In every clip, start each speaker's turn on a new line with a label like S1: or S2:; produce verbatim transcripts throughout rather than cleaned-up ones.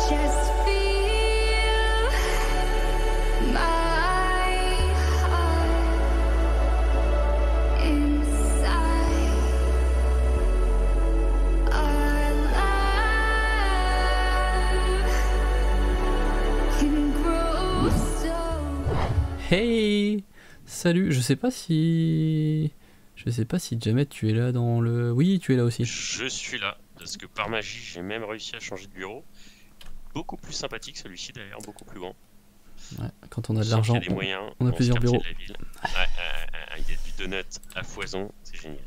S1: just feel my heart inside our love can grow so.
S2: Hey, salut. Je sais pas si, je sais pas si Jamet tu es là dans le. Oui, tu es là aussi.
S3: Je suis là, parce que par magie, j'ai même réussi à changer de bureau. Beaucoup plus sympathique celui-ci d'ailleurs, beaucoup plus grand.
S2: Ouais, quand on a de
S3: Sans
S2: l'argent,
S3: qu'il y a des
S2: on,
S3: moyens
S2: on a
S3: dans ce
S2: plusieurs
S3: quartier
S2: bureaux.
S3: de la ville. Ouais, euh, euh, il y a du donut à foison, c'est génial.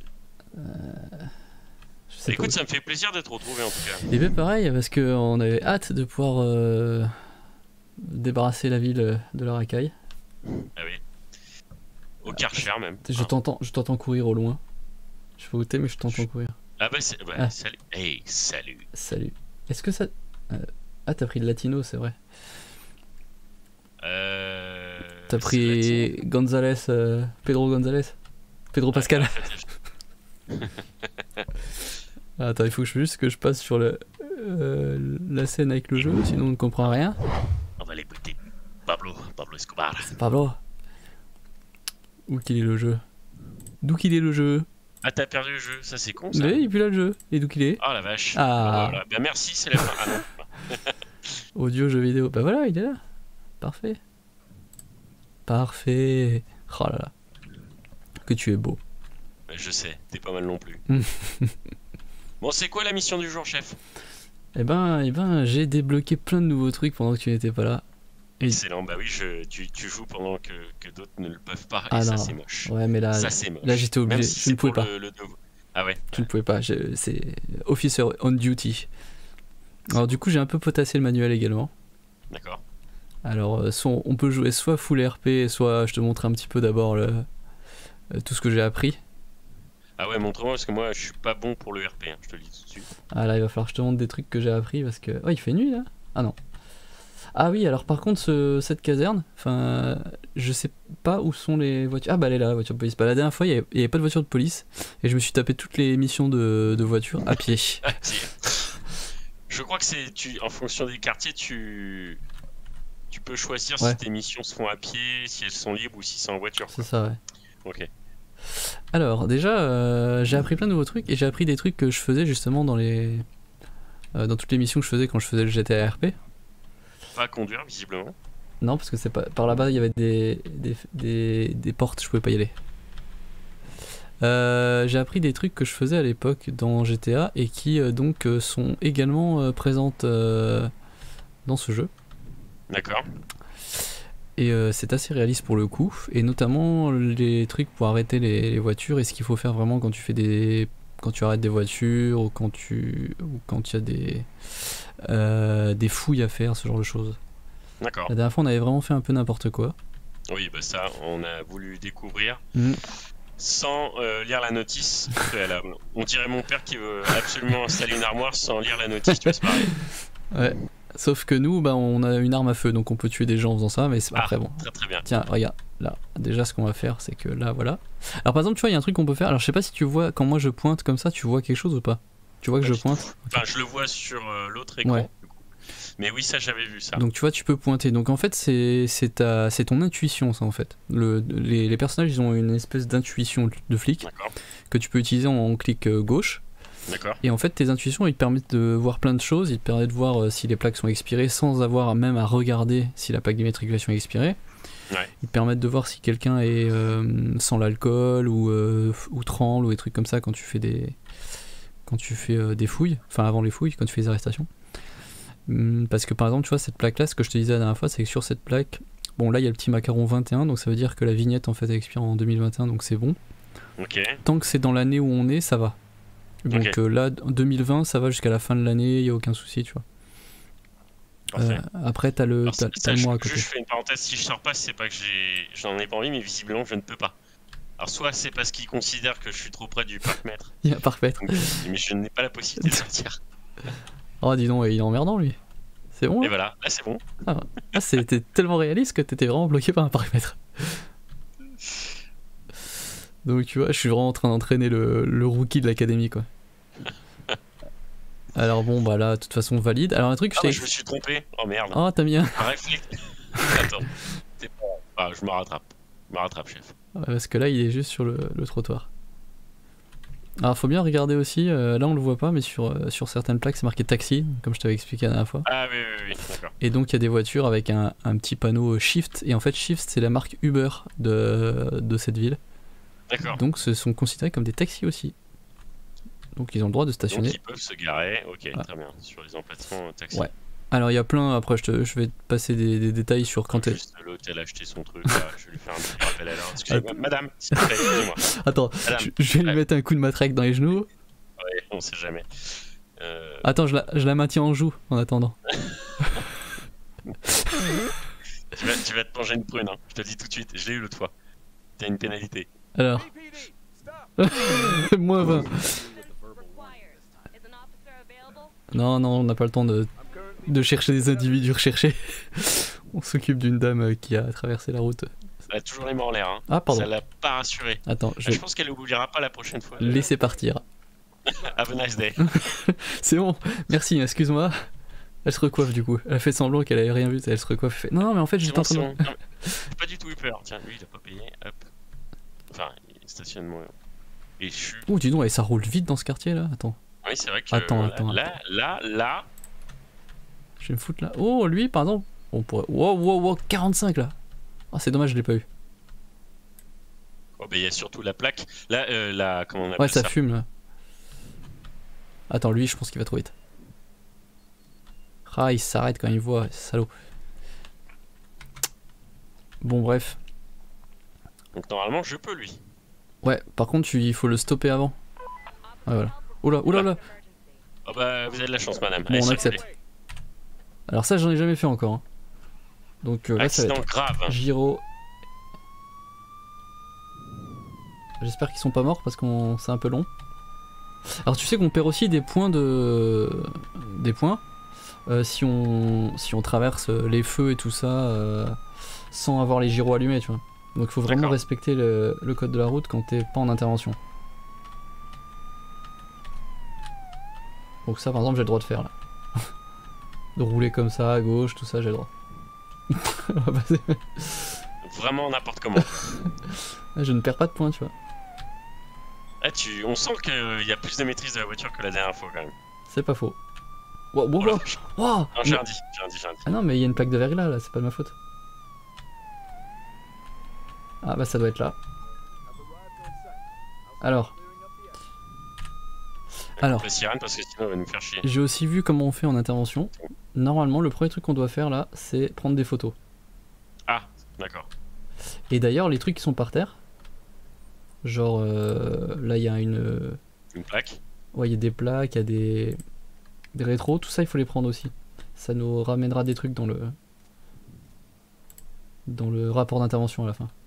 S2: Je sais
S3: Écoute,
S2: pas.
S3: ça me fait plaisir d'être retrouvé en tout cas.
S2: Et bien pareil, parce que on avait hâte de pouvoir euh, débarrasser la ville de la racaille.
S3: Ah oui. Au Karcher même.
S2: Je
S3: Hein.
S2: t'entends, je t'entends courir au loin. Je sais pas où t'es, mais je t'entends courir.
S3: Ah bah, c'est... bah
S2: Ah.
S3: salut. Hey, salut.
S2: Salut. Est-ce que ça... euh, Ah, t'as pris le latino, c'est vrai.
S3: Euh...
S2: T'as
S3: c'est
S2: pris
S3: latino.
S2: González, euh, Pedro González, Pedro Pascal.
S3: Ah, en fait,
S2: Ah, attends, il faut que je, juste que je passe sur le, euh, la scène avec le jeu, sinon on ne comprend rien.
S3: on va l'écouter. Pablo, Pablo Escobar.
S2: Pablo. Où qu'il est le jeu? D'où qu'il est le jeu?
S3: Ah, t'as perdu le jeu, ça c'est con ça.
S2: Mais et puis là le jeu. Et d'où qu'il est?
S3: Oh la vache.
S2: Ah.
S3: Voilà. Bah merci, c'est la fin. Ah non.
S2: Audio, jeu vidéo. Bah voilà, il est là. Parfait. Parfait. Oh là là. Que tu es beau.
S3: Bah, je sais, t'es pas mal non plus. Bon, c'est quoi la mission du jour, chef?
S2: Eh ben, eh ben, j'ai débloqué plein de nouveaux trucs pendant que tu n'étais pas là. Et-
S3: Excellent, bah oui, je, tu, tu joues pendant que, que d'autres ne le peuvent pas, et
S2: Ah
S3: ça
S2: non.
S3: c'est moche.
S2: Ouais, mais là,
S3: Ça c'est moche.
S2: là j'étais
S3: Même
S2: obligé.
S3: si
S2: je
S3: c'est
S2: ne pouvais
S3: pour
S2: pas.
S3: le- le devoir. Ah ouais.
S2: Je ne pouvais pas. je- C'est officer on duty. Alors du coup, j'ai un peu potassé le manuel également.
S3: D'accord.
S2: Alors, euh, soit on peut jouer soit full R P, soit je te montre un petit peu d'abord le, euh, tout ce que j'ai appris.
S3: Ah ouais, montre-moi parce que moi je suis pas bon pour le R P, hein, je te le dis tout de suite.
S2: Ah là, il va falloir que je te montre des trucs que j'ai appris parce que... Oh, il fait nuit là? Ah non. Ah oui, alors par contre, ce- cette caserne, enfin, je sais pas où sont les voitures. Ah bah elle est là, la voiture de police. Bah la dernière fois, il y avait, il y avait pas de voiture de police et je me suis tapé toutes les missions de, de voiture à pied.
S3: Ah, si. Je crois que c'est tu en fonction des quartiers, tu tu peux choisir
S2: Ouais.
S3: si tes missions se font à pied, si elles sont libres ou si c'est en voiture.
S2: C'est ça, ouais.
S3: Ok.
S2: Alors déjà, euh, j'ai appris plein de nouveaux trucs et j'ai appris des trucs que je faisais justement dans les... euh, dans toutes les missions que je faisais quand je faisais le G T A R P.
S3: Pas à conduire visiblement.
S2: Non, parce que c'est pas par là-bas, il y avait des, des, des, des portes, je pouvais pas y aller. Euh, j'ai appris des trucs que je faisais à l'époque dans G T A et qui euh, donc euh, sont également euh, présentes euh, dans ce jeu.
S3: D'accord.
S2: Et euh, c'est assez réaliste pour le coup, et notamment les trucs pour arrêter les, les voitures et ce qu'il faut faire vraiment quand tu fais des, quand tu arrêtes des voitures ou quand tu, ou quand il y a des, euh, des fouilles à faire, ce genre de choses.
S3: D'accord.
S2: La dernière fois, on avait vraiment fait un peu n'importe quoi.
S3: Oui, bah ça, on a voulu découvrir
S2: Mm.
S3: sans euh, lire la notice préalable. On dirait mon père qui veut absolument installer une armoire sans lire la notice, tu vois, c'est pareil.
S2: Ouais. Sauf que nous, bah, on a une arme à feu, donc on peut tuer des gens en faisant ça, mais c'est
S3: Ah,
S2: après bon.
S3: très très bien.
S2: Tiens, regarde, là, déjà ce qu'on va faire, c'est que là, voilà. Alors par exemple, tu vois, il y a un truc qu'on peut faire. Alors je sais pas si tu vois, quand moi je pointe comme ça, tu vois quelque chose ou pas? Tu vois que
S3: Pas
S2: je
S3: du
S2: pointe?
S3: tout. Enfin, je le vois sur euh, l'autre écran.
S2: Ouais.
S3: Du coup. Mais oui, ça, j'avais vu ça.
S2: Donc tu vois, tu peux pointer. Donc en fait, c'est c'est ta c'est ton intuition, ça en fait. Le, les, les personnages, ils ont une espèce d'intuition de flic
S3: D'accord.
S2: que tu peux utiliser en, en clic euh, gauche.
S3: D'accord.
S2: Et en fait, tes intuitions, ils te permettent de voir plein de choses. Ils te permettent de voir euh, si les plaques sont expirées sans avoir même à regarder si la plaque d'immatriculation est expirée.
S3: Ouais.
S2: Ils te permettent de voir si quelqu'un est euh, sans l'alcool ou, euh, ou tremble ou des trucs comme ça quand tu fais des quand tu fais euh, des fouilles, enfin avant les fouilles, quand tu fais des arrestations. Hum, Parce que par exemple, tu vois, cette plaque là, ce que je te disais la dernière fois, c'est que sur cette plaque, bon là il y a le petit macaron vingt et un, donc ça veut dire que la vignette en fait elle expire en deux mille vingt et un, donc c'est bon.
S3: Ok.
S2: Tant que c'est dans l'année où on est, ça va. Donc
S3: Ok.
S2: euh, là, en deux mille vingt, ça va jusqu'à la fin de l'année, il n'y a aucun souci, tu vois.
S3: Parfait.
S2: Euh, après, t'as le,
S3: Alors,
S2: t'as,
S3: ça,
S2: t'as le
S3: je,
S2: mois à
S3: juste,
S2: côté.
S3: je fais une parenthèse, si je sors pas, c'est pas que j'ai, j'en ai pas envie, mais visiblement je ne peux pas. Alors soit c'est parce qu'ils considèrent que je suis trop près du parc-mètre,
S2: Parfait.
S3: donc, mais je n'ai pas la possibilité de sortir.
S2: Oh, dis donc, il est emmerdant lui. C'est bon
S3: Et
S2: là
S3: voilà, là c'est bon.
S2: Ah, ah, c'était tellement réaliste que t'étais vraiment bloqué par un paramètre. Donc tu vois, je suis vraiment en train d'entraîner le, le rookie de l'académie quoi. Alors bon, bah là, de toute façon, valide. Alors un truc, je
S3: Ah,
S2: t'ai...
S3: bah, je me suis trompé. Oh merde.
S2: Oh, t'as mis un...
S3: Un réflexe. Attends. C'est pas... Ah, je me rattrape. Je me rattrape, chef.
S2: Ouais, parce que là, il est juste sur le, le trottoir. Alors, faut bien regarder aussi, euh, là on le voit pas, mais sur, euh, sur certaines plaques, c'est marqué taxi, comme je t'avais expliqué la dernière fois.
S3: Ah oui, oui, oui, d'accord.
S2: Et donc, il y a des voitures avec un, un petit panneau Shift. Et en fait, Shift, c'est la marque Uber de, de cette ville.
S3: D'accord.
S2: Donc, ce sont considérés comme des taxis aussi. Donc, ils ont le droit de
S3: Donc
S2: stationner.
S3: ils peuvent se garer, ok,
S2: Ah.
S3: très bien, sur les emplacements taxi.
S2: Ouais. Alors, il y a plein, après, je, te, je vais te passer des, des détails sur quand t'es.
S3: Juste l'hôtel acheter son truc, là, je vais lui faire un petit rappel à l'heure. Excusez-moi, madame, s'il vous plaît, excusez-moi.
S2: Attends,
S3: Madame,
S2: je, je vais lui
S3: ouais.
S2: mettre un coup de matraque dans les genoux.
S3: Ouais, on sait jamais. Euh,
S2: Attends, je la, je la maintiens en joue en attendant.
S3: tu, vas, tu vas te manger une prune, hein. Je te le dis tout de suite, je l'ai eu l'autre fois. T'as une pénalité.
S2: Alors. Moins vingt. Non, non, on n'a pas le temps de, de chercher des individus recherchés. On s'occupe d'une dame euh, qui a traversé la route.
S3: Elle a toujours les mains en l'air, hein.
S2: Ah, pardon.
S3: Ça l'a pas rassuré.
S2: Attends, je
S3: Je,
S2: vais
S3: pense qu'elle oubliera pas la prochaine fois.
S2: laisser partir.
S3: Have a nice day.
S2: C'est bon, merci, excuse-moi. Elle se recoiffe du coup. Elle a fait semblant qu'elle avait rien vu, elle se recoiffe. Elle fait, non, non, mais en fait,
S3: C'est
S2: j'étais
S3: bon,
S2: en train
S3: c'est
S2: de.
S3: bon. Non, mais j'ai pas du tout eu peur. Tiens, lui, il a pas payé. Hop. Enfin, stationnement. Et je suis.
S2: Oh, dis donc, et ça roule vite dans ce quartier là. Attends,
S3: Oui, c'est vrai que.
S2: Attends,
S3: euh,
S2: attends,
S3: Là, là, là.
S2: je vais me foutre là. Oh, lui, par exemple, on pourrait. Wow, wow, wow, quarante-cinq là. Ah, c'est dommage, je l'ai pas eu.
S3: Oh, bah, il y a surtout la plaque. Là, euh, la. Comment on appelle
S2: Ouais, ça
S3: ça,
S2: fume là. Attends, lui, je pense qu'il va trop vite. Ah, il s'arrête quand il voit, salaud. Bon, bref.
S3: Donc, normalement, je peux, lui.
S2: Ouais, par contre, tu- il faut le stopper avant. Ouais, voilà. Oula, oula, oula.
S3: Oh, bah, vous avez de la chance, madame.
S2: Bon,
S3: Allez,
S2: on
S3: circulez.
S2: accepte. Alors, ça, j'en ai jamais fait encore. Hein. Donc, euh, là, ça va
S3: Accident
S2: être
S3: grave.
S2: Giro. J'espère qu'ils sont pas morts parce qu'on c'est un peu long. Alors, tu sais qu'on perd aussi des points de. Des points. euh, si, on... si on traverse les feux et tout ça euh, sans avoir les gyros allumés, tu vois. Donc, il faut vraiment
S3: D'accord.
S2: respecter le... le code de la route quand t'es pas en intervention. Donc, ça, par exemple, j'ai le droit de faire là. De rouler comme ça à gauche, tout ça, j'ai le droit. On va passer.
S3: Vraiment n'importe comment.
S2: Je ne perds pas de points, tu vois.
S3: Ah, tu... On sent qu'il y a plus de maîtrise de la voiture que la dernière fois, quand même.
S2: C'est pas faux. Wow, wow,
S3: Oh la
S2: wow.
S3: vache.
S2: Wow.
S3: Non, j'ai rien dit, j'ai rien dit, j'ai rien dit.
S2: Ah non, mais il y a une plaque de verglas là, c'est pas de ma faute. Ah bah ça doit être là. Alors, Alors.
S3: Le sirène, parce que sinon, elle va nous faire chier.
S2: j'ai aussi vu comment on fait en intervention. Normalement, le premier truc qu'on doit faire là, c'est prendre des photos.
S3: Ah, d'accord.
S2: Et d'ailleurs, les trucs qui sont par terre, genre euh, là il y a une.
S3: Une plaque.
S2: Ouais, il y a des plaques, il y a des. des rétros, tout ça il faut les prendre aussi. Ça nous ramènera des trucs dans le. dans le rapport d'intervention à la fin.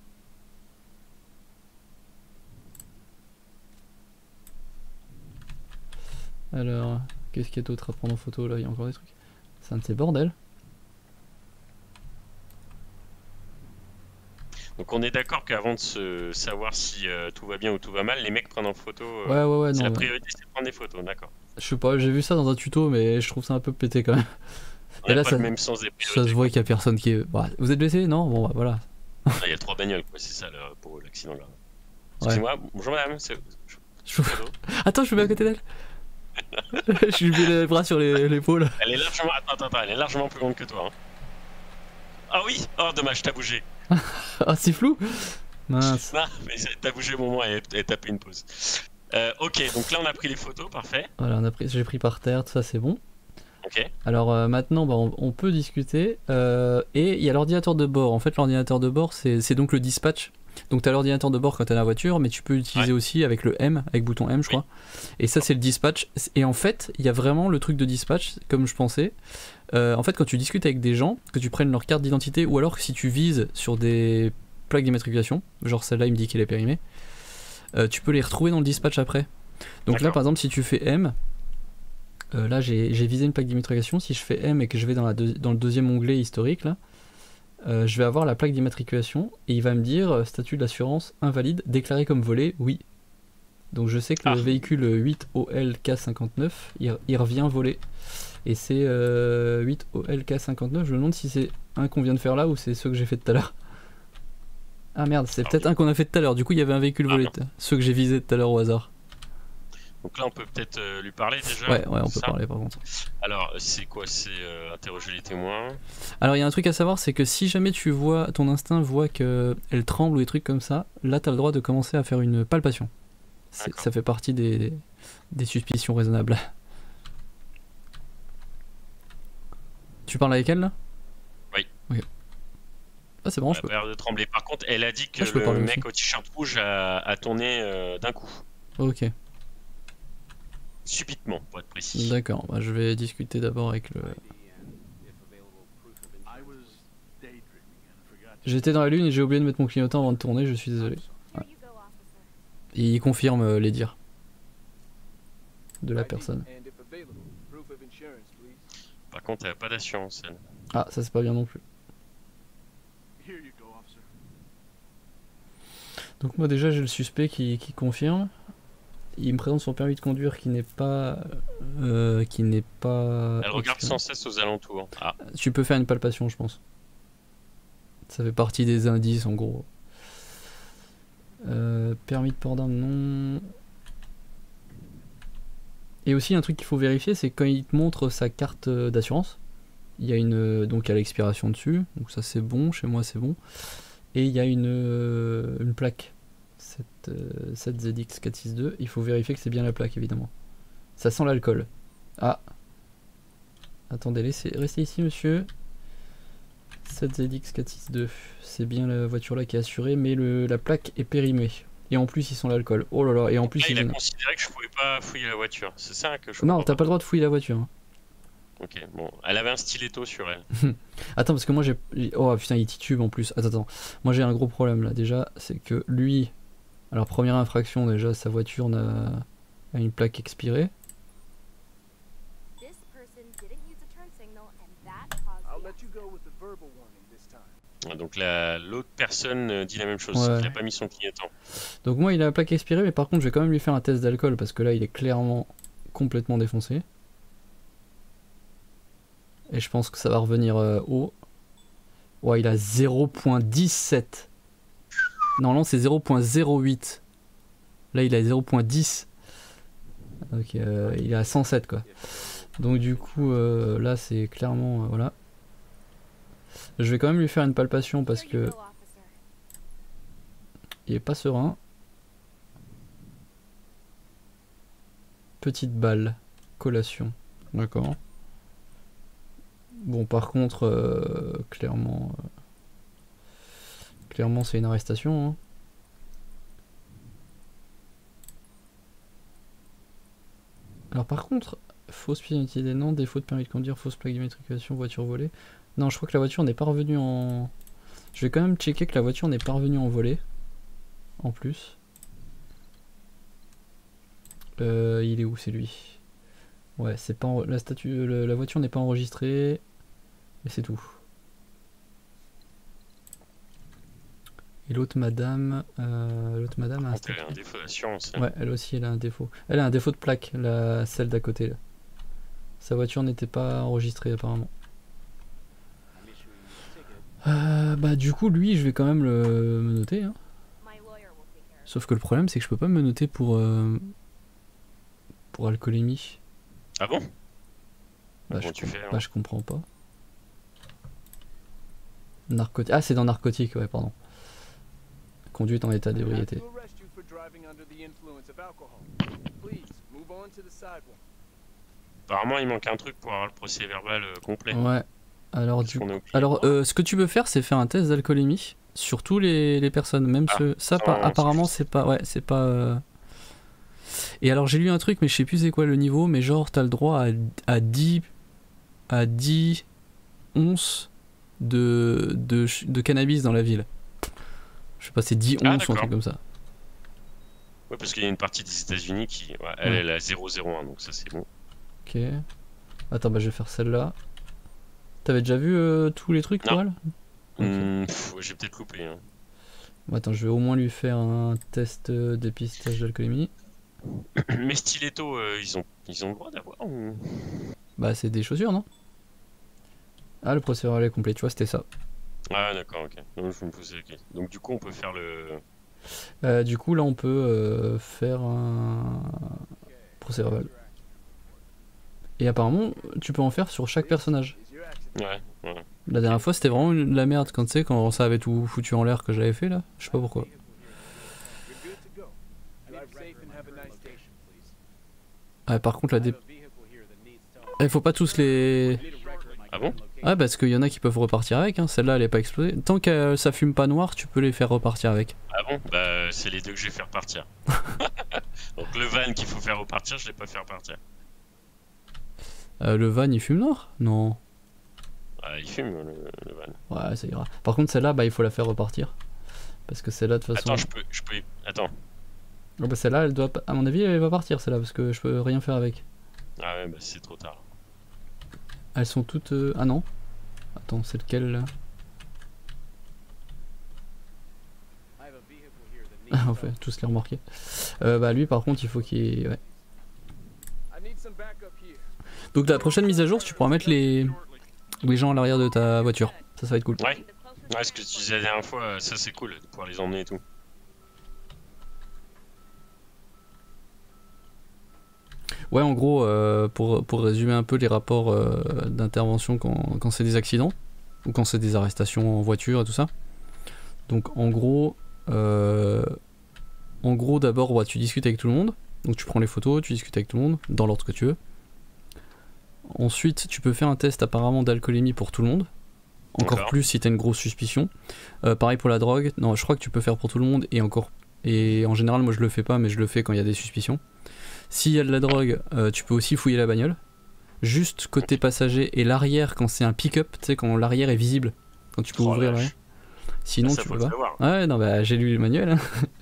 S2: Alors, qu'est-ce qu'il y a d'autre à prendre en photo là? Il y a encore des trucs. C'est un de ces bordels.
S3: Donc on est d'accord qu'avant de se savoir si euh, tout va bien ou tout va mal, les mecs prennent en photo. euh,
S2: Ouais, ouais, ouais,
S3: c'est
S2: non.
S3: la
S2: ouais.
S3: priorité, c'est de prendre des photos, d'accord.
S2: Je sais pas, j'ai vu ça dans un tuto, mais je trouve ça un peu pété quand même.
S3: On
S2: Et
S3: n'a
S2: là,
S3: pas
S2: ça-
S3: le même sens des
S2: Ça
S3: priorités.
S2: se voit qu'il y a personne qui est. Bah, vous êtes blessé? Non? Bon, bah voilà.
S3: Ah, il y a trois bagnoles, quoi, c'est ça le- pour l'accident là.
S2: Ouais.
S3: Excusez-moi, bonjour madame, c'est.
S2: Je-
S3: Photo.
S2: Attends, je me mets à côté d'elle. Je lui mets le bras sur les- l'épaule.
S3: Elle est largement. Attends, attends, attends, elle est largement plus grande que toi. Hein. Ah oui. Oh dommage, t'as bougé.
S2: Ah, c'est flou? Mince.
S3: Non, mais c'est- t'as bougé au moment et et t'as tapé une pause. Euh, ok, donc là on a pris les photos, parfait.
S2: Voilà, on a pris, j'ai pris par terre, tout ça c'est bon.
S3: Ok.
S2: Alors euh, maintenant, bah, on, on peut discuter. euh, et il y a l'ordinateur de bord. En fait, l'ordinateur de bord, c'est c'est donc le dispatch. Donc tu as l'ordinateur de bord quand tu as la voiture, mais tu peux l'utiliser
S3: Ouais.
S2: aussi avec le M, avec bouton M, je crois. Et ça, c'est le dispatch. Et en fait, il y a vraiment le truc de dispatch, comme je pensais. Euh, en fait, quand tu discutes avec des gens, que tu prennes leur carte d'identité, ou alors que si tu vises sur des plaques d'immatriculation, genre celle-là, il me dit qu'elle est périmée, euh, tu peux les retrouver dans le dispatch après. Donc là,
S3: D'accord.
S2: par exemple, si tu fais M, euh, là j'ai j'ai visé une plaque d'immatriculation. Si je fais M et que je vais dans, la deux- dans le deuxième onglet historique, là, euh, je vais avoir la plaque d'immatriculation et il va me dire euh, statut de l'assurance invalide, déclaré comme volé, oui. Donc je sais que
S3: Ah.
S2: le véhicule huit O L K cinquante-neuf, il, il revient voler. Et c'est euh, huit O L K cinquante-neuf, je me demande si c'est un qu'on vient de faire là ou c'est ceux que j'ai fait tout à l'heure. Ah merde, c'est
S3: Ah,
S2: peut-être
S3: oui.
S2: un qu'on a fait tout à l'heure, du coup il y avait un véhicule
S3: Ah,
S2: volé,
S3: merde.
S2: ceux que j'ai visés tout à l'heure au hasard.
S3: Donc là, on peut peut-être euh, lui parler déjà.
S2: Ouais, ouais, on peut
S3: ça.
S2: parler par contre.
S3: Alors, c'est quoi? C'est euh, interroger les témoins.
S2: Alors il y a un truc à savoir, c'est que si jamais tu vois, ton instinct voit qu'elle tremble ou des trucs comme ça, là t'as le droit de commencer à faire une palpation. C'est-
S3: D'accord.
S2: Ça fait partie des, des suspicions raisonnables. Tu parles avec elle là?
S3: Oui.
S2: Ok. Ah c'est bon,
S3: Elle
S2: je
S3: a
S2: peux.
S3: pas l'air de trembler. Par contre, elle a dit que
S2: Ah, je peux
S3: le
S2: parler
S3: mec
S2: aussi.
S3: au t-shirt rouge a, a tourné euh, d'un coup.
S2: Ok,
S3: Subitement, pour être précis.
S2: d'accord. Bah, je vais discuter d'abord avec le... J'étais dans la lune et j'ai oublié de mettre mon clignotant avant de tourner, je suis désolé.
S1: Here you go, officer.
S2: Et il confirme euh, les dires de la personne.
S3: Par contre, elle a pas d'assurance, elle.
S2: Ah, ça c'est pas bien non plus. Donc moi déjà j'ai le suspect qui, qui confirme. Il me présente son permis de conduire qui n'est pas... euh, qui n'est pas...
S3: Elle regarde
S2: expiré.
S3: sans cesse aux alentours. Ah,
S2: Tu peux faire une palpation je pense. Ça fait partie des indices en gros. Euh, permis de port d'arme non. Et aussi un truc qu'il faut vérifier c'est quand il te montre sa carte euh, d'assurance. Il y a une euh, donc à l'expiration dessus, donc ça c'est bon, chez moi c'est bon. Et il y a une, euh, une plaque sept, euh, sept Z X quatre six deux, il faut vérifier que c'est bien la plaque évidemment. Ça sent l'alcool. Ah. Attendez, laissez, restez ici monsieur. sept Z X quatre six deux, c'est bien la voiture là qui est assurée, mais le, la plaque est périmée. Et en plus ils sont l'alcool. Oh là là, et en plus
S3: là, il
S2: ils
S3: a
S2: ont-
S3: considéré que je pouvais pas fouiller la voiture. C'est ça que je
S2: Non,
S3: comprends
S2: t'as pas le droit de fouiller la voiture. hein.
S3: Ok, bon. Elle avait un stiletto sur elle.
S2: Attends, parce que moi j'ai. Oh putain, il titube en plus. Attends, attends. Moi j'ai un gros problème là. Déjà, c'est que lui. Alors, première infraction, déjà, sa voiture n'a... a une plaque expirée.
S1: This person didn't use a turn signal and that caused
S4: I'll
S1: the
S4: let you
S1: accident.
S4: go with the verbal warning this time.
S3: Donc la- l'autre personne euh, dit la même chose.
S2: Ouais.
S3: Il a pas mis son clignotant.
S2: Donc, moi il a la plaque expirée, mais par contre, je vais quand même lui faire un test d'alcool parce que là il est clairement complètement défoncé. Et je pense que ça va revenir euh, haut. Ouais, il a zéro virgule dix-sept. Normalement, c'est zéro virgule zéro huit. Là, il a zéro virgule dix. Donc, euh, il est à cent sept, quoi. Donc, du coup, euh, là, c'est clairement. Euh, voilà. Je vais quand même lui faire une palpation parce
S1: Here you
S2: que
S1: go, officer.
S2: il est pas serein. Petite balle. Collation. D'accord. Bon, par contre, euh, clairement. euh, clairement, c'est une arrestation. Hein. Alors, par contre, fausse pièce d'identité des noms, défaut de permis de conduire, fausse plaque d'immatriculation, voiture volée. Non, je crois que la voiture n'est pas revenue en. Je vais quand même checker que la voiture n'est pas revenue en volée. En plus. Euh, il est où, c'est lui? Ouais, c'est pas en- la statue, le- la voiture n'est pas enregistrée, mais c'est tout. Et l'autre madame, euh, l'autre madame a un
S3: Donc elle a
S2: statut.
S3: un défaut d'assurance. hein.
S2: Ouais, elle aussi, elle a un défaut. Elle a un défaut de plaque, la celle d'à côté là. Sa voiture n'était pas enregistrée apparemment. Euh, bah du coup, lui, je vais quand même le me noter. Hein.
S1: My lawyer will take care of it.
S2: Sauf que le problème, c'est que je peux pas me noter pour euh, pour alcoolémie.
S3: Ah bon?
S2: Bah,
S3: Comment
S2: je,
S3: tu
S2: com-
S3: fais, alors
S2: bah, je comprends pas. Narcotique. Ah, c'est dans narcotique, ouais, pardon. Conduite en état
S4: I have
S2: d'ébriété.
S4: to arrest you for driving under the influence of alcohol. Please move on to the sidewalk.
S3: Apparemment, il manque un truc pour avoir le procès verbal euh, complet.
S2: Ouais. Alors,
S3: Parce
S2: du
S3: qu'on a oublié
S2: Alors,
S3: de voir.
S2: euh, ce que tu peux faire, c'est faire un test d'alcoolémie sur tous les, les personnes, même
S3: Ah,
S2: ceux. Ça,
S3: sans-
S2: pas,
S3: sans
S2: apparemment,
S3: juste.
S2: c'est pas. Ouais, c'est pas. euh. Et alors, j'ai lu un truc, mais je sais plus c'est quoi le niveau, mais genre, t'as le droit à, à dix. à dix onces de, de, ch- de cannabis dans la ville. Je sais pas, c'est dix
S3: Ah,
S2: onces ou un
S3: d'accord.
S2: truc comme ça.
S3: Ouais, parce qu'il y a une partie des États-Unis qui. Ouais, elle,
S2: Ouais.
S3: elle a zéro zéro un, donc ça c'est bon.
S2: Ok. Attends, bah, je vais faire celle-là. T'avais déjà vu euh, tous les trucs
S3: Non.
S2: pour elle? Ok.
S3: Hmm, pff, ouais, j'ai peut-être loupé. hein.
S2: Bon, attends, je vais au moins lui faire un test euh, dépistage d'alcoolémie.
S3: Mes stilettos, euh, ils, ont, ils ont le droit d'avoir ou...
S2: Bah c'est des chaussures non? Ah le procédure est complet, tu vois c'était ça.
S3: Ah d'accord, ok. Donc, je me posais la question. Donc du coup on peut faire le...
S2: Euh, du coup là on peut euh, faire un procès verbal. Et apparemment tu peux en faire sur chaque personnage.
S4: Is your accident.
S3: Ouais, ouais.
S2: La dernière fois c'était vraiment une- la merde quand tu sais quand ça avait tout foutu en l'air que j'avais fait là. Je sais pas pourquoi.
S4: You're good to go. Drive safe and have a nice day, please.
S2: Ah, par contre la dé... Il faut pas tous les...
S3: Ah bon?
S2: Ah parce qu'il y en a qui peuvent repartir avec, hein. Celle-là elle est pas explosée. Tant que ça fume pas noir tu peux les faire repartir avec.
S3: Ah bon? Bah c'est les deux que je vais faire partir. Donc le van qu'il faut faire repartir, je l'ai pas fait repartir.
S2: Euh, le van il fume noir? Non.
S3: Ah, il fume le, le van.
S2: Ouais ça ira. Par contre celle-là bah il faut la faire repartir. Parce que celle-là de toute façon...
S3: Attends, je peux, je peux... Attends.
S2: Oh, bah celle-là elle doit... pas- À mon avis elle va partir celle-là parce que je peux rien faire avec.
S3: Ah ouais, bah c'est trop tard.
S2: Elles sont toutes... euh, Ah non. Attends c'est lequel là?
S4: I have a vehicle here that
S2: Ah
S4: needs
S2: en fait tous les remorqués. Euh, bah lui par contre il faut qu'il... Ouais.
S4: I need some backup here.
S2: Donc la prochaine mise à jour tu pourras mettre les... les gens à l'arrière de ta voiture. Ça ça va être cool.
S3: Ouais. Ouais, ce que tu disais la dernière fois, ça c'est cool de pouvoir les emmener et tout.
S2: Ouais, en gros, euh, pour, pour résumer un peu les rapports euh, d'intervention quand, quand c'est des accidents, ou quand c'est des arrestations en voiture et tout ça. Donc en gros, euh, en gros d'abord ouais, tu discutes avec tout le monde, donc tu prends les photos, tu discutes avec tout le monde, dans l'ordre que tu veux. Ensuite, tu peux faire un test apparemment d'alcoolémie pour tout le monde. Encore
S3: D'accord.
S2: plus si t'as une grosse suspicion. Euh, pareil pour la drogue, non, je crois que tu peux faire pour tout le monde et encore. Et en général, moi je le fais pas, mais je le fais quand il y a des suspicions. S'il y a de la drogue, euh, tu peux aussi fouiller la bagnole. Juste côté passager et l'arrière quand c'est un pick-up, tu sais, quand l'arrière est visible, quand tu peux
S3: Oh,
S2: ouvrir
S3: la
S2: l'arrière.
S3: vache.
S2: Sinon,
S3: Ça,
S2: tu
S3: faut
S2: peux
S3: le
S2: pas.
S3: savoir.
S2: Ouais, non, bah j'ai lu le manuel. Hein.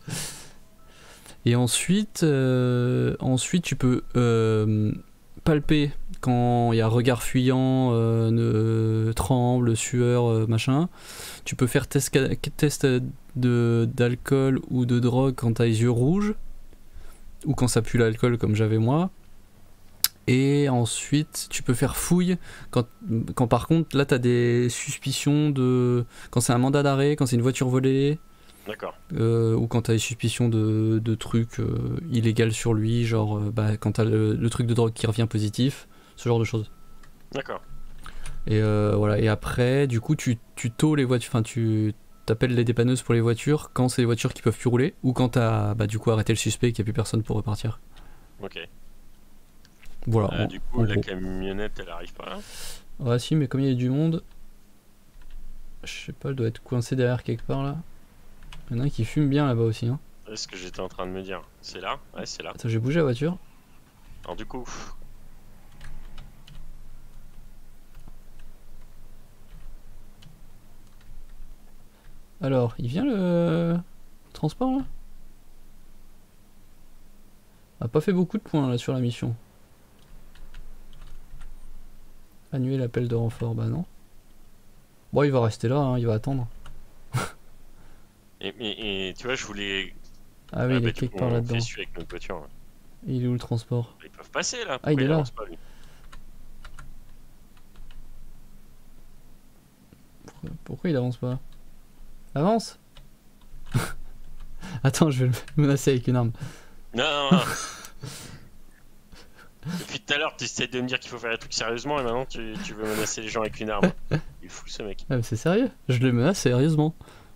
S2: Et ensuite, euh, ensuite, tu peux euh, palper quand il y a regard fuyant, euh, ne, tremble, sueur, euh, machin. Tu peux faire test, test de, d'alcool ou de drogue quand t'as les yeux rouges, ou quand ça pue l'alcool comme j'avais moi. Et ensuite, tu peux faire fouille quand, quand par contre, là, t'as des suspicions de... Quand c'est un mandat d'arrêt, quand c'est une voiture volée,
S3: D'accord.
S2: euh, ou quand t'as des suspicions de, de trucs euh, illégaux sur lui, genre euh, bah, quand t'as le, le truc de drogue qui revient positif, ce genre de choses.
S3: D'accord.
S2: Et euh, voilà. Et après, du coup, tu, tu taux les voitures, enfin, tu t'appelles les dépanneuses pour les voitures quand c'est les voitures qui peuvent plus rouler, ou quand t'as bah, du coup arrêté le suspect et qu'il n'y a plus personne pour repartir.
S3: Ok.
S2: Voilà.
S3: Euh,
S2: en-
S3: du coup,
S2: en
S3: la
S2: gros.
S3: camionnette, elle arrive pas là.
S2: Ouais, si, mais comme il y a du monde, je sais pas, elle doit être coincée derrière quelque part là. Il y en a un qui fume bien là-bas aussi. Hein.
S3: C'est ce que j'étais en train de me dire. C'est là? Ouais, c'est là.
S2: Attends, j'ai bougé la voiture.
S3: Alors du coup,
S2: Alors, il vient le transport là? On a pas fait beaucoup de points là sur la mission. Annuler l'appel de renfort, bah non. Bon, il va rester là, hein, il va attendre.
S3: et, et- et tu vois, je voulais.
S2: Ah oui, il
S3: bah,
S2: est
S3: du
S2: quelque
S3: coup,
S2: part
S3: on
S2: là-dedans.
S3: fait celui avec notre voiture. là.
S2: Il est où le transport?
S3: Ils peuvent passer là.
S2: Ah, il
S3: Pourquoi
S2: est là.
S3: avance pas, lui
S2: Pourquoi, pourquoi il avance pas? Avance. Attends, je vais le menacer avec une arme.
S3: Non, non, non. Depuis tout à l'heure, tu essaies de me dire qu'il faut faire les trucs sérieusement et maintenant tu, tu veux menacer les gens avec une arme. Il est fou ce mec.
S2: Ah, mais c'est sérieux? Je le menace sérieusement.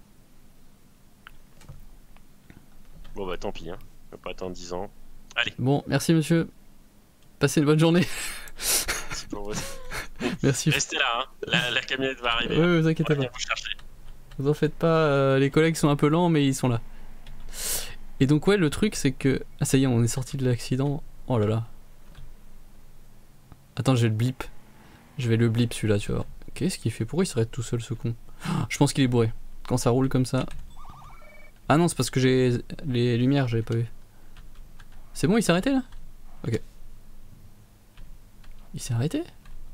S3: Bon bah tant pis, hein. On va pas attendre dix ans. Allez,
S2: Bon, merci monsieur. Passez une bonne journée.
S3: c'est pour vous.
S2: Merci.
S3: Restez là, hein. La, la camionnette va arriver.
S2: Ouais,
S3: hein.
S2: ouais, vous
S3: On
S2: inquiétez
S3: va
S2: pas.
S3: venir vous chercher.
S2: Vous en faites pas, euh, les collègues sont un peu lents, mais ils sont là. Et donc, ouais, le truc, c'est que. Ah, ça y est, on est sorti de l'accident. Oh là là. Attends, j'ai le blip. Je vais le blip celui-là, tu vois. Qu'est-ce qu'il fait? Pourquoi il s'arrête tout seul ce con? Ah, je pense qu'il est bourré. Quand ça roule comme ça. Ah non, c'est parce que j'ai les lumières, j'avais pas vu. C'est bon, il s'est arrêté là? Ok. Il s'est arrêté?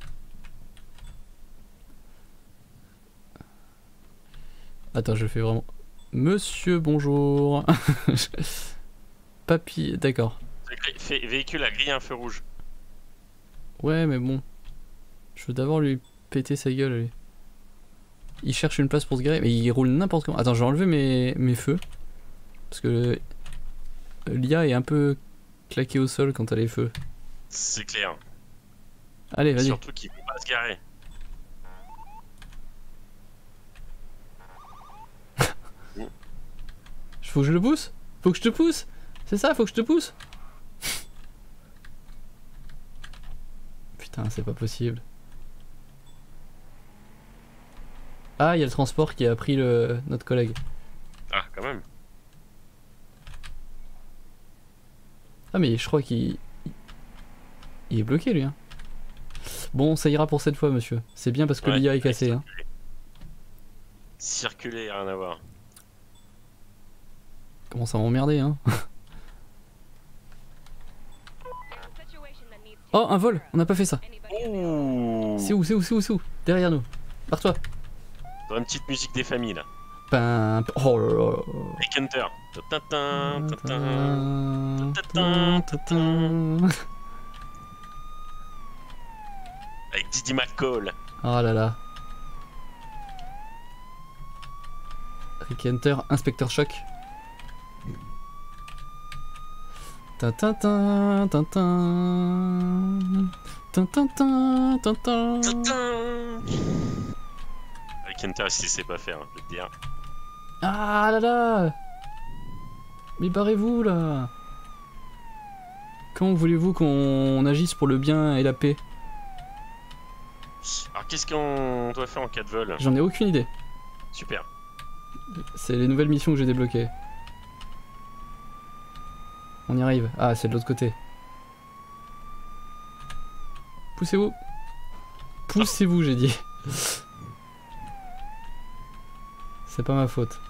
S2: Attends, je fais vraiment. Monsieur, bonjour. Papy, d'accord.
S3: Fais véhicule à griller un feu rouge.
S2: Ouais, mais bon. Je veux d'abord lui péter sa gueule, lui. Il cherche une place pour se garer, mais il roule n'importe comment. Attends, je vais enlever mes, mes feux. Parce que l'I A est un peu claqué au sol quand t'as les feux.
S3: C'est clair.
S2: Allez, vas-y.
S3: Surtout qu'il faut pas se garer.
S2: Faut que je le pousse? Faut que je te pousse? C'est ça, faut que je te pousse? Putain, c'est pas possible. Ah, il y a le transport qui a pris le... notre collègue.
S3: Ah, quand même.
S2: Ah, mais je crois qu'il... Il est bloqué, lui. Hein. Bon, ça ira pour cette fois, monsieur. C'est bien parce que
S3: Ouais,
S2: l'I A est cassée. Hein.
S3: Circuler, rien à voir.
S2: Comment ça m'emmerder, hein? Oh, un vol! On n'a pas fait ça.
S3: Ouh.
S2: C'est où, c'est où, c'est où, c'est où? Derrière nous. Barre-toi.
S3: Une petite musique des familles là.
S2: Pam, pam. Oh là là là.
S3: Rick Hunter. Tatin, tatin.
S2: Tatin, tatin.
S3: Avec Didi McCall.
S2: Oh là là. Rick Hunter, Inspecteur Choc. Tintin, tintin, tintin, tintin, tintin.
S3: Tatin. Rick Hunter, il sait pas faire, je peux te dire.
S2: Ah là là. Mais barrez-vous là. Comment voulez-vous qu'on agisse pour le bien et la paix?
S3: Alors qu'est-ce qu'on doit faire en cas de vol?
S2: J'en ai aucune idée.
S3: Super.
S2: C'est les nouvelles missions que j'ai débloquées. On y arrive. Ah, c'est de l'autre côté. Poussez-vous. Poussez-vous, j'ai dit. C'est pas ma faute.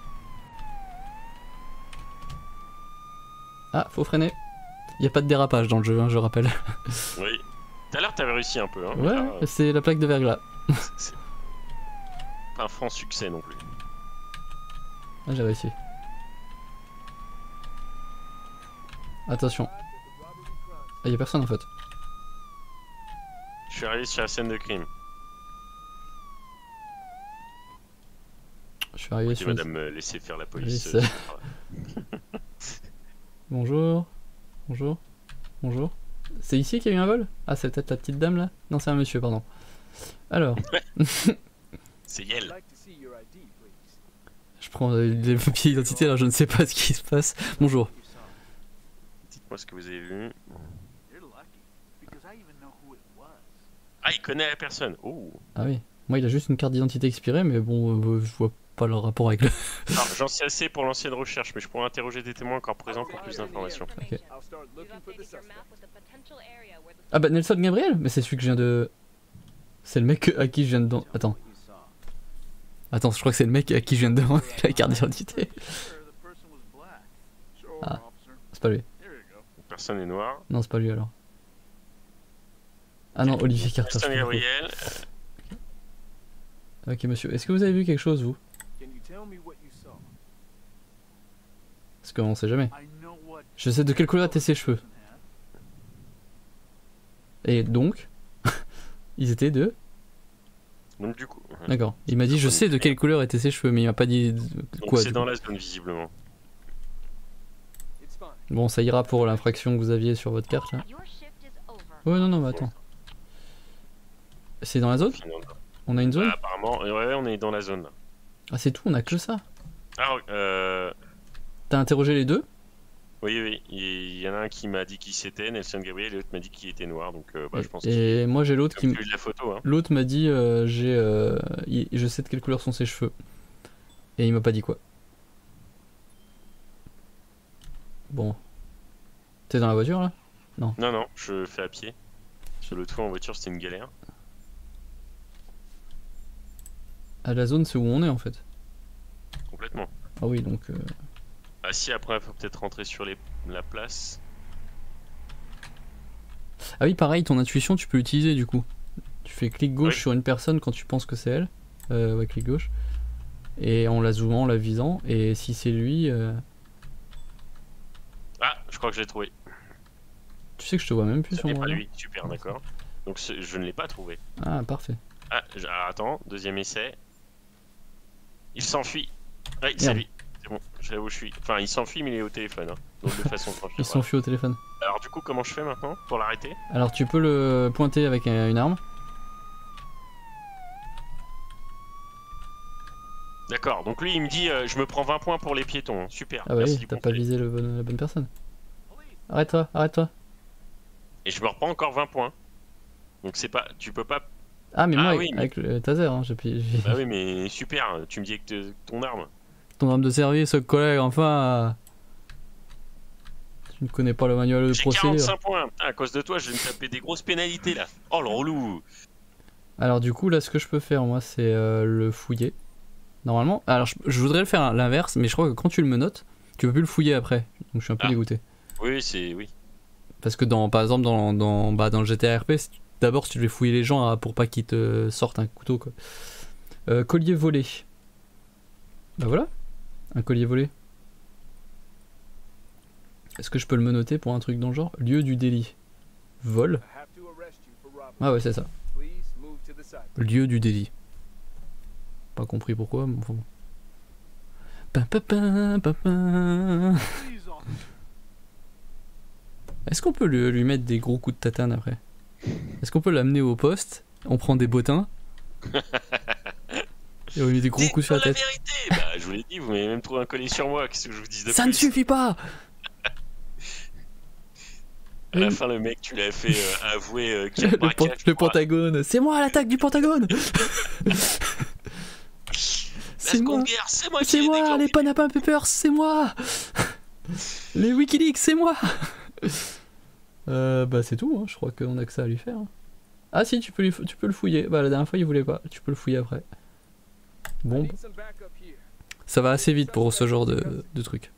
S2: Ah, faut freiner. Y a pas de dérapage dans le jeu, hein, je rappelle.
S3: Oui. Tout à l'heure, t'avais réussi un peu. Hein, mais
S2: Ouais,
S3: là,
S2: c'est la plaque de verglas.
S3: c'est pas un franc succès non plus.
S2: Ah, j'ai réussi. Attention. Ah, y a personne en fait.
S3: Je suis arrivé sur la scène de crime.
S2: Je suis arrivé
S3: Et
S2: sur...
S3: madame me laisser faire la police.
S2: Oui,
S3: euh,
S2: Bonjour. Bonjour. Bonjour. C'est ici qu'il y a eu un vol? Ah, c'est peut-être la petite dame là? Non, c'est un monsieur, pardon. Alors,
S3: C'est Yel.
S4: I'd like to see your I D, please.
S2: je prends euh, les papiers d'identité, alors je ne sais pas ce qui se passe. Bonjour.
S4: You saw.
S3: Dites-moi ce que vous avez vu.
S4: You're lucky, because I even know who it was.
S3: Ah, il connaît la personne. Oh.
S2: Ah oui. Moi, il a juste une carte d'identité expirée, mais bon, euh, je vois pas le rapport avec le...
S3: Alors, j'en sais assez pour l'ancienne recherche, mais je pourrais interroger des témoins encore présents pour plus d'informations.
S2: Ok.
S4: I'll start looking for the suspect.
S2: Ah bah, Nelson Gabriel? Mais c'est celui que je viens de... C'est le mec à qui je viens de... don- Attends.
S4: What you saw.
S2: Attends, je crois que c'est le mec à qui je viens de demander la carte d'identité.
S4: Sure, the person was black. Sure,
S2: Ah.
S4: officer.
S2: C'est pas lui.
S4: Here you go.
S3: Personne n'est noir.
S2: Non, c'est pas lui alors. Ah non, Olivier Carter.
S3: Christian
S2: je comprends.
S3: Gabriel.
S2: Ok, monsieur. Est-ce que vous avez vu quelque chose, vous?
S4: Can you tell me what you saw?
S2: Parce qu'on sait jamais.
S4: I know what
S2: Je sais de quelle couleur étaient ses cheveux. Et donc, ils étaient de...
S3: Donc du coup.
S2: D'accord. Il m'a dit je sais de quelle couleur étaient ses cheveux, mais il m'a pas dit de-
S3: Donc
S2: quoi.
S3: c'est
S2: du
S3: dans
S2: coup.
S3: la zone visiblement.
S4: It's fine.
S2: Bon, ça ira pour l'infraction que vous aviez sur votre carte là. Ouais, non, non, mais attends. C'est dans la zone?
S3: Finalement.
S2: On a une zone?
S3: Bah, apparemment, ouais, on est dans la zone. là.
S2: Ah, c'est tout, on a que ça.
S3: Ah, euh.
S2: T'as interrogé les deux?
S3: Oui, oui, il y en a un qui m'a dit qui c'était, Nelson Gabriel, et l'autre m'a dit qu'il était noir, donc euh, bah, je pense qu'il
S2: Et moi j'ai l'autre
S3: a
S2: qui m-
S3: vu de la photo. Hein.
S2: L'autre m'a dit euh, j'ai euh, il- je sais de quelle couleur sont ses cheveux. Et il m'a pas dit quoi. Bon. T'es dans la voiture là?
S3: Non, non, je fais à pied. Sur le toit en voiture, c'était une galère.
S2: À la zone c'est où on est en fait.
S3: Complètement.
S2: Ah oui donc... euh,
S3: Ah si, après, il faut peut-être rentrer sur les... la place.
S2: Ah oui pareil, ton intuition tu peux l'utiliser du coup. Tu fais clic gauche
S3: Oui.
S2: sur une personne quand tu penses que c'est elle. Euh, ouais clic gauche. Et en la zoomant, en la visant. Et si c'est lui... euh,
S3: Ah, je crois que je l'ai trouvé.
S2: Tu sais que je te vois même plus
S3: Ce
S2: sur
S3: n'est
S2: mon
S3: pas
S2: radar.
S3: lui, super, d'accord. Donc ce- je ne l'ai pas trouvé.
S2: Ah, parfait.
S3: Ah, j- ah, attends, deuxième essai. Il s'enfuit. Ouais, c'est
S2: Merde.
S3: lui. C'est bon, je sais où je suis. Enfin, il s'enfuit, mais il est au téléphone. Hein. Donc de façon s'enfuir.
S2: Il s'enfuit au téléphone.
S3: Alors du coup, comment je fais maintenant pour l'arrêter?
S2: Alors tu peux le pointer avec un- une arme.
S3: D'accord, donc lui il me dit euh, je me prends vingt points pour les piétons. Super,
S2: Ah bah
S3: merci
S2: oui,
S3: du
S2: t'as pas
S3: conseil.
S2: visé le bon- la bonne personne. Arrête-toi, arrête-toi.
S3: Et je me reprends encore vingt points. Donc c'est pas. Tu peux pas.
S2: Ah mais
S3: Ah
S2: moi
S3: oui,
S2: avec,
S3: mais-
S2: avec le taser, hein, j'ai pi- j'ai-
S3: Bah oui, mais super, tu me dis que te- ton arme.
S2: ton arme de service, collègue, enfin. Tu ne connais pas le manuel de
S3: J'ai
S2: procédure.
S3: quarante-cinq points. Ah, à cause de toi, je vais me taper des grosses pénalités là. Oh le relou.
S2: Alors du coup là ce que je peux faire moi c'est euh, le fouiller. Normalement, alors je, je voudrais le faire à l'inverse mais je crois que quand tu le menottes, tu peux plus le fouiller après. Donc je suis un peu
S3: Ah.
S2: dégoûté.
S3: Oui, c'est. Oui.
S2: Parce que dans, par exemple dans, dans, bah, dans le G T A R P, si tu- d'abord si tu devais fouiller les gens hein, pour pas qu'ils te sortent un couteau quoi. Euh, collier volé. Bah voilà, un collier volé. Est-ce que je peux le menotter pour un truc dans le genre? Lieu du délit. Vol.
S4: I have to arrest you for robbery.
S2: Ah ouais c'est ça.
S4: Please move to the side.
S2: Lieu du délit. Pas compris pourquoi, mais enfin bon. Pa, pa, pa, pa, pa.
S4: Please, officer.
S2: Est-ce qu'on peut lui, lui mettre des gros coups de tatane après? Est-ce qu'on peut l'amener au poste? On prend des bottins et on lui met des gros
S3: Dites
S2: coups sur la
S3: la
S2: tête.
S3: vérité. Bah, je vous l'ai dit, vous m'avez même trouvé un collier sur moi. Qu'est-ce que je vous dis de
S2: Ça
S3: plus
S2: ne suffit pas!
S3: À la fin, le mec, tu l'as fait euh, avouer euh, qu'il y a
S2: Le,
S3: braquage,
S2: pan-
S3: je
S2: le
S3: crois.
S2: Pentagone! C'est moi l'attaque du Pentagone!
S3: La
S2: C'est moi!
S3: Seconde Guerre, c'est moi qui
S2: C'est
S3: l'ai
S2: moi!
S3: déclenché.
S2: Les Panama Papers, c'est moi! Les Wikileaks, c'est moi! Euh, bah c'est tout, hein. Je crois qu'on a que ça à lui faire. hein. Ah si, tu peux, lui, fou- tu peux le fouiller. Bah la dernière fois il voulait pas, tu peux le fouiller après.
S4: I
S2: Bon,
S4: need some backup here.
S2: ça va assez vite pour ce genre de, de truc.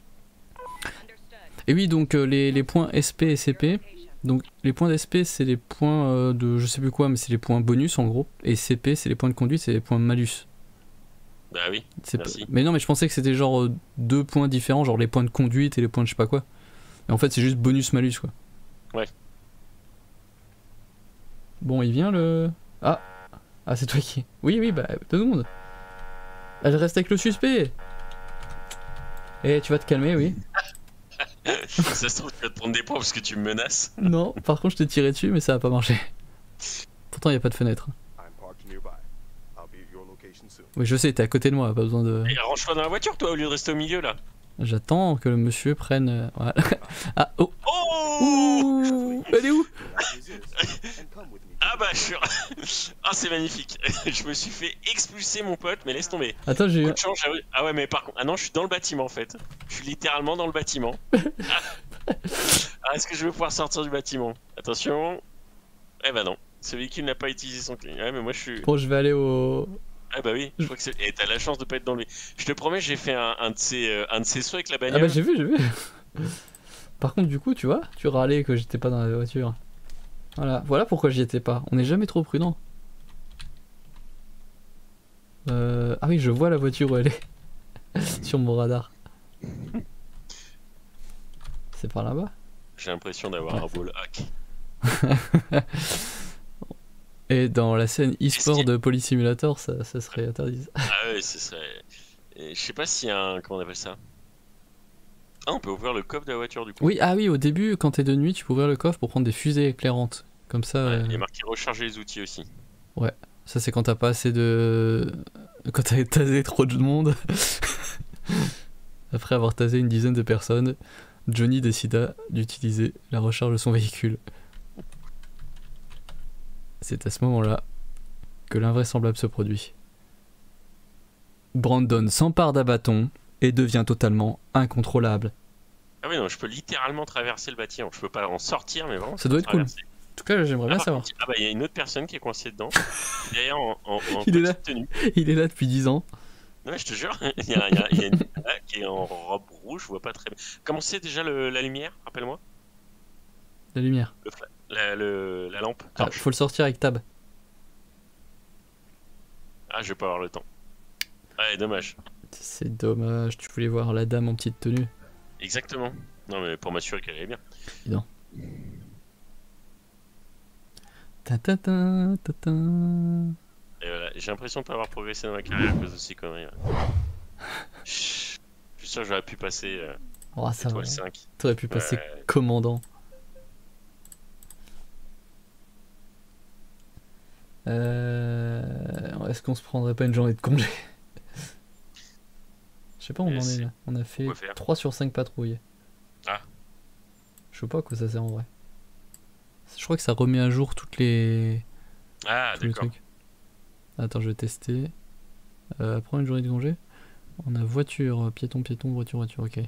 S2: Et oui, donc euh, les, les points S P et C P. Donc les points d'S P c'est les points euh, de je sais plus quoi, mais c'est les points bonus en gros. Et C P c'est les points de conduite, c'est les points malus.
S3: Bah oui.
S2: C'est
S3: Merci.
S2: pas- Mais non, mais je pensais que c'était genre euh, deux points différents, genre les points de conduite et les points de je sais pas quoi. Et en fait c'est juste bonus malus quoi.
S3: Ouais.
S2: Bon, il vient le. Ah Ah, c'est toi qui. Oui, oui, bah, tout le monde. Elle reste avec le suspect. Eh, tu vas te calmer, oui.
S3: Ça se trouve, tu vas te prendre des points parce que tu me menaces.
S2: Non, par contre, je t'ai tiré dessus, mais ça a pas marché. Pourtant, il n'y a pas de fenêtre.
S5: I'm parked nearby. I'll be at your location soon.
S2: Oui, je sais, t'es à côté de moi, pas besoin de.
S3: Et range-toi dans la voiture, toi, au lieu de rester au milieu là.
S2: J'attends que le monsieur prenne. euh, Voilà. Ah, oh
S3: Oh
S2: Ouh Elle est où
S5: Resist and come with me.
S3: Ah bah, je suis. Ah, c'est magnifique. Je me suis fait expulser, mon pote, mais laisse tomber.
S2: Attends, j'ai eu.
S3: Coup de chance, j'avoue. Ah ouais, mais par contre. Ah non, je suis dans le bâtiment en fait. Je suis littéralement dans le bâtiment. Ah, Ah, est-ce que je vais pouvoir sortir du bâtiment? Attention. Eh bah non. Ce véhicule n'a pas utilisé son clignotant. Ouais, mais moi je suis.
S2: Bon, je vais aller au.
S3: Ah bah oui, je crois que c'est. Et t'as la chance de pas être dans le. Je te promets, j'ai fait un, un de ces euh, un de ces sauts avec la
S2: Ah,
S3: bagnole.
S2: bah, j'ai vu, j'ai vu. Par contre, du coup, tu vois, tu râlais que j'étais pas dans la voiture. Voilà, voilà pourquoi j'y étais pas. On n'est jamais trop prudent. Euh... Ah oui, je vois la voiture où elle est. Sur mon radar. C'est par là-bas.
S3: J'ai l'impression d'avoir
S2: Ouais.
S3: un ball hack.
S2: Et dans la scène e-sport
S3: Est-ce qu'il-
S2: de Police Simulator, ça, ça serait interdit.
S3: Ah ouais, ce serait. Et je sais pas s'il y a un. Comment on appelle ça? Ah, on peut ouvrir le coffre de la voiture du coup.
S2: Oui, ah oui, au début, quand t'es de nuit, tu peux ouvrir le coffre pour prendre des fusées éclairantes. Comme ça,
S3: Ouais,
S2: euh,
S3: il est marqué recharger les outils aussi.
S2: ça c'est quand t'as pas assez de... Quand t'as tasé trop de monde. Après avoir tasé une dizaine de personnes, Johnny décida d'utiliser la recharge de son véhicule. C'est à ce moment-là que l'invraisemblable se produit. Brandon s'empare d'un bâton et devient totalement incontrôlable.
S3: Ah oui, non, je peux littéralement traverser le bâtiment. Je peux pas en sortir, mais vraiment.
S2: Ça doit être cool.
S3: traverser.
S2: En tout cas, j'aimerais
S3: Ah,
S2: bien
S3: par
S2: savoir.
S3: contre, ah bah, il y a une autre personne qui est coincée dedans. D'ailleurs, en, en, en
S2: Il est
S3: petite
S2: là.
S3: tenue.
S2: Il est là depuis dix ans.
S3: Ouais, je te jure, il y a, il y a- il y a une nana qui est en robe rouge, je vois pas très bien. Comment c'est déjà le- la lumière? Rappelle-moi.
S2: La lumière.
S3: Le fla- La, le- la lampe.
S2: Ah,
S3: torche.
S2: faut le sortir avec tab.
S3: Ah, je vais pas avoir le temps. Ouais, dommage.
S2: C'est dommage, tu voulais voir la dame en petite tenue.
S3: Exactement. Non, mais pour m'assurer qu'elle est bien.
S2: Ta ta ta ta ta.
S3: Et voilà, j'ai l'impression de pas avoir progressé dans ma carrière à cause de ces conneries. là. Chut. Je suis sûr que j'aurais pu passer euh,
S2: Oh, ça va.
S3: étoile cinq.
S2: T'aurais pu passer
S3: Ouais.
S2: commandant. Euh... Est-ce qu'on se prendrait pas une journée de congé? Je sais pas où on
S3: Et
S2: en est
S3: c'est-
S2: là. On a fait
S3: quoi faire
S2: trois sur cinq patrouilles.
S3: Ah.
S2: Je sais pas à quoi ça sert en vrai. Je crois que ça remet à jour toutes les,
S3: Ah,
S2: tous les
S3: d'accord.
S2: trucs. Attends, je vais tester. Euh, prendre une journée de congé. On a voiture, piéton, piéton, voiture, voiture, ok.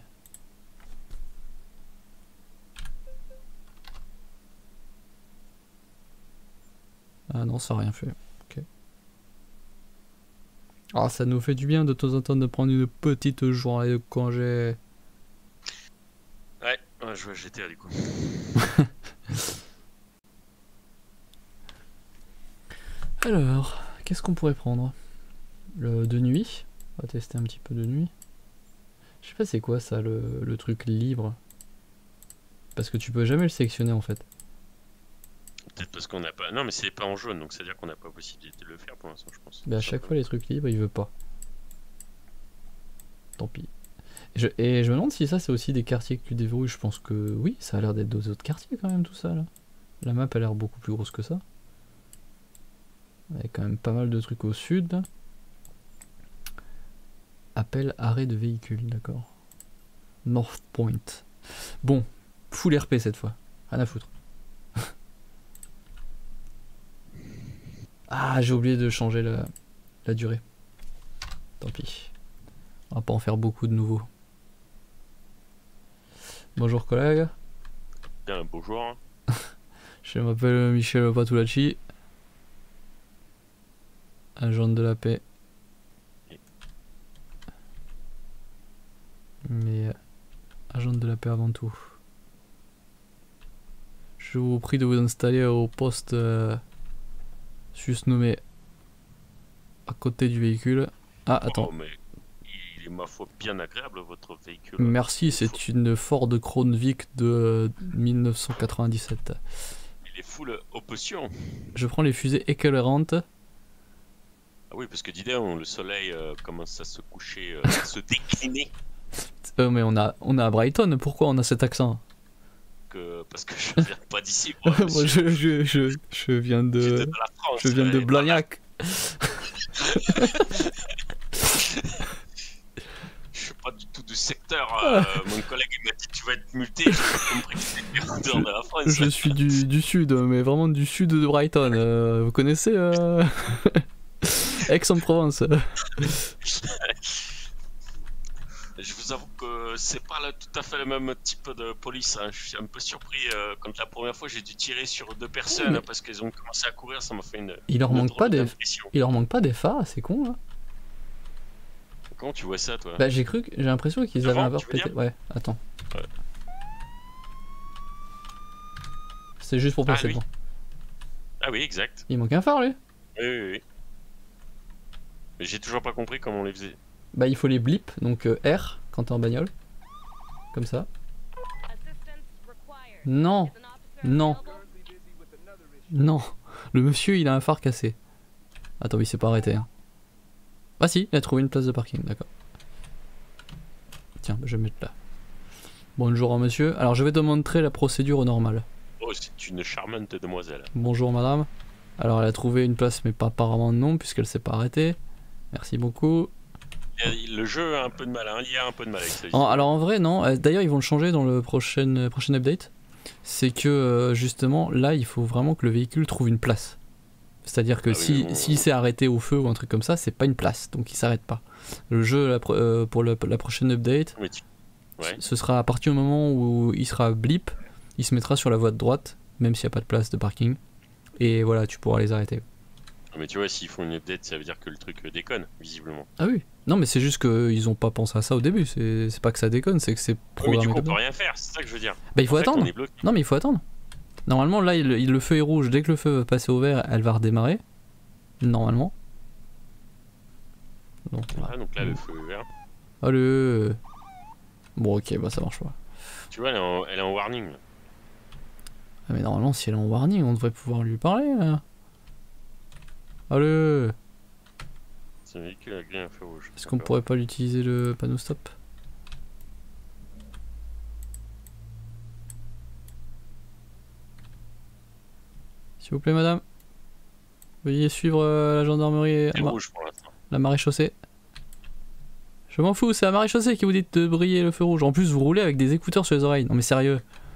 S2: Ah non, ça a rien fait. Ok. Ah, ça nous fait du bien de temps en temps de prendre une petite journée de congé.
S3: Ouais, ouais, je vois G T A du coup.
S2: Alors, qu'est-ce qu'on pourrait prendre? Le de nuit. On va tester un petit peu de nuit. Je sais pas c'est quoi ça, le, le truc libre. Parce que tu peux jamais le sélectionner en fait.
S3: Peut-être parce qu'on n'a pas. Non, mais c'est pas en jaune, donc c'est-à-dire qu'on n'a pas possibilité de le faire pour l'instant, je pense.
S2: Mais à chaque fois les trucs libres il veut pas. Tant pis. Et je, et je me demande si ça c'est aussi des quartiers que tu déverrouilles. Je pense que oui, ça a l'air d'être d'autres autres quartiers quand même tout ça là. La map a l'air beaucoup plus grosse que ça. Il y a quand même pas mal de trucs au sud. Appel arrêt de véhicule, d'accord. North Point. Bon, full R P cette fois. Rien à foutre. Ah, j'ai oublié de changer la, la durée. Tant pis. On va pas en faire beaucoup de nouveaux. Bonjour collègue.
S3: Bien, bonjour.
S2: Je m'appelle Michel Patulacci. Agent de la paix. Mais euh, agent de la paix avant tout. Je vous prie de vous installer au poste euh, susnommé à côté du véhicule. Ah, attends.
S3: Oh, mais il est ma foi bien agréable votre véhicule.
S2: Merci, c'est une Ford Crown Vic de euh, mille neuf cent quatre-vingt-dix-sept.
S3: Il est full opposition.
S2: Je prends les fusées éclairantes.
S3: Ah oui, parce que dis donc, le soleil euh, commence à se coucher, euh, à se décliner.
S2: Euh, mais on a, on a à Brighton, pourquoi on a cet accent?
S3: Que, parce que je viens pas d'ici. Moi,
S2: Moi
S3: monsieur.
S2: je, je, je, je viens
S3: J'étais
S2: de.
S3: de la France.
S2: Je viens de
S3: ouais.
S2: Blagnac.
S3: Je suis pas du tout du secteur. euh, mon collègue il m'a dit tu vas être multé. J'ai pas compris que c'était en dehors de la France.
S2: Je suis du, du sud, mais vraiment du sud de Brighton. Euh, vous connaissez euh... Aix-en-Provence.
S3: Je vous avoue que c'est pas là, tout à fait le même type de police. Hein. Je suis un peu surpris euh, quand la première fois j'ai dû tirer sur deux personnes
S2: Mais-
S3: parce qu'elles ont commencé à courir. Ça m'a fait une.
S2: Il leur
S3: une
S2: manque
S3: drôle
S2: pas des,
S3: d'impression.
S2: il leur manque pas des phares, c'est con là.
S3: Comment tu vois ça, toi?
S2: Bah j'ai cru, que- j'ai l'impression qu'ils avaient
S3: Devant,
S2: un phare
S3: tu veux
S2: pété.
S3: dire
S2: Ouais, attends.
S3: Ouais.
S2: C'est juste pour
S3: Ah,
S2: passer
S3: lui.
S2: devant.
S3: Ah oui, exact.
S2: Il manque un phare lui.
S3: Oui, oui, oui. Mais j'ai toujours pas compris comment on les faisait.
S2: Bah il faut les blips, donc euh, R quand t'es en bagnole. Comme ça.
S1: Assistance required.
S2: Non,
S1: Is an officer
S2: non,
S1: available?
S4: Currently busy with another issue.
S2: non. Le monsieur il a un phare cassé. Attends, il s'est pas arrêté. Hein. Ah si, il a trouvé une place de parking, d'accord. Tiens, je vais mettre là. Bonjour monsieur. Alors je vais te montrer la procédure normale.
S3: Oh, c'est une charmante demoiselle.
S2: Bonjour madame. Alors elle a trouvé une place mais pas apparemment non puisqu'elle s'est pas arrêtée. Merci beaucoup.
S3: Et le jeu a un peu de mal, hein. Il y a un peu de mal avec ça.
S2: En- alors en vrai non, Euh, d'ailleurs ils vont le changer dans le prochain, euh, prochain update. C'est que euh, justement là il faut vraiment que le véhicule trouve une place. C'est-à-dire que
S3: Ah oui,
S2: si
S3: mais bon,
S2: s'il s'est arrêté au feu ou un truc comme ça, c'est pas une place, donc il s'arrête pas. Le jeu la pro- euh, pour le- la prochaine update,
S3: Mais tu- Ouais.
S2: ce sera à partir du moment où il sera blip, il se mettra sur la voie de droite, même s'il n'y a pas de place de parking. Et voilà, tu pourras les arrêter.
S3: Mais tu vois, s'ils font une update, ça veut dire que le truc euh, déconne, visiblement.
S2: Ah oui. Non mais c'est juste qu'ils ont pas pensé à ça au début, c'est c'est pas que ça déconne, c'est que c'est
S3: Ouais, mais
S2: programmé
S3: du coup, on
S2: comme
S3: peut
S2: ça.
S3: rien faire, c'est ça que je veux dire.
S2: Bah il faut
S3: En fait,
S2: attendre.
S3: on est bloqué.
S2: Non mais il faut attendre. Normalement là il, il- le feu est rouge, dès que le feu va passer au vert, elle va redémarrer. Normalement. Donc
S3: Ah,
S2: voilà.
S3: donc là, le feu est vert.
S2: Allez. Bon ok, bah ça marche pas.
S3: Tu vois, elle est en, elle est en warning. là.
S2: Ah, mais normalement, si elle est en warning, on devrait pouvoir lui parler. Là. Allez.
S3: C'est un véhicule avec un feu rouge.
S2: Est-ce qu'on
S3: D'accord.
S2: pourrait pas l'utiliser le panneau stop? S'il vous plaît, madame. Veuillez suivre euh, la gendarmerie et
S3: C'est
S2: ma-
S3: rouge pour l'instant.
S2: la maréchaussée. Je m'en fous, c'est la maréchaussée qui vous dit de briller le feu rouge. En plus, vous roulez avec des écouteurs sur les oreilles. Non mais sérieux.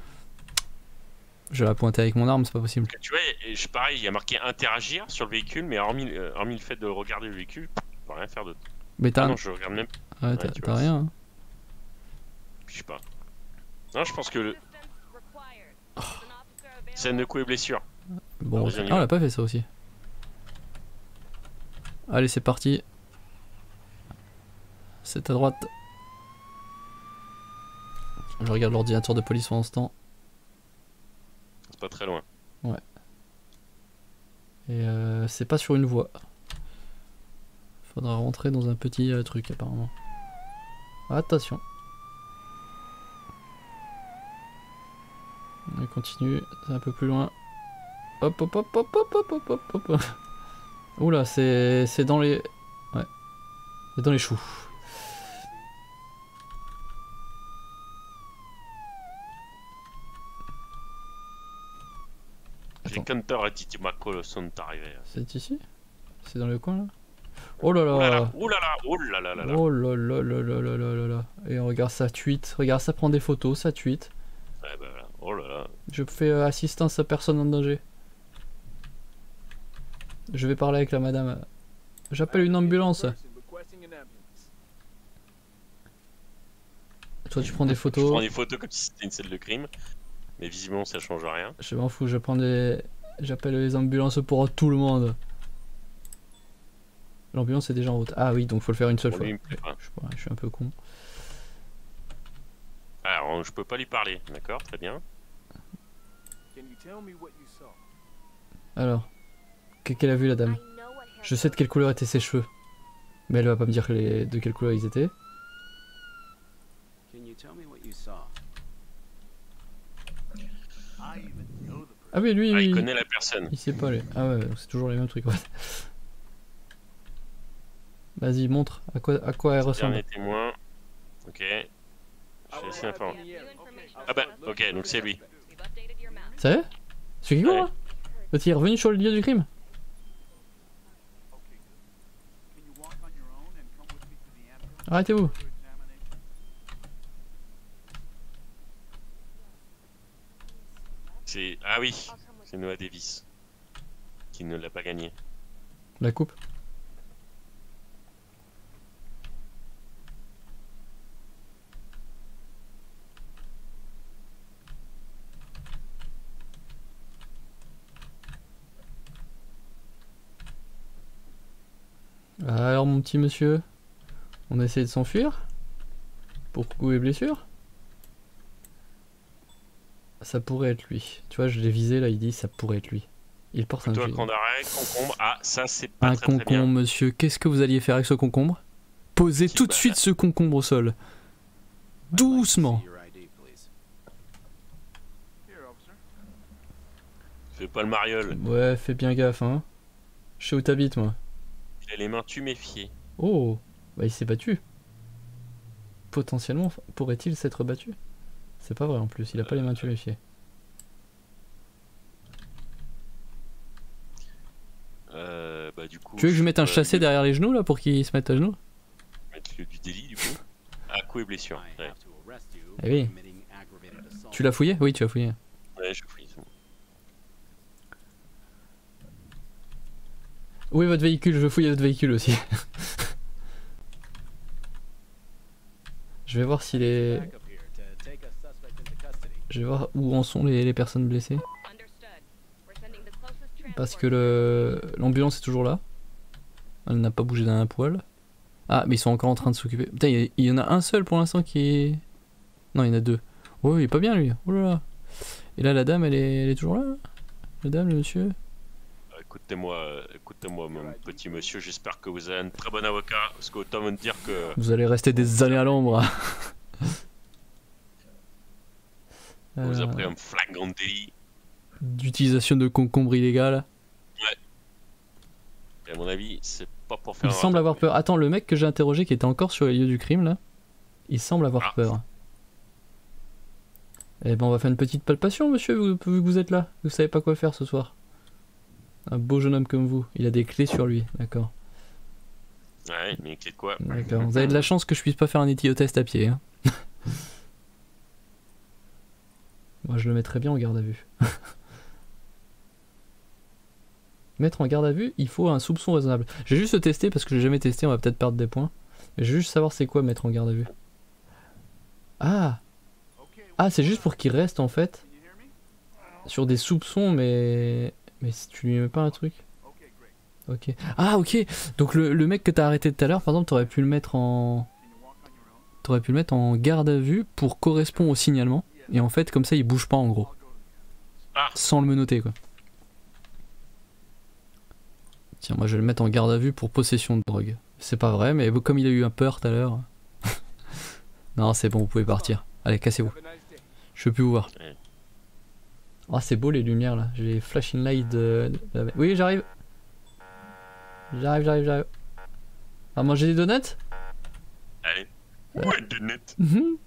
S2: Je vais la pointer avec mon arme, c'est pas possible.
S3: Tu vois, et je, pareil, il y a marqué interagir sur le véhicule, mais hormis, euh, hormis le fait de regarder le véhicule, je peux rien faire d'autre.
S2: Mais t'as
S3: Ah non, je regarde même.
S2: ouais, t'as-
S3: tu
S2: t'as
S3: vois,
S2: rien. Hein.
S3: Je sais pas. Non, je pense que le
S1: Assistance required. Is an officer available?
S3: scène de coups et blessures.
S2: Bon,
S3: Vas-y, on y
S2: ah, on
S3: va.
S2: a pas fait ça aussi. Allez, c'est parti. C'est à droite. Je regarde l'ordinateur de police pendant ce temps.
S3: C'est pas très loin.
S2: Et euh, c'est pas sur une voie. Faudra rentrer dans un petit euh, truc apparemment. Attention. On continue, c'est un peu plus loin. Hop hop hop hop hop hop hop hop hop. Oula, c'est c'est dans les... Ouais. C'est dans les choux.
S3: J'ai
S2: Attends.
S3: Counter et Titi Mako le son arrivé.
S2: C'est ici? C'est dans le coin là? Oh là
S3: Oh là
S2: là!
S3: là, oh là là, oh là là là là.
S2: Oh là là là là là là là là. Et on regarde sa tweet. Regarde, ça prend des photos, ça tweet.
S3: Ouais, bah voilà. Oh là là.
S2: Je fais euh, assistance à personne en danger. Je vais parler avec la madame. J'appelle une ambulance.
S4: Person requesting an ambulance.
S2: Toi tu prends des
S3: Je
S2: photos.
S3: prends des photos comme si c'était une scène de crime, mais visiblement ça change rien.
S2: Je m'en fous, je prends des... J'appelle les ambulances pour tout le monde. L'ambulance est déjà en route. Ah oui, donc faut le faire une seule
S3: Pour
S2: fois.
S3: lui, il me plaît pas.
S2: Je, sais pas, je suis un peu con.
S3: Alors, je peux pas lui parler, d'accord, très bien.
S4: Can you tell me what you saw?
S2: Alors, qu'est- qu'elle a vu la
S1: I
S2: dame?
S1: know what hair
S2: Je sais de quelle couleur étaient ses cheveux. Mais elle va pas me dire que les- de quelle couleur ils étaient.
S6: Can you tell me what you saw?
S2: Ah oui, lui,
S3: Ah, il
S2: il,
S3: connaît la personne.
S2: il sait pas les... Ah ouais, donc c'est toujours les mêmes trucs. Ouais. Vas-y, montre à quoi, à quoi elle ressemble.
S3: Dernier témoin. Ok. Je suis assez informé. Ah bah, ok, donc c'est lui.
S1: We've updated your map.
S2: Sérieux? Celui qui court
S3: Ouais.
S2: là? L'autre, il est revenu sur le lieu du crime? Arrêtez-vous.
S3: C'est. Ah oui, c'est Noah Davis. Qui ne l'a pas gagné.
S2: La coupe. Alors mon petit monsieur, on a essayé de s'enfuir pour coups et blessures. Ça pourrait être lui. Tu vois, je l'ai visé là, il dit ça pourrait être lui. Il porte un
S3: Toi,
S2: gilet.
S3: camp d'arrêt, concombre. Ah, ça c'est pas
S2: Un
S3: très très bien.
S2: concombre, monsieur. Qu'est-ce que vous alliez faire avec ce concombre? Posez
S3: Qui
S2: tout de
S3: bah,
S2: suite ce concombre au sol. Doucement.
S6: See your I D, please.
S4: Here, officer.
S3: Fais pas le mariole.
S2: Ouais, fais bien gaffe, hein. Je sais où t'habites, moi.
S3: Il a les mains tuméfiées.
S2: Oh, bah il s'est battu. Potentiellement, pourrait-il s'être battu? C'est pas vrai en plus, il a pas les mains tuméfiées.
S3: Euh, bah du coup.
S2: Tu veux que je mette un
S3: euh,
S2: chassé derrière les genoux là pour qu'il se mette à genoux?
S3: Mettre le- du délit du coup. Ah, coup et blessure.
S6: I
S3: Ouais,
S6: have to arrest you
S2: Eh oui.
S6: for committing aggravated assault.
S2: Tu l'as fouillé? Oui, tu l'as fouillé.
S3: ouais je fouille. c'est bon.
S2: Où est votre véhicule? Je veux fouiller votre véhicule aussi. Je vais voir si les...
S6: Back up here to take a suspect into custody.
S2: Je vais voir où en sont les, les personnes blessées.
S1: Understood. We're sending the closest
S2: Parce que
S1: transport.
S2: le l'ambulance est toujours là. Elle n'a pas bougé d'un poil. Ah, mais ils sont encore en train de s'occuper. Putain, il y, il y en a un seul pour l'instant qui est... Non, il y en a deux. Oh, il est pas bien lui. Oh là là. Et là, la dame, elle est, elle est toujours là? La dame, le monsieur?
S3: Euh, Écoutez-moi, euh, écoutez-moi mon petit monsieur, j'espère que vous avez un très bon avocat. Parce qu'autant me dire que.
S2: Vous allez rester des années à l'ombre.
S3: Vous
S2: Euh,
S3: avez pris un flagrant délit.
S2: d'utilisation de concombre illégal.
S3: Et à mon avis, c'est pas pour faire
S2: Il
S3: un
S2: semble avoir
S3: ratatouille.
S2: peur. Attends, le mec que j'ai interrogé qui était encore sur les lieux du crime là, il semble avoir
S3: Ah.
S2: peur. Eh ben on va faire une petite palpation monsieur, vu vu que vous êtes là. Vous savez pas quoi faire ce soir. Un beau jeune homme comme vous, il a des clés sur lui, d'accord.
S3: Ouais, mais clé de quoi?
S2: D'accord. Vous avez de la chance que je puisse pas faire un éthylotest à pied. Hein. Moi je le mettrais bien en garde à vue. Mettre en garde à vue, il faut un soupçon raisonnable. Je vais juste le tester parce que j'ai jamais testé, on va peut-être perdre des points. Mais je veux juste savoir c'est quoi mettre en garde à vue. Ah Ah c'est juste pour qu'il reste en fait sur des soupçons mais... Mais si tu lui mets pas un truc. Ok. Ah ok. Donc le, le mec que t'as arrêté tout à l'heure par exemple t'aurais pu le mettre en... T'aurais pu le mettre en garde à vue pour correspondre au signalement. Et en fait comme ça il bouge pas en gros.
S3: Ah.
S2: Sans le menotter quoi. Tiens, moi je vais le mettre en garde à vue pour possession de drogue. C'est pas vrai, mais comme il a eu un peur tout à l'heure. Non, c'est bon, vous pouvez partir. Allez, cassez-vous.
S4: Have a nice day.
S2: Je veux plus vous voir.
S3: Ouais.
S2: Ah, c'est beau les lumières là. J'ai les flashing lights de. de la- Oui, j'arrive. J'arrive, j'arrive, j'arrive. On va manger des donuts?
S3: Allez. Ouais, de net.
S2: Mhm.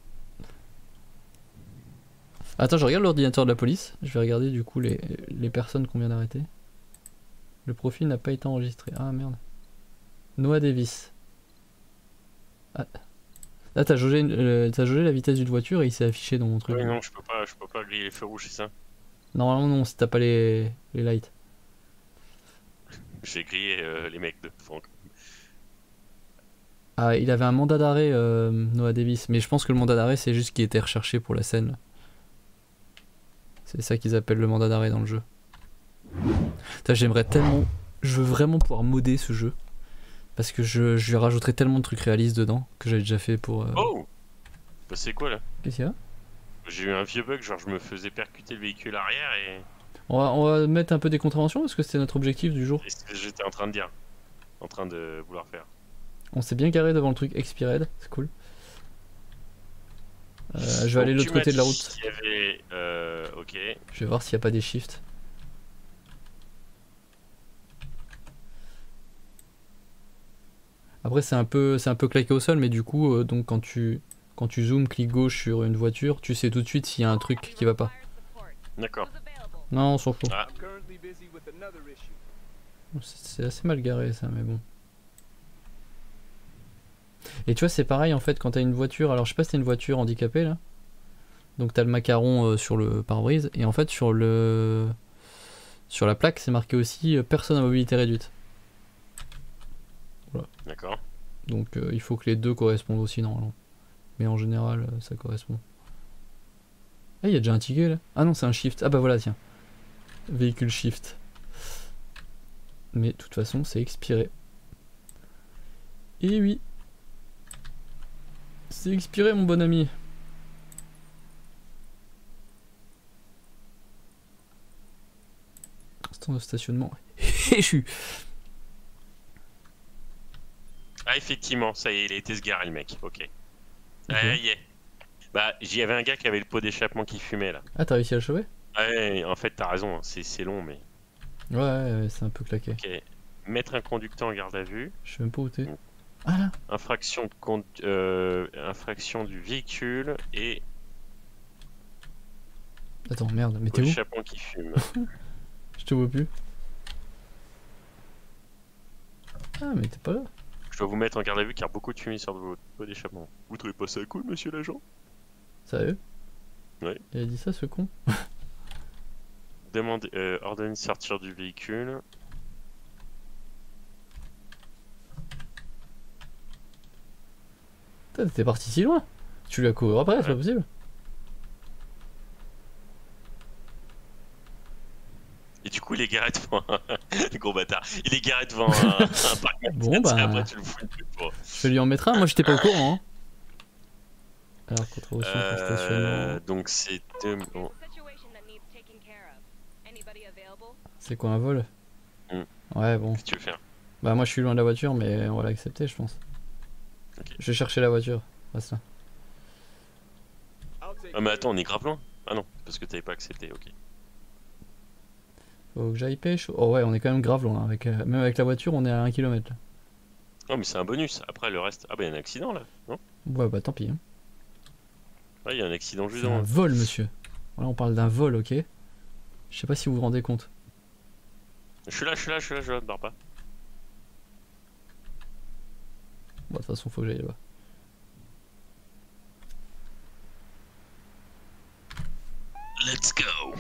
S2: Attends, je regarde l'ordinateur de la police. Je vais regarder du coup les, les personnes qu'on vient d'arrêter. Le profil n'a pas été enregistré. Ah merde. Noah Davis. Ah, ah t'as jaugé, euh, t'as jaugé la vitesse d'une voiture et il s'est affiché dans mon truc.
S3: Oui, non, je peux pas, je peux pas griller les feux rouges, c'est ça?
S2: Normalement non, si t'as pas les, les lights.
S3: J'ai grillé euh, les mecs de Franck.
S2: Ah, il avait un mandat d'arrêt, euh, Noah Davis. Mais je pense que le mandat d'arrêt c'est juste qu'il était recherché pour la scène. C'est ça qu'ils appellent le mandat d'arrêt dans le jeu. Putain, j'aimerais tellement... Je veux vraiment pouvoir modder ce jeu. Parce que je, je lui rajouterais tellement de trucs réalistes dedans que j'avais déjà fait pour... euh,
S3: Oh! Bah, c'est quoi là?
S2: Qu'est-ce qu'il y a?
S3: J'ai eu un vieux bug, genre je me faisais percuter le véhicule arrière et.
S2: on va, on va mettre un peu des contraventions parce que c'était notre objectif du jour.
S3: et c'est ce que j'étais en train de dire. En train de vouloir faire.
S2: On s'est bien garé devant le truc Expired, c'est cool. Euh, je vais aller de
S3: Donc,
S2: l'autre
S3: tu m'as
S2: côté de la
S3: dit
S2: route.
S3: qu'il y avait. Euh, ok.
S2: Je vais voir s'il n'y a pas des shifts. Après c'est un peu c'est un peu claqué au sol mais du coup euh, donc quand tu quand tu zoomes clic gauche sur une voiture tu sais tout de suite s'il y a un truc qui va pas.
S3: D'accord.
S2: Non on s'en fout.
S3: Ah,
S4: I'm currently busy with another issue.
S2: C'est c'est assez mal garé ça mais bon. Et tu vois c'est pareil en fait quand t'as une voiture, alors je sais pas si t'as une voiture handicapée là. Donc t'as le macaron euh, sur le pare-brise et en fait sur le sur la plaque c'est marqué aussi euh, personne à mobilité réduite.
S3: d'accord.
S2: Donc euh, il faut que les deux correspondent aussi normalement. Mais en général euh, ça correspond. Ah il y a déjà un ticket là. Ah non c'est un shift. Ah bah voilà tiens. Véhicule shift. Mais de toute façon c'est expiré. Et oui. C'est expiré mon bon ami. Instant de stationnement. Échu.
S3: Ah, effectivement, ça y est, il a été se garer le mec. Ok.
S2: Ok.
S3: Ah, y est. Bah, j'y avait un gars qui avait le pot d'échappement qui fumait là.
S2: Ah t'as réussi à le choper?
S3: Ouais, en fait, t'as raison, hein, c'est c'est long, mais.
S2: Ouais, ouais, ouais, c'est un peu claqué.
S3: Ok. Mettre un conducteur en garde à vue.
S2: Je sais même pas où t'es. Ah là.
S3: Infraction, de condu- euh, infraction du véhicule et
S2: Attends merde mais
S3: pot
S2: t'es où?
S3: d'échappement qui fume.
S2: Je te vois plus. Ah mais t'es pas là.
S3: Je dois vous mettre en garde à vue car beaucoup de fumée sort de votre pot d'échappement. Vous trouvez pas ça cool, monsieur l'agent?
S2: Sérieux?
S3: Ouais.
S2: Il a dit ça ce con?
S3: Demandez, euh, ordonnez de sortir du véhicule.
S2: Putain, t'es parti si loin. Tu lui as couru après, c'est pas possible.
S3: Et du coup, il est garé devant un... le gros bâtard. Il est garé devant un, un parc
S2: Bon,
S3: Mercedes,
S2: bah.
S3: après tu le fous une pute pour...
S2: Je vais lui en mettre un, moi j'étais pas au courant. Hein. Alors, contravention pour
S3: Euh,
S2: stationnement.
S3: donc c'est deux... Bon.
S2: C'est quoi un vol?
S3: Hmm.
S2: Ouais, bon.
S3: Qu'est-ce que tu veux faire?
S2: Bah, moi je suis loin de la voiture, mais on va l'accepter, je pense.
S3: Ok.
S2: Je vais chercher la voiture. Reste là.
S4: I'll take
S3: Ah mais
S4: care
S3: attends, on est grave loin. Ah non, parce que t'avais pas accepté, ok.
S2: Faut que j'aille pêche. Oh ouais, on est quand même grave loin. Avec, euh, même avec la voiture, on est à un kilomètre.
S3: Oh, mais c'est un bonus. Après, le reste. Ah, bah, il y a un accident là, non?
S2: Ouais, bah tant pis. Hein.
S3: Ouais, il y a un accident juste
S2: C'est un
S3: devant.
S2: vol, monsieur. Voilà, on parle d'un vol, ok? Je sais pas si vous vous rendez compte.
S3: Je suis là, je suis là, je suis là, je ne barre pas.
S2: Bon, de toute façon, faut que j'aille là-bas.
S3: Let's go.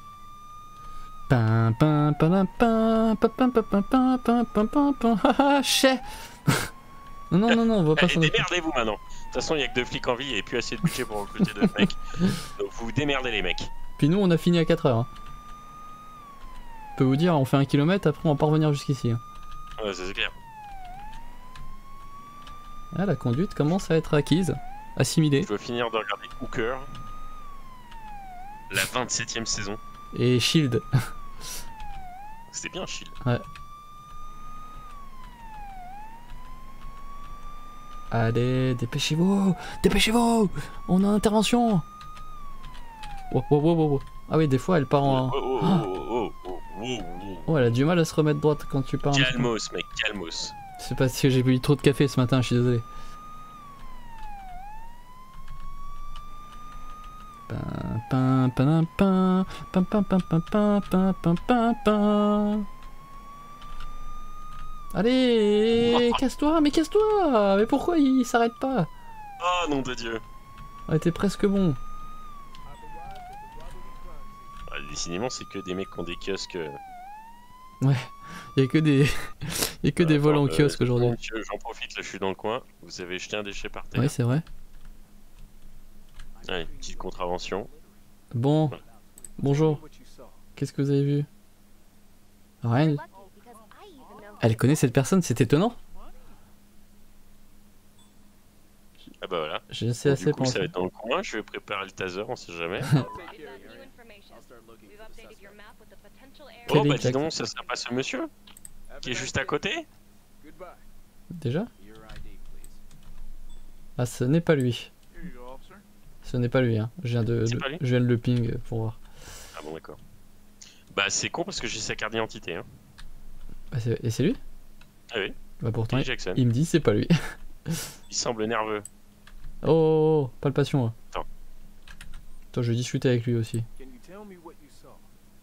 S2: Pam pam pam pam pam pam pam pam pam pam pam pam pam haha chais. Non non non non on va pas
S3: Allez,
S2: s'en occuper.
S3: démerdez-vous maintenant. De toute façon, il y a que deux flics en vie et plus assez de budget pour recruter deux mecs. Donc vous vous démerdez les mecs.
S2: Puis nous on a fini à quatre heures. Hein. Je peux vous dire on fait un kilomètre après on va pas revenir jusqu'ici. Hein.
S3: Ouais, ça c'est clair.
S2: Ah la conduite commence à être acquise, assimilée.
S3: Je dois finir de regarder Hooker. La vingt-septième saison.
S2: Et Shield.
S3: C'était bien Shield.
S2: Ouais. Allez, dépêchez-vous, dépêchez-vous, on a intervention. Oh, oh, oh, oh, oh. Ah oui, des fois elle part en...
S3: Oh, oh,
S2: Ah.
S3: oh, oh, oh, oh, oh.
S2: Oh, elle a du mal à se remettre droite quand tu pars. un petit peu.
S3: Calmos, mec, calmos.
S2: C'est parce que j'ai bu trop de café ce matin, je suis désolé. Pam, pam, pam, pam, pam, pam, pam, pam, pam, pam, pam, pam. Allez, casse-toi, mais casse-toi. Mais pourquoi il s'arrête pas?
S3: Oh nom de Dieu.
S2: Ah, t'es presque bon.
S3: Ah, décidément, c'est que des mecs qui ont des kiosques. euh,
S2: Il y a que des, il y a que des
S3: attends,
S2: vols en
S3: euh,
S2: kiosque aujourd'hui.
S3: monsieur, J'en profite, là je suis dans le coin. Vous avez jeté un déchet par terre.
S2: Oui, c'est vrai.
S3: Allez, petite contravention.
S2: Bon, bonjour.
S4: What you saw.
S2: Qu'est-ce que vous avez vu? Rien.
S1: Lucky because I even know
S2: Elle connaît cette personne, c'est étonnant.
S3: Ah bah voilà.
S2: Je sais
S3: Bon,
S2: assez
S3: du coup,
S2: pour
S3: ça va être dans le coin. Je vais préparer le taser, on sait jamais.
S4: I'll take
S1: I've
S4: care of
S1: got
S4: your
S1: new
S4: end.
S1: information.
S6: I'll start looking
S1: We've
S6: for the
S1: updated your
S6: suspect.
S1: map with the potential area.
S3: Oh bah
S2: Jackson.
S3: dis donc, ça sera pas ce monsieur
S4: Have
S3: qui
S4: a
S3: est
S4: nice
S3: juste à
S4: day.
S3: côté?
S4: Goodbye.
S2: Déjà?
S6: Your I D, please.
S2: Ah, ce n'est pas lui.
S4: Here you go, officer.
S2: Ce n'est pas lui. Hein. Je viens de,
S3: C'est
S2: de-
S3: pas lui
S2: je viens de le ping pour voir.
S3: Ah bon d'accord. Bah c'est con parce que j'ai sa carte d'identité hein.
S2: Ah, c'est- et c'est lui?
S3: Ah oui,
S2: Bah pourtant,
S3: Billy
S2: il,
S3: Jackson.
S2: il me dit c'est pas lui.
S3: Il semble nerveux.
S2: Oh, oh, oh, palpation. Là.
S3: Attends.
S2: Attends, je vais discuter avec lui aussi.
S4: Can you tell me what you saw?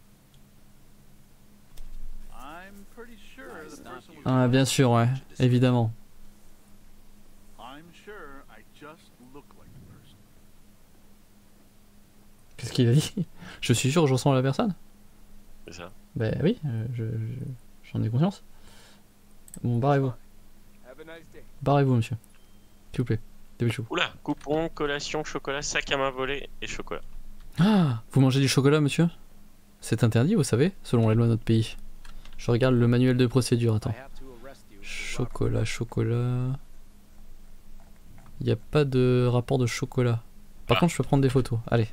S4: I'm pretty sure the person was
S2: Ah, bien sûr, ouais, évidemment.
S4: I'm sure I just look like the person.
S2: Qu'est-ce qu'il a dit? Je suis sûr que je ressemble à la personne?
S3: C'est ça.
S2: Bah oui, euh, je, je- j'en ai conscience. Bon, barrez-vous.
S4: Have a nice day.
S2: Barrez-vous, monsieur. S'il vous plaît. Dépêchez-vous.
S3: Oula, coupon, collation, chocolat, sac à main volé et chocolat.
S2: Ah, vous mangez du chocolat, monsieur? C'est interdit, vous savez, selon les lois de notre pays. Je regarde le manuel de procédure,
S6: I
S2: attends.
S6: have to arrest you. if you rob
S2: Chocolat, chocolat. Il n'y a pas de rapport de chocolat. Par
S3: Ah.
S2: contre, je peux prendre des photos. Allez.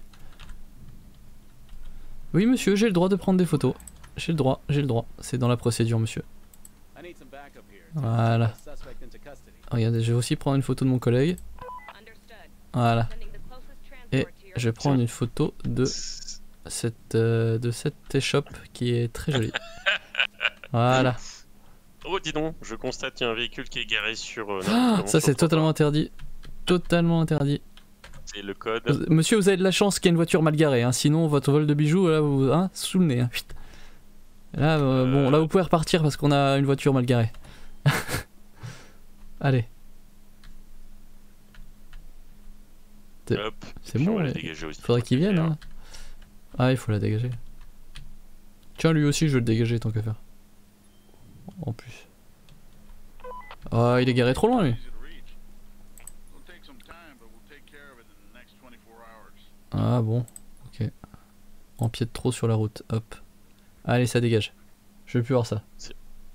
S2: Oui, monsieur, j'ai le droit de prendre des photos. J'ai le droit, j'ai le droit. C'est dans la procédure, monsieur.
S6: I need some backup here.
S2: Voilà.
S6: Take the suspect into custody.
S2: Regardez, je vais aussi prendre une photo de mon collègue.
S1: Understood.
S2: Voilà.
S1: Sending the closest
S2: Et
S1: transport to your
S2: je vais prendre une photo de cette, euh, de cette échoppe qui est très jolie. Voilà.
S3: Oh dis donc, je constate qu'il y a un véhicule qui est garé sur... euh,
S2: Ah,
S3: non,
S2: ça,
S3: sur
S2: c'est
S3: le
S2: totalement
S3: trottoir.
S2: interdit. Totalement interdit.
S3: C'est le code.
S2: Vous- Monsieur, vous avez de la chance qu'il y ait une voiture mal garée, hein. Sinon votre vol de bijoux, là, vous, hein, sous le nez. Hein. Chut. Là, euh, bon, là, vous pouvez repartir parce qu'on a une voiture mal garée. Allez. C'est-
S3: Hop.
S2: C'est
S3: Puis on
S2: bon,
S3: va la
S2: ouais.
S3: dégager aussi.
S2: Faudrait qu'il vienne. Hein. Ah, il faut la dégager. Tiens, lui aussi, je vais le dégager tant qu'à faire. En plus. Ah, il est garé trop loin, lui.
S7: Easy to reach. It'll take some time, but we'll take care of it in the next twenty-four hours.
S2: Ah bon, ok. Empiète trop sur la route, hop. Allez, ça dégage. Je veux plus voir ça.
S3: C'est-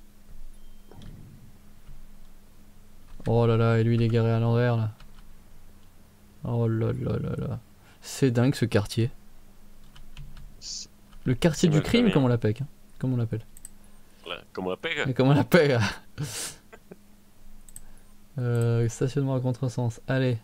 S2: Oh là là, et lui il est garé à l'envers là. Oh là là là là. C'est dingue ce quartier.
S3: C'est-
S2: Le quartier
S3: C'est
S2: du
S3: mal
S2: crime,
S3: famé,
S2: comme on l'appelle. hein. Comme on l'appelle.
S3: Là, comment on l'appelle?
S2: Et Comme on l'appelle. euh, stationnement à contresens. Allez.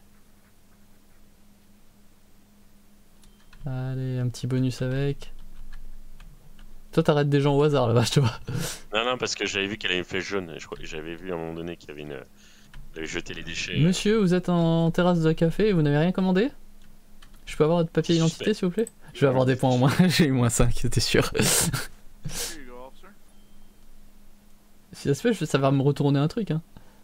S2: Allez, un petit bonus avec. Toi t'arrêtes des gens au hasard là-bas, je te vois.
S3: Non, non, parce que j'avais vu qu'elle avait une flèche jaune. Je crois que j'avais vu à un moment donné qu'il y avait une. Elle avait jeté les déchets.
S2: Monsieur, vous êtes en terrasse de café et vous n'avez rien commandé? Je peux avoir votre papier
S3: Suspect.
S2: d'identité s'il vous plaît? Je vais avoir des points en moins, j'ai eu moins cinq, c'était sûr.
S7: Here you go, officer.
S2: Si ça se fait, je- ça va me retourner un truc. Hein.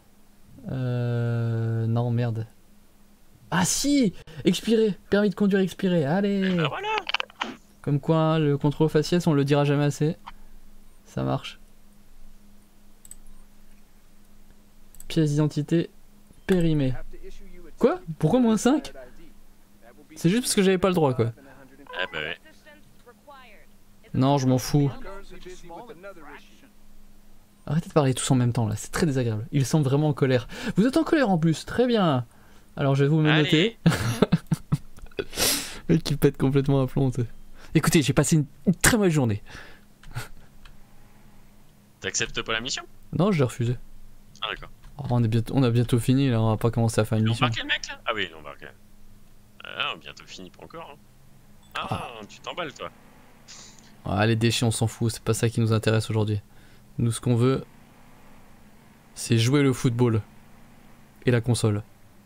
S2: Euh... Non, merde. Ah si! Expiré! Permis de conduire expiré, allez!
S3: Ah voilà.
S2: Comme quoi, hein, le contrôle faciès, on le dira jamais assez. Ça marche. Pièce d'identité périmée.
S4: Have to issue you a
S2: Quoi? Pourquoi moins cinq?
S4: I D. That will be
S2: C'est juste parce que j'avais pas le droit, quoi.
S3: Ah bah ouais.
S1: Assistance required. If
S2: Non, je m'en fous.
S4: I'm currently busy with another issue.
S2: Arrêtez de parler tous en même temps là, c'est très désagréable. Il semble vraiment en colère. Vous êtes en colère en plus, très bien. Alors je vais vous me noter.
S3: Allez.
S2: Le mec qui pète complètement à plomb. tu sais. Écoutez, j'ai passé une, une très mauvaise journée.
S3: T'acceptes pas la mission?
S2: Non, je l'ai refusé.
S3: Ah d'accord.
S2: Oh, on, est bientôt, on a bientôt fini là, on va pas commencer à faire une
S3: Il a
S2: mission.
S3: embarqué le mec là? Ah oui, il a embarqué. Ah, bientôt fini, pas encore. Hein. Ah, tu t'emballes toi.
S2: Ah, les déchets, on s'en fout, c'est pas ça qui nous intéresse aujourd'hui. Nous, ce qu'on veut, c'est jouer le football et la console.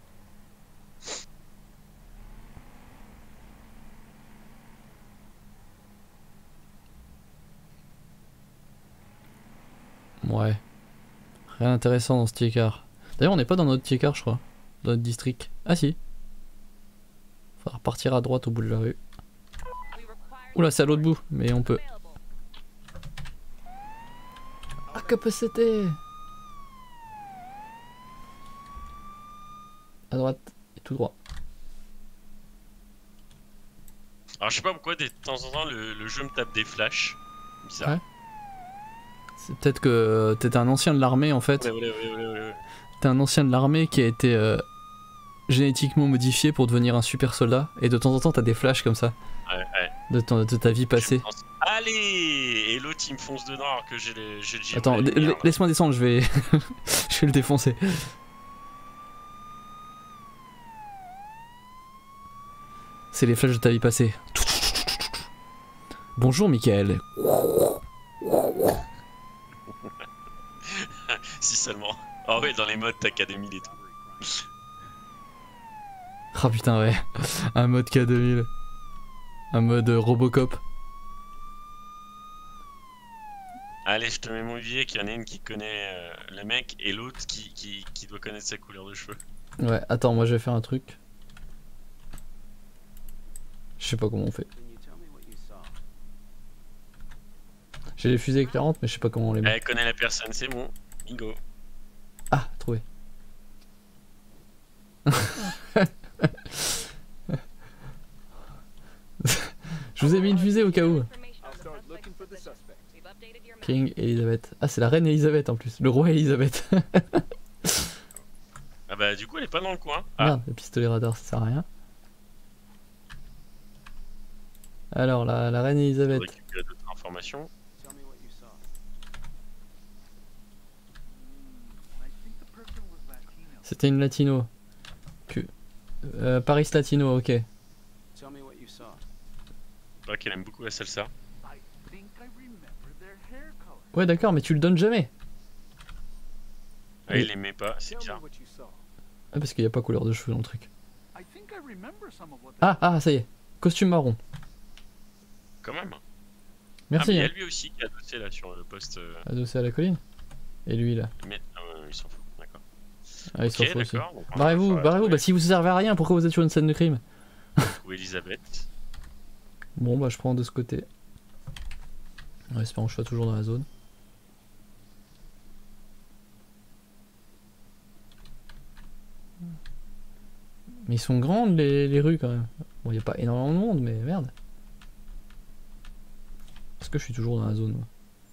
S2: Ouais. Rien d'intéressant dans ce tiers-quart. D'ailleurs, on n'est pas dans notre tiers-quart, je crois. Dans notre district. Ah si. Faudra repartir à droite au bout de la rue.
S1: we require
S2: Oula, c'est à l'autre bout, mais on peut.
S1: available.
S2: Ah, capacité! À droite et tout droit.
S3: Alors je sais pas pourquoi de temps en temps le, le jeu me tape des flashs. Bizarre.
S2: Ouais. C'est peut-être que euh, t'es un ancien de l'armée en fait.
S3: Ouais, ouais, ouais, ouais, ouais, ouais.
S2: T'es un ancien de l'armée qui a été euh, génétiquement modifié pour devenir un super soldat. Et de temps en temps t'as des flashs comme ça.
S3: Ouais, ouais.
S2: De, ton- de ta vie
S3: Je
S2: passée.
S3: pense- Allez! Et l'autre il me fonce dedans alors que j'ai le j'ai le giron
S2: Attends,
S3: de la
S2: la-
S3: lumière.
S2: laisse-moi descendre, je vais... je vais le défoncer. C'est les flashs de ta vie passée. Bonjour Michael.
S3: Si seulement. Ah ouais, dans les modes t'as K deux mille et tout.
S2: Ah putain ouais. Un mode K deux mille. Un mode euh, Robocop.
S3: Allez, je te mets mon billet qu'il y en a une qui connaît euh, le mec et l'autre qui, qui, qui doit connaître sa couleur de cheveux.
S2: Ouais, attends, moi je vais faire un truc. Je sais pas comment on fait.
S6: Can you tell me what you saw?
S2: J'ai les fusées éclairantes, mais je sais pas comment on les met.
S3: Elle connaît la personne, c'est bon. Bingo.
S2: Ah, trouvé. Je vous ai mis une fusée au cas où.
S1: Information on
S4: I'll
S1: the
S4: start
S1: suspect's
S4: looking for the
S1: position.
S4: suspect.
S1: We've updated your map.
S2: King Elizabeth. Ah, c'est la reine Elizabeth en plus. Le roi Elizabeth.
S3: Ah bah du coup elle est pas dans le coin. Ah,
S2: Merde, le pistolet radar ça sert à rien. Alors, la, la reine
S3: faut
S2: Elizabeth.
S3: récupérer d'autres informations.
S6: Tell me what you saw.
S7: I think the person was Latino.
S2: C'était une latino. Que... Euh, Paris latino, ok.
S6: Tell me what you saw.
S3: Pas qu'elle aime beaucoup la salsa.
S7: I think I remember their hair color.
S2: Ouais, d'accord, mais tu le donnes jamais.
S3: Ah, il l'aimait pas, c'est
S4: Tell
S3: bizarre.
S4: me what you saw.
S2: Ah, parce qu'il n'y a pas couleur de cheveux dans le truc.
S7: I think I remember some of what they
S2: Ah, ah, ça y est. Costume marron.
S3: Quand même. Ah,
S2: Merci.
S3: mais il y a
S2: hein.
S3: lui aussi qui a adossé là sur le poste. euh,
S2: Adossé à la colline. Et lui là.
S3: Mais ah, ouais, il s'en fout, d'accord.
S2: Ah, il s'en
S3: Ok,
S2: fout aussi.
S3: d'accord. donc on va
S2: Barrez-vous,
S3: falloir
S2: barrez-vous.
S3: trouver-
S2: Bah, si vous servez à rien, pourquoi vous êtes sur une scène de crime?
S3: trouver Elisabeth.
S2: Bon, bah, je prends de ce côté. En espérant que je sois toujours dans la zone. Mais ils sont grandes les, les rues quand même. Bon, il n'y a pas énormément de monde, mais merde. Est-ce que je suis toujours dans la zone moi?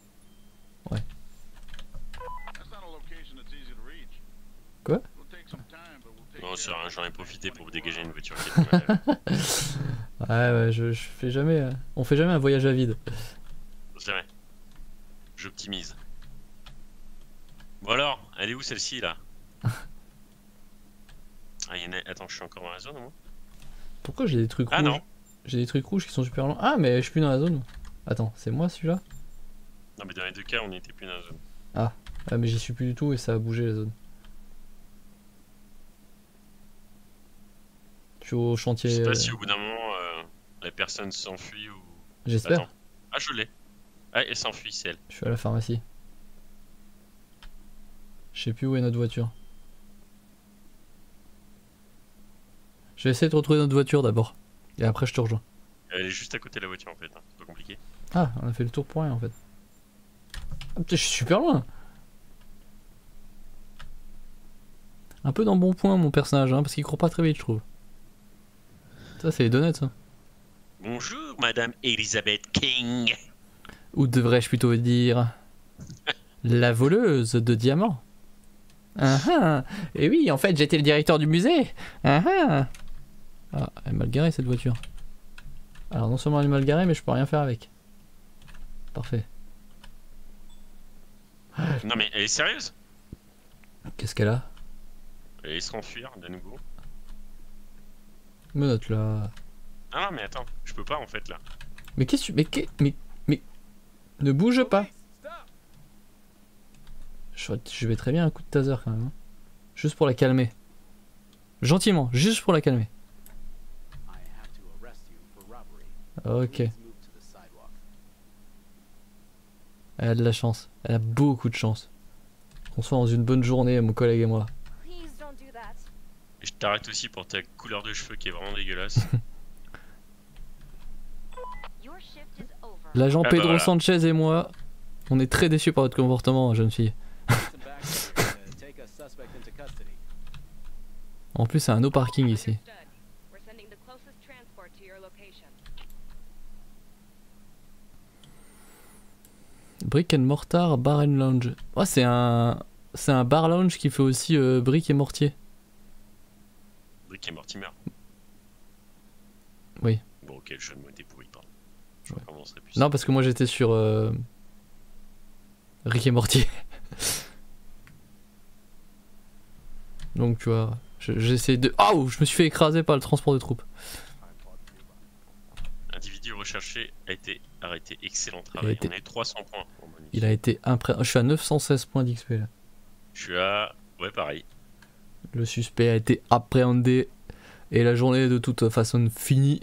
S7: That's not a location that's easy to reach.
S2: Quoi?
S7: It'll take some time, but we'll take
S3: Non,
S7: care
S3: c'est
S7: of
S3: rien,
S7: it
S3: j'en ai
S7: in
S3: profité pour vous
S7: twenty-four
S3: dégager une
S7: hours.
S3: voiture qui était mal.
S2: Ouais, ouais, je, je fais jamais. euh, On fait jamais un voyage à vide.
S3: C'est vrai. J'optimise. Bon alors, elle est où celle-ci là? Ah, il y en a... Attends, je suis encore dans la zone moi?
S2: Pourquoi j'ai des trucs
S3: Ah
S2: rouges?
S3: non.
S2: J'ai des trucs rouges qui sont super longs. Ah, mais je suis plus dans la zone. Attends, c'est moi celui-là?
S3: Non, mais dans les deux cas, on n'était plus dans la zone.
S2: Ah, mais j'y suis plus du tout et ça a bougé la zone. Je suis au chantier.
S3: Je sais pas
S2: euh,
S3: si au bout d'un moment, euh, la personne s'enfuit ou.
S2: J'espère.
S3: Attends. Ah, je l'ai. Ah, elle s'enfuit, c'est elle.
S2: Je suis à la pharmacie. Je sais plus où est notre voiture. Je vais essayer de retrouver notre voiture d'abord. Et après je te rejoins.
S3: Elle est juste à côté de la voiture en fait, hein. C'est pas compliqué.
S2: Ah, on a fait le tour pour rien en fait. Ah, putain, je suis super loin. Un peu dans le bon point mon personnage, hein, parce qu'il court pas très vite je trouve. Ça c'est les donuts ça.
S3: Bonjour, Madame Elizabeth King.
S2: Ou devrais-je plutôt dire la voleuse de diamants. Ah ah. Et oui, en fait j'étais le directeur du musée. Ah ah. Ah, elle est mal garée cette voiture. Alors non seulement elle est mal garée mais je peux rien faire avec. Parfait.
S3: Non mais elle est sérieuse?
S2: Qu'est-ce qu'elle a?
S3: Elle est s'enfuir de nouveau.
S2: Menotte là.
S3: Ah non mais attends, je peux pas en fait là.
S2: Mais qu'est-ce que tu... Mais, qu'est- mais... mais... Ne bouge pas. Je, je vais très bien un coup de taser quand même. hein. Juste pour la calmer. Gentiment, juste pour la calmer.
S6: I have to arrest you for robbery.
S2: Ok.
S6: Please move to the sidewalk.
S2: Elle a de la chance. Elle a beaucoup de chance. Qu'on soit dans une bonne journée, mon collègue et moi.
S1: Please don't do that.
S3: Et je t'arrête aussi pour ta couleur de cheveux qui est vraiment dégueulasse.
S1: Your shift is over.
S2: L'agent
S3: Ah bah
S2: Pedro
S3: voilà.
S2: Sanchez et moi, on est très déçus par votre comportement, jeune fille.
S6: Some back here to take a suspect into custody.
S2: En plus, c'est un no parking ici.
S1: Understood. We're sending the closest transport to your location.
S2: Brick and Mortar Bar and Lounge. Oh, c'est un... C'est un bar lounge qui fait aussi euh, briques et mortier.
S3: Rick et Mortimer.
S2: Oui.
S3: Bon ok, le jeu de mots était pourri, pardon. Je
S2: Ouais.
S3: recommencerai plus.
S2: Non, parce que moi j'étais sur euh... Rick et Morty. Donc tu vois, je- j'essaie de... Oh, je me suis fait écraser par le transport de troupes.
S3: Individu recherché a été arrêté. Excellent travail.
S2: été-
S3: On a eu trois cents points en bonus.
S2: Il a été impressionnant. Je suis à neuf cent seize points d'X P là.
S3: Je suis à... Ouais, pareil.
S2: Le suspect a été appréhendé et la journée est de toute façon finie.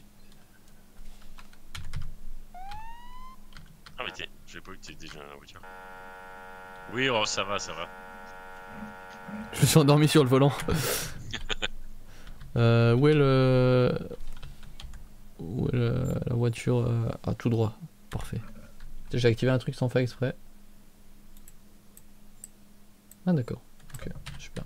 S3: Ah mais tiens, j'ai pas vu que t'étais déjà dans la voiture. Oui, oh, ça va, ça va.
S2: Je me suis endormi sur le volant. euh, où est le... Où est le- la voiture euh, Ah, tout droit. Parfait. J'ai activé un truc sans faire exprès. Ah d'accord. Ok, super.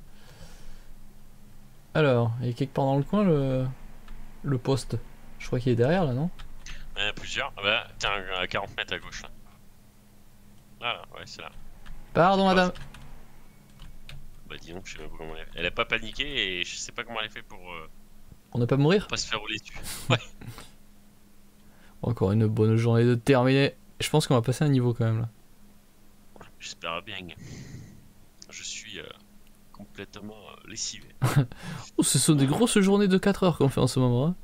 S2: Alors, il est quelque part dans le coin le... Le poste. Je crois qu'il est derrière là, non?
S3: Il y en a plusieurs. Ah bah, tiens, à quarante mètres à gauche là. Voilà, ouais, c'est là.
S2: Pardon madame.
S3: Bah dis donc, je sais pas comment elle a fait. Elle a pas paniqué et je sais pas comment elle a fait pour euh,
S2: On ne peut pas mourir?
S3: pas se faire rouler dessus.
S2: Encore une bonne journée de terminée. Je pense qu'on va passer un niveau quand même là.
S3: J'espère bien. Je suis euh, complètement euh, lessivé.
S2: Oh, ce sont des grosses journées de quatre heures qu'on fait en ce moment. hein.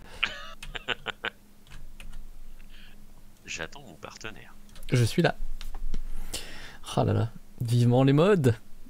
S3: J'attends mon partenaire.
S2: Je suis là. Ah là là. Vivement les modes.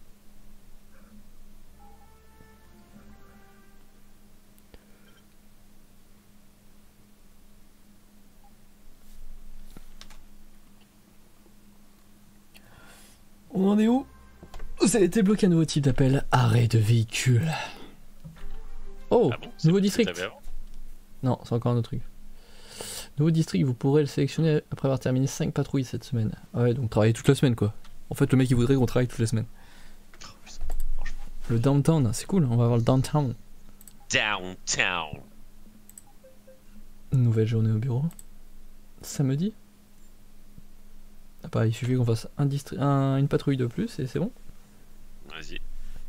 S2: On en est où? Ça a été bloqué un nouveau type d'appel. Arrêt de véhicule. Oh,
S3: Ah bon, c'est
S2: nouveau
S3: ce que
S2: district.
S3: t'avais avant.
S2: Non, c'est encore un autre truc. Nouveau district, vous pourrez le sélectionner après avoir terminé cinq patrouilles cette semaine. Ah ouais, donc travailler toute la semaine quoi. En fait, le mec il voudrait qu'on travaille toute la semaine.
S3: Oh, putain, franchement.
S2: Le downtown, c'est cool, on va voir le downtown.
S3: Downtown.
S2: Nouvelle journée au bureau. Samedi. Ah bah, il suffit qu'on fasse un distri- un- une patrouille de plus et c'est bon.
S3: Vas-y.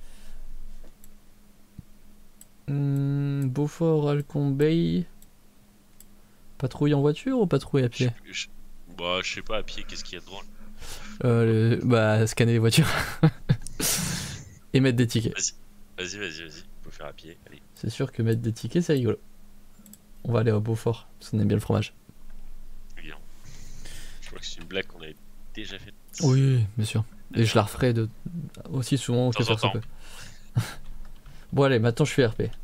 S2: Hmm, Beaufort, Alcon Bay. Patrouille en voiture ou patrouille à pied?
S3: Je, je- bah, je sais pas, à pied, qu'est-ce qu'il y a de drôle?
S2: euh, le- Bah, scanner les voitures. Et mettre des tickets.
S3: Vas-y, vas-y, vas-y. On peut faire à pied. Allez.
S2: C'est sûr que mettre des tickets, c'est rigolo. On va aller à Beaufort, parce qu'on aime bien le fromage.
S3: Évidemment. Je crois que c'est une blague qu'on avait déjà faite.
S2: Oui, bien sûr. Et je la referai de... aussi souvent que
S3: De temps en
S2: ça se
S3: temps.
S2: peut. Bon allez, maintenant je fais R P.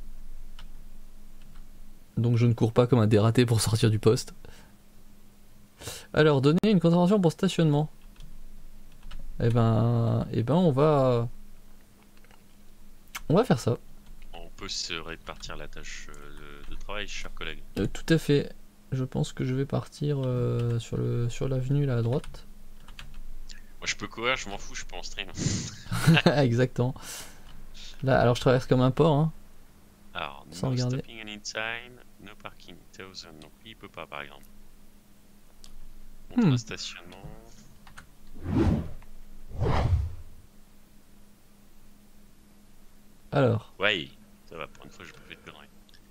S2: Donc je ne cours pas comme un dératé pour sortir du poste. Alors, donner une contravention pour stationnement. Eh ben... Eh ben on va... On va faire ça.
S3: On peut se répartir la tâche euh, de, de travail, chers collègues.
S2: Euh, tout à fait. Je pense que je vais partir euh, sur le sur l'avenue là à droite.
S3: Moi, je peux courir, je m'en fous, je peux en stream.
S2: Exactement. Là, alors je traverse comme un port. Hein.
S3: Alors,
S2: Sans
S3: no
S2: regarder.
S3: stopping anytime, no parking thousand. Donc, lui, il peut pas, par exemple. Montre
S2: Hmm.
S3: un stationnement.
S2: Alors.
S3: Ouais, ça va, pour une fois, j'ai pas fait de conneries.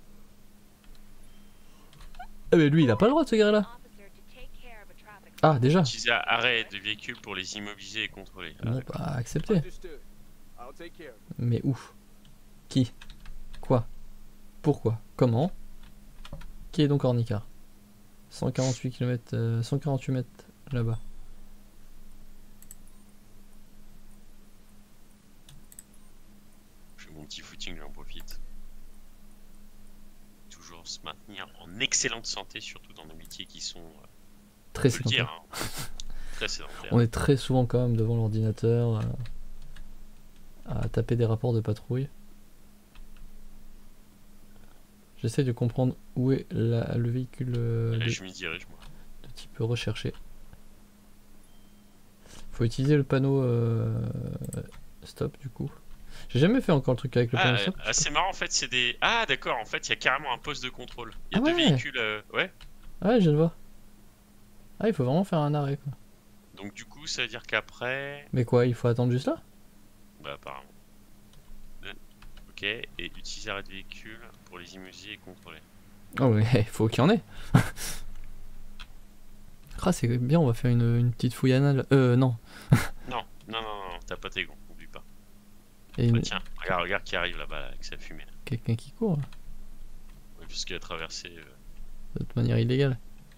S2: Ah mais lui il a pas le droit de se garer là.
S1: Officer to take care of a traffic
S2: Ah déjà.
S3: Utiliser arrêt de véhicule pour les immobiliser et contrôler. Ah,
S2: Bon
S3: d'accord.
S2: bah accepté.
S4: Understood. I'll take care of it.
S2: Mais où? Qui? Quoi? Pourquoi? Comment? Qui est donc Ornicar? cent quarante-huit kilomètres, euh, cent quarante-huit mètres là-bas.
S3: Je fais mon petit footing, j'en profite. Toujours se maintenir en excellente santé, surtout dans des métiers qui sont, euh,
S2: Très
S3: faut le dire,
S2: sédentaire.
S3: hein, très sédentaires.
S2: On est très souvent quand même devant l'ordinateur euh, à taper des rapports de patrouille. J'essaie de comprendre où est la- le véhicule euh,
S3: Là,
S2: de,
S3: je m'y dirige, moi.
S2: de type recherché. Faut utiliser le panneau euh, stop du coup. J'ai jamais fait encore le truc avec le
S3: Ah,
S2: panneau
S3: euh,
S2: stop.
S3: ah, c'est marrant, en fait, c'est des... Ah, d'accord, en fait, il y a carrément un poste de contrôle. Il y a
S2: Ah
S3: deux
S2: ouais.
S3: véhicules, euh, ouais.
S2: Ah ouais, je viens de voir. Ah, il faut vraiment faire un arrêt quoi.
S3: Donc, du coup, ça veut dire qu'après...
S2: Mais quoi, il faut attendre juste là?
S3: Bah, apparemment. Euh, Ok, et utiliser arrêt de véhicule pour les immobiliser et contrôler.
S2: Oh mais il faut qu'il y en ait. Ah c'est bien, on va faire une, une petite fouille anale. Euh non.
S3: Non, non, non, non, t'as pas tes gants, oublie pas.
S2: Et une-
S3: Ah, tiens, regarde, regarde qui arrive là-bas, là, avec sa fumée. Là.
S2: quelqu'un qui court, là,
S3: Ouais, puisqu'il a traversé... euh,
S2: de toute manière illégale.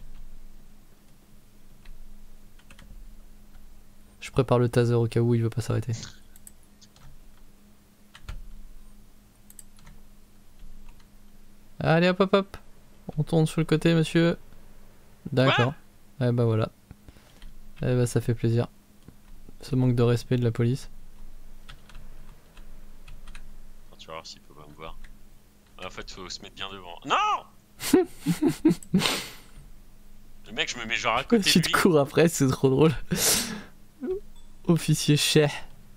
S2: Je prépare le taser au cas où il veut pas s'arrêter. Allez hop hop hop. On tourne sur le côté monsieur. D'accord. Eh bah voilà. Eh bah ça fait plaisir. Ce manque de respect de la police.
S3: Enfin, tu vas voir s'il peut pas me voir. En fait, faut se mettre bien devant. Non. Le mec, je me mets genre à côté
S2: Tu
S3: de
S2: te
S3: lui.
S2: cours après, c'est trop drôle. Officier chef.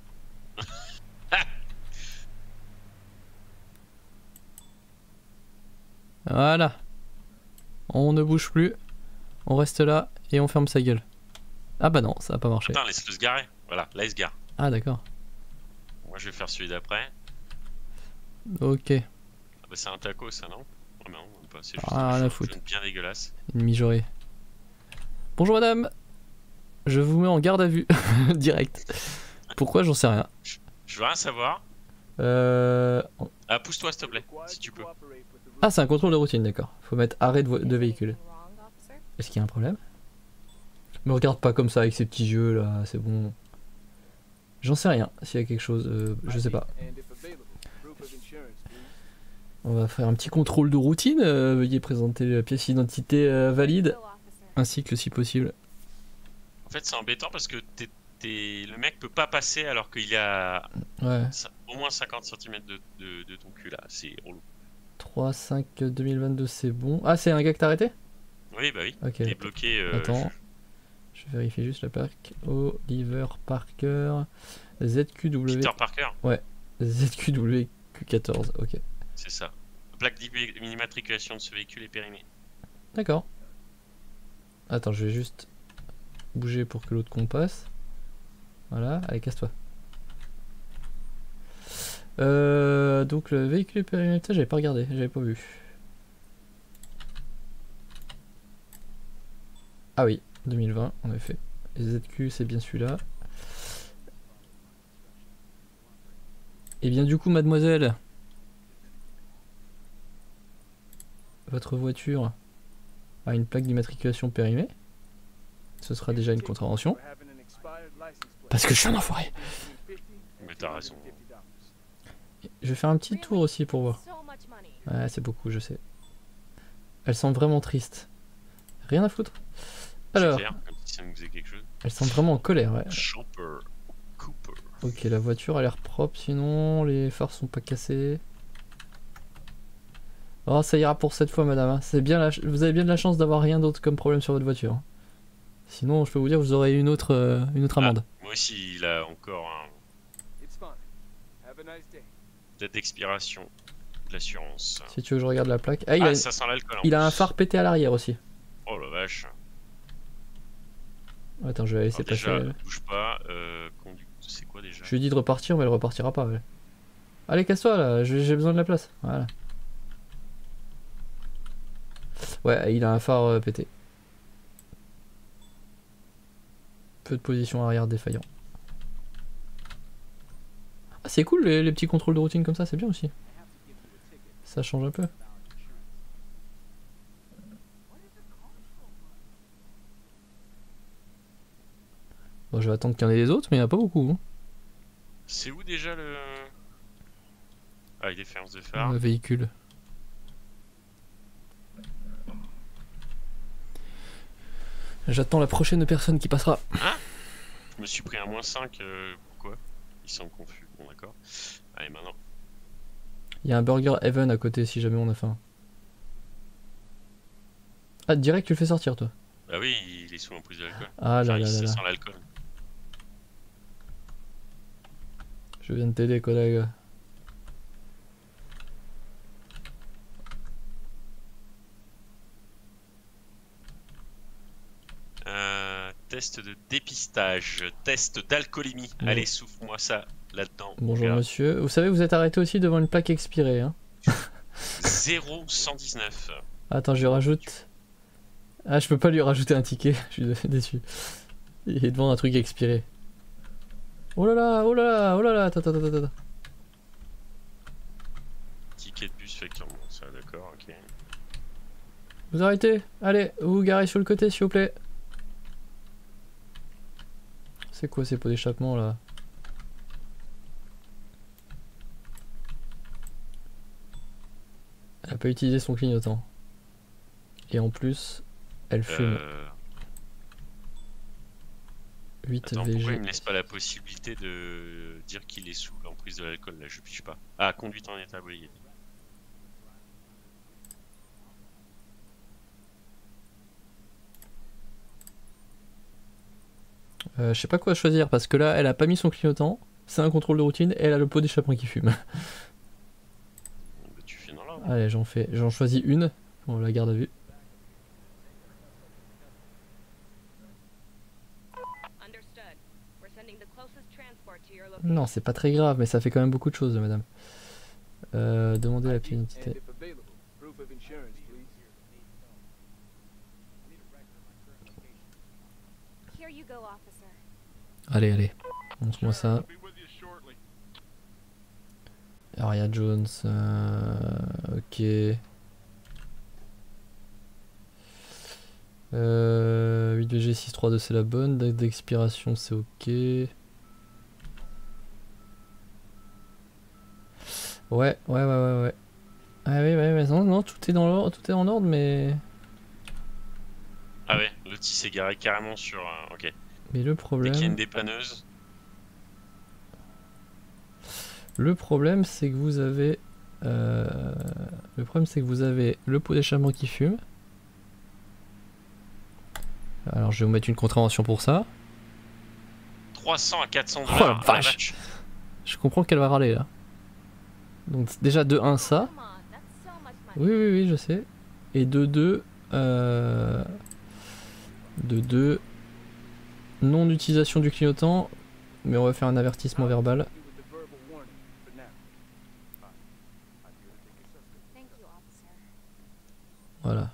S2: Voilà. On ne bouge plus. On reste là et on ferme sa gueule. Ah bah non, ça a pas marché.
S3: Attends, laisse-le se garer. Voilà, là il se gare.
S2: Ah d'accord.
S3: Moi, je vais faire celui d'après.
S2: Ok.
S3: Ah bah, c'est un taco, ça, non? Oh non, même pas. C'est juste
S2: Ah,
S3: un
S2: rien à
S3: jaune-
S2: foutre.
S3: jaune bien dégueulasse.
S2: Une mijaurée. Bonjour madame. Je vous mets en garde à vue. Direct. Pourquoi j'en sais rien.
S3: Je veux rien savoir.
S2: Euh...
S3: Ah, pousse-toi, s'il te plaît, si tu peux.
S2: Ah c'est un contrôle de routine, d'accord. Faut mettre arrêt de, vo- de véhicule.
S1: Anything wrong, officer?
S2: Est-ce qu'il y a un problème? Me regarde pas comme ça avec ces petits yeux là, c'est bon. J'en sais rien s'il y a quelque chose, euh, je sais pas.
S4: And if available, proof of insurance, please.
S2: On va faire un petit contrôle de routine. euh, veuillez présenter la pièce d'identité euh, valide,
S1: Go, officer.
S2: ainsi que si possible.
S3: En fait, c'est embêtant parce que t'es, t'es- le mec peut pas passer alors qu'il y a
S2: Ouais.
S3: cin- au moins cinquante centimètres de, de, de ton cul là. C'est relou.
S2: trois cinq deux mille vingt-deux, c'est bon. Ah, c'est un gars que t'as arrêté?
S3: Oui, bah oui.
S2: Ok.
S3: T'es bloqué. euh,
S2: Attends. Je vérifie juste la plaque. Oliver Parker. Z Q W.
S3: Peter Parker,
S2: Z Q W Q quatorze. Ok.
S3: c'est ça. La plaque d'immatriculation de ce véhicule est périmée.
S2: D'accord. Attends, je vais juste bouger pour que l'autre con passe. Voilà, allez, casse-toi. Euh, donc le véhicule est périmé, j'avais pas regardé, j'avais pas vu. Ah oui, deux mille vingt en effet. Z Q c'est bien celui-là. Et bien du coup mademoiselle, votre voiture a une plaque d'immatriculation périmée. Ce sera déjà une contravention.
S4: We're having an
S2: Parce que je suis un enfoiré.
S3: Mais t'as raison.
S2: Je vais faire un petit tour aussi pour voir.
S1: So much money.
S2: Ouais, c'est beaucoup, je sais. Elle semble vraiment triste. Rien à foutre.
S3: C'est
S2: Alors,
S3: clair, comme si ça nous faisait quelque chose.
S2: elle semble vraiment en colère, ouais.
S3: Chopper. Cooper.
S2: Ok, la voiture a l'air propre, sinon les phares sont pas cassés. Oh, ça ira pour cette fois, madame. hein. C'est bien la ch- Vous avez bien de la chance d'avoir rien d'autre comme problème sur votre voiture. hein. Sinon, je peux vous dire, vous aurez une autre, euh, une autre amende.
S3: Moi aussi, il a encore un
S4: It's fine. Have a nice day.
S3: date d'expiration de l'assurance.
S2: Si tu veux que je regarde la plaque. Ah, il,
S3: Ah,
S2: a,
S3: ça sent l'alcool. en
S2: il a un
S3: plus.
S2: phare pété à l'arrière aussi.
S3: Oh la vache.
S2: Attends, je vais la laisser
S3: Alors déjà,
S2: passer.
S3: bouge pas. Euh, conduite, c'est quoi déjà?
S2: Je lui ai dit de repartir, mais elle repartira pas. ouais. Allez, casse-toi là, j'ai j'ai besoin de la place. Voilà. Ouais, il a un phare euh, pété. Peu de position arrière défaillant. Ah, c'est cool les, les petits contrôles de routine comme ça, c'est bien aussi. Ça change un peu. Bon, je vais attendre qu'il y en ait des autres, mais il n'y en a pas beaucoup. Hein.
S3: C'est où déjà le. Ah, il est ferme de phare.
S2: Le véhicule. J'attends la prochaine personne qui passera.
S3: Je me suis pris un moins cinq. Euh, pourquoi? Il semble confus. Bon, d'accord. Allez, maintenant.
S2: Il y a un Burger Heaven à côté si jamais on a faim. Ah, direct tu le fais sortir toi.
S3: Bah oui, il est sous l'emprise de l'alcool.
S2: Ah là
S3: Enfin,
S2: là
S3: il
S2: là
S3: ça
S2: là.
S3: sent l'alcool.
S2: Je viens de t'aider collègue.
S3: Euh, test de dépistage, test d'alcoolémie.
S2: Bon.
S3: Allez, souffle-moi ça là-dedans.
S2: Bonjour
S3: Regarde.
S2: monsieur. Vous savez vous êtes arrêté aussi devant une plaque expirée hein.
S3: zéro cent dix-neuf.
S2: Attends je lui rajoute. Ah je peux pas lui rajouter un ticket. Je suis déçu. Il est devant un truc expiré. Oh là là, oh là là, oh là là, attends, attends, attends, attends.
S3: Ticket de bus fait clairement ça, d'accord, ok.
S2: Vous arrêtez. Allez, vous vous garez sur le côté s'il vous plaît. C'est quoi ces pots d'échappement là? Elle a pas utilisé son clignotant. Et en plus, elle fume.
S3: Euh...
S2: huit
S3: Attends, pourquoi il
S2: V G.
S3: me laisse pas la possibilité de dire qu'il est sous l'emprise de l'alcool là? Je piche pas. Ah, conduite en état brillé.
S2: Euh, je sais pas quoi choisir parce que là, elle a pas mis son clignotant. C'est un contrôle de routine et elle a le pot d'échappement qui fume.
S3: Bah, tu fais dans l'ordre.
S2: Allez, j'en fais, j'en choisis une pour la garde à vue.
S1: Understood. We're sending the closest transport to your location.
S2: Non, c'est pas très grave, mais ça fait quand même beaucoup de choses, madame. Euh, demandez la pièce
S4: And
S2: d'identité.
S4: if available, proof of insurance, please.
S1: Here you go, officer.
S2: Allez, allez, montre-moi ça.
S7: I'll be with you shortly.
S2: Aria Jones, euh, ok. Euh, huit V G six trois deux c'est la bonne, date d'expiration c'est ok. Ouais, ouais, ouais, ouais, ouais. Ah oui, ouais, ouais, non, non, tout est dans l'ordre, tout est en ordre, mais...
S3: Ah ouais, l'autre il s'est garé carrément sur. euh, Ok.
S2: Mais le
S3: Dès qu'il y a une
S2: problème...
S3: dépanneuse.
S2: Le problème c'est que vous avez... euh, Le problème c'est que vous avez le pot d'échappement qui fume. Alors je vais vous mettre une contravention pour ça.
S3: trois cents à quatre cents
S2: Oh, la
S3: dollars.
S2: vache. Je comprends qu'elle va râler là. Donc déjà de un ça.
S1: Come on, that's so much money.
S2: Oui oui oui je sais. Et de deux... Euh... De deux... Non utilisation du clignotant. Mais on va faire un avertissement verbal.
S4: You with the verbal warning for now.
S5: I'm here to take your suspect.
S1: Thank you, officer.
S2: Voilà.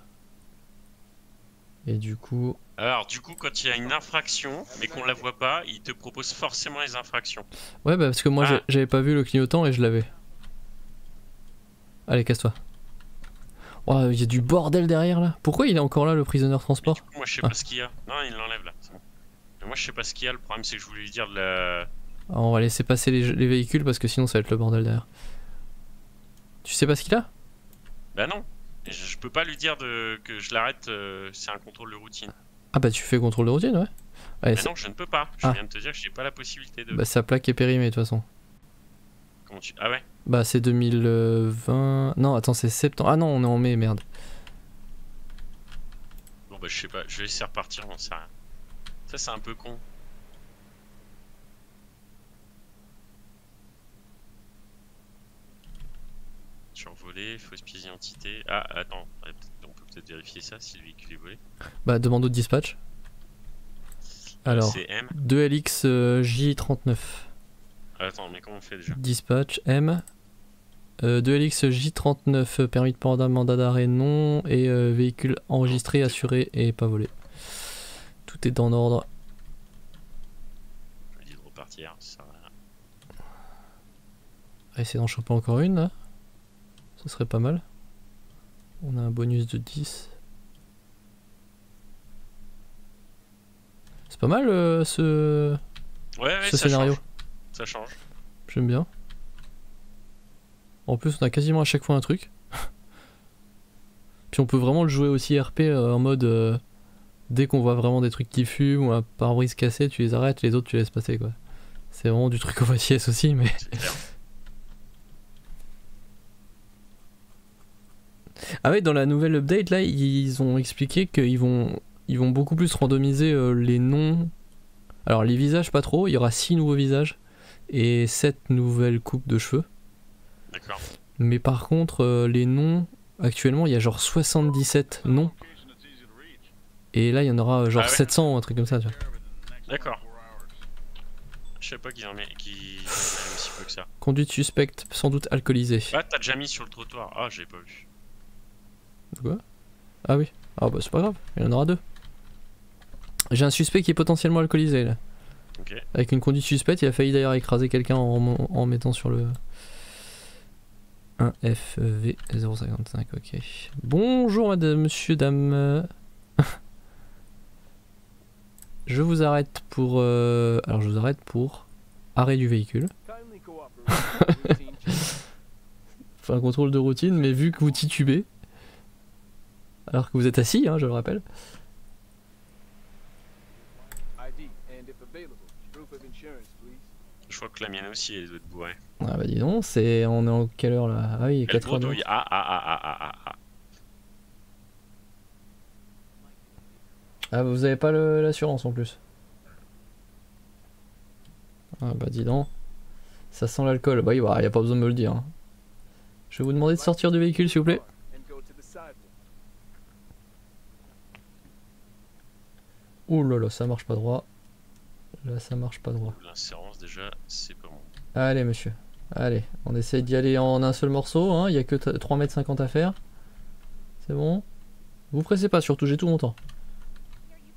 S2: Et du coup...
S3: Alors, du coup, quand il y a une infraction, mais qu'on la voit pas, il te propose forcément les infractions.
S2: Ouais bah parce que moi
S3: Ah.
S2: j'ai- j'avais pas vu le clignotant et je l'avais. Allez casse-toi. Oh il y a du bordel derrière là. Pourquoi il est encore là le prisonnier
S3: Mais
S2: transport?
S3: du coup, moi je sais
S2: Ah.
S3: pas ce qu'il y a. Non, il l'enlève là, c'est bon. Mais moi je sais pas ce qu'il y a, le problème c'est que je voulais lui dire de la...
S2: Alors, on va laisser passer les, les véhicules parce que sinon ça va être le bordel derrière. Tu sais pas ce qu'il a?
S3: Bah non, je, je peux pas lui dire de, que je l'arrête, euh, c'est un contrôle de routine.
S2: Ah bah tu fais contrôle de routine, ouais. Allez,
S3: Mais
S2: ça-
S3: non, je ne peux pas, je
S2: Ah.
S3: viens de te dire que j'ai pas la possibilité de...
S2: bah sa plaque est périmée de toute façon.
S3: Comment tu... Ah ouais.
S2: Bah c'est deux mille vingt... Non attends c'est septembre. Ah non on est en mai, merde.
S3: Bon bah je sais pas, je vais laisser repartir, j'en sais rien. Ça c'est un peu con. Survolé, fausse pièce d'identité. Ah attends, on peut peut-être vérifier ça si le véhicule est volé.
S2: Bah demande au dispatch. Alors,
S3: C'est M.
S2: deux L X euh, J trente-neuf.
S3: Ah, attends, mais comment on fait déjà?
S2: Dispatch M. Euh, deux L X J trente-neuf, euh, permis de port d'un mandat d'arrêt non, et euh, véhicule enregistré, assuré et pas volé. Tout est en ordre.
S3: Je me dis de repartir, ça sert à rien.
S2: On va essayer d'en choper encore une là. Ce serait pas mal. On a un bonus de dix. C'est pas mal euh, ce,
S3: Ouais, ouais,
S2: ce
S3: ça
S2: scénario.
S3: change. Ça change.
S2: J'aime bien. En plus on a quasiment à chaque fois un truc. Puis on peut vraiment le jouer aussi R P euh, en mode euh, dès qu'on voit vraiment des trucs qui fument ou un pare-brise cassé, tu les arrêtes, les autres tu laisses passer quoi. C'est vraiment du truc au faciès aussi mais...
S3: C'est clair.
S2: Ah ouais, dans la nouvelle update là ils ont expliqué qu'ils vont, ils vont beaucoup plus randomiser euh, les noms. Alors les visages pas trop, il y aura six nouveaux visages et sept nouvelles coupes de cheveux.
S3: D'accord.
S2: Mais par contre euh, les noms, actuellement il y a genre soixante-dix-sept noms.
S7: Location that's easy to reach.
S2: Et là il y en aura euh, genre
S3: Ah ouais.
S2: sept cents ou un truc comme ça tu vois.
S7: Care of it in the next
S3: D'accord.
S7: twenty-four hours.
S3: Je sais pas qu'ils en mettent qu'ils en mettent aussi peu que ça.
S2: Conduite suspecte, sans doute alcoolisée.
S3: Ah, t'as déjà mis sur le trottoir. Ah, j'ai pas vu.
S2: Quoi? Ah oui. Ah bah c'est pas grave, il y en aura deux. J'ai un suspect qui est potentiellement alcoolisé là.
S3: Ok.
S2: Avec une conduite suspecte, il a failli d'ailleurs écraser quelqu'un en, en mettant sur le un F V zéro cinquante-cinq, ok. Bonjour madame, monsieur, dame. Je vous arrête pour... euh, Alors je vous arrête pour arrêt du véhicule.
S4: Kindly cooperate with the routine check.
S2: Enfin un contrôle de routine, mais vu que vous titubez, alors que vous êtes assis, hein, je le rappelle.
S4: I D and if available, proof of insurance, please.
S3: Je crois que la mienne aussi, elle doit être bourrée.
S2: Ah bah dis donc, c'est... on est en quelle heure là? Ah oui, il est
S3: Elle
S2: quatre heures.
S3: bredouille. Ah, ah, ah, ah, ah, ah, ah.
S2: Ah vous avez pas le- l'assurance en plus. Ah bah dis donc. Ça sent l'alcool. Bah il y a pas besoin de me le dire. hein. Je vais vous demander de sortir du véhicule s'il vous plaît.
S4: And go to the sidewalk.
S2: Ouh là là, ça marche pas droit. Là ça marche pas droit.
S3: L'insérence, déjà, c'est pas bon.
S2: Allez monsieur. Allez, on essaye d'y aller en un seul morceau. Hein. Il y a que trois mètres cinquante à faire. C'est bon. Vous pressez pas surtout, j'ai tout mon temps.
S1: Here you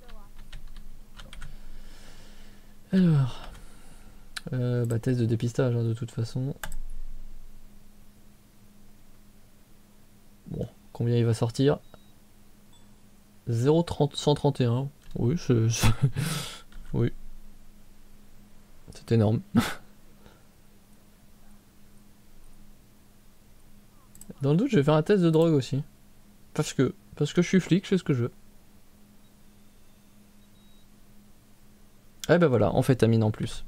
S1: go, officer.
S2: Alors. Euh, bah test de dépistage hein, de toute façon. Bon, combien il va sortir? zéro trente cent trente et un. Oui, c'est... c'est- oui. C'est énorme. Dans le doute, je vais faire un test de drogue aussi. Parce que, parce que je suis flic, je fais ce que je veux. Eh ben voilà, amphétamine en plus.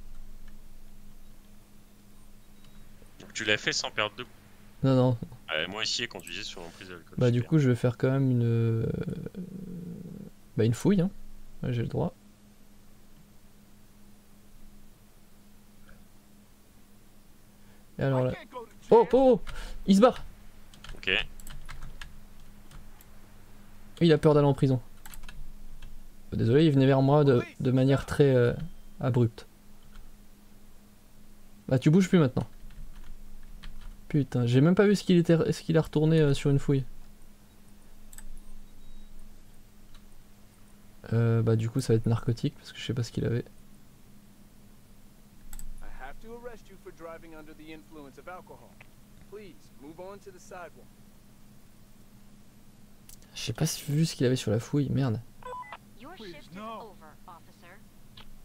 S3: Donc tu l'as fait sans perdre de...
S2: Non, non.
S3: Euh, moi aussi, quand tu disais sur l'emprise d'alcool.
S2: Bah du
S3: super.
S2: coup, je vais faire quand même une... euh, Bah une fouille, hein. Ouais, j'ai le droit. Et alors là... Oh, oh, oh, il se barre.
S3: Ok.
S2: Il a peur d'aller en prison. Désolé, il venait vers moi de, de manière très euh, abrupte. Bah tu bouges plus maintenant. Putain, j'ai même pas vu ce qu'il était, ce qu'il a retourné euh, sur une fouille. Euh, bah du coup ça va être narcotique parce que je sais pas ce qu'il avait.
S4: I have to arrest you for driving under the influence of alcohol. Please move on to the sidewalk.
S2: J'ai pas vu ce qu'il avait sur la fouille, merde.
S1: Your
S7: Please,
S1: shift
S7: no.
S1: is over, officer.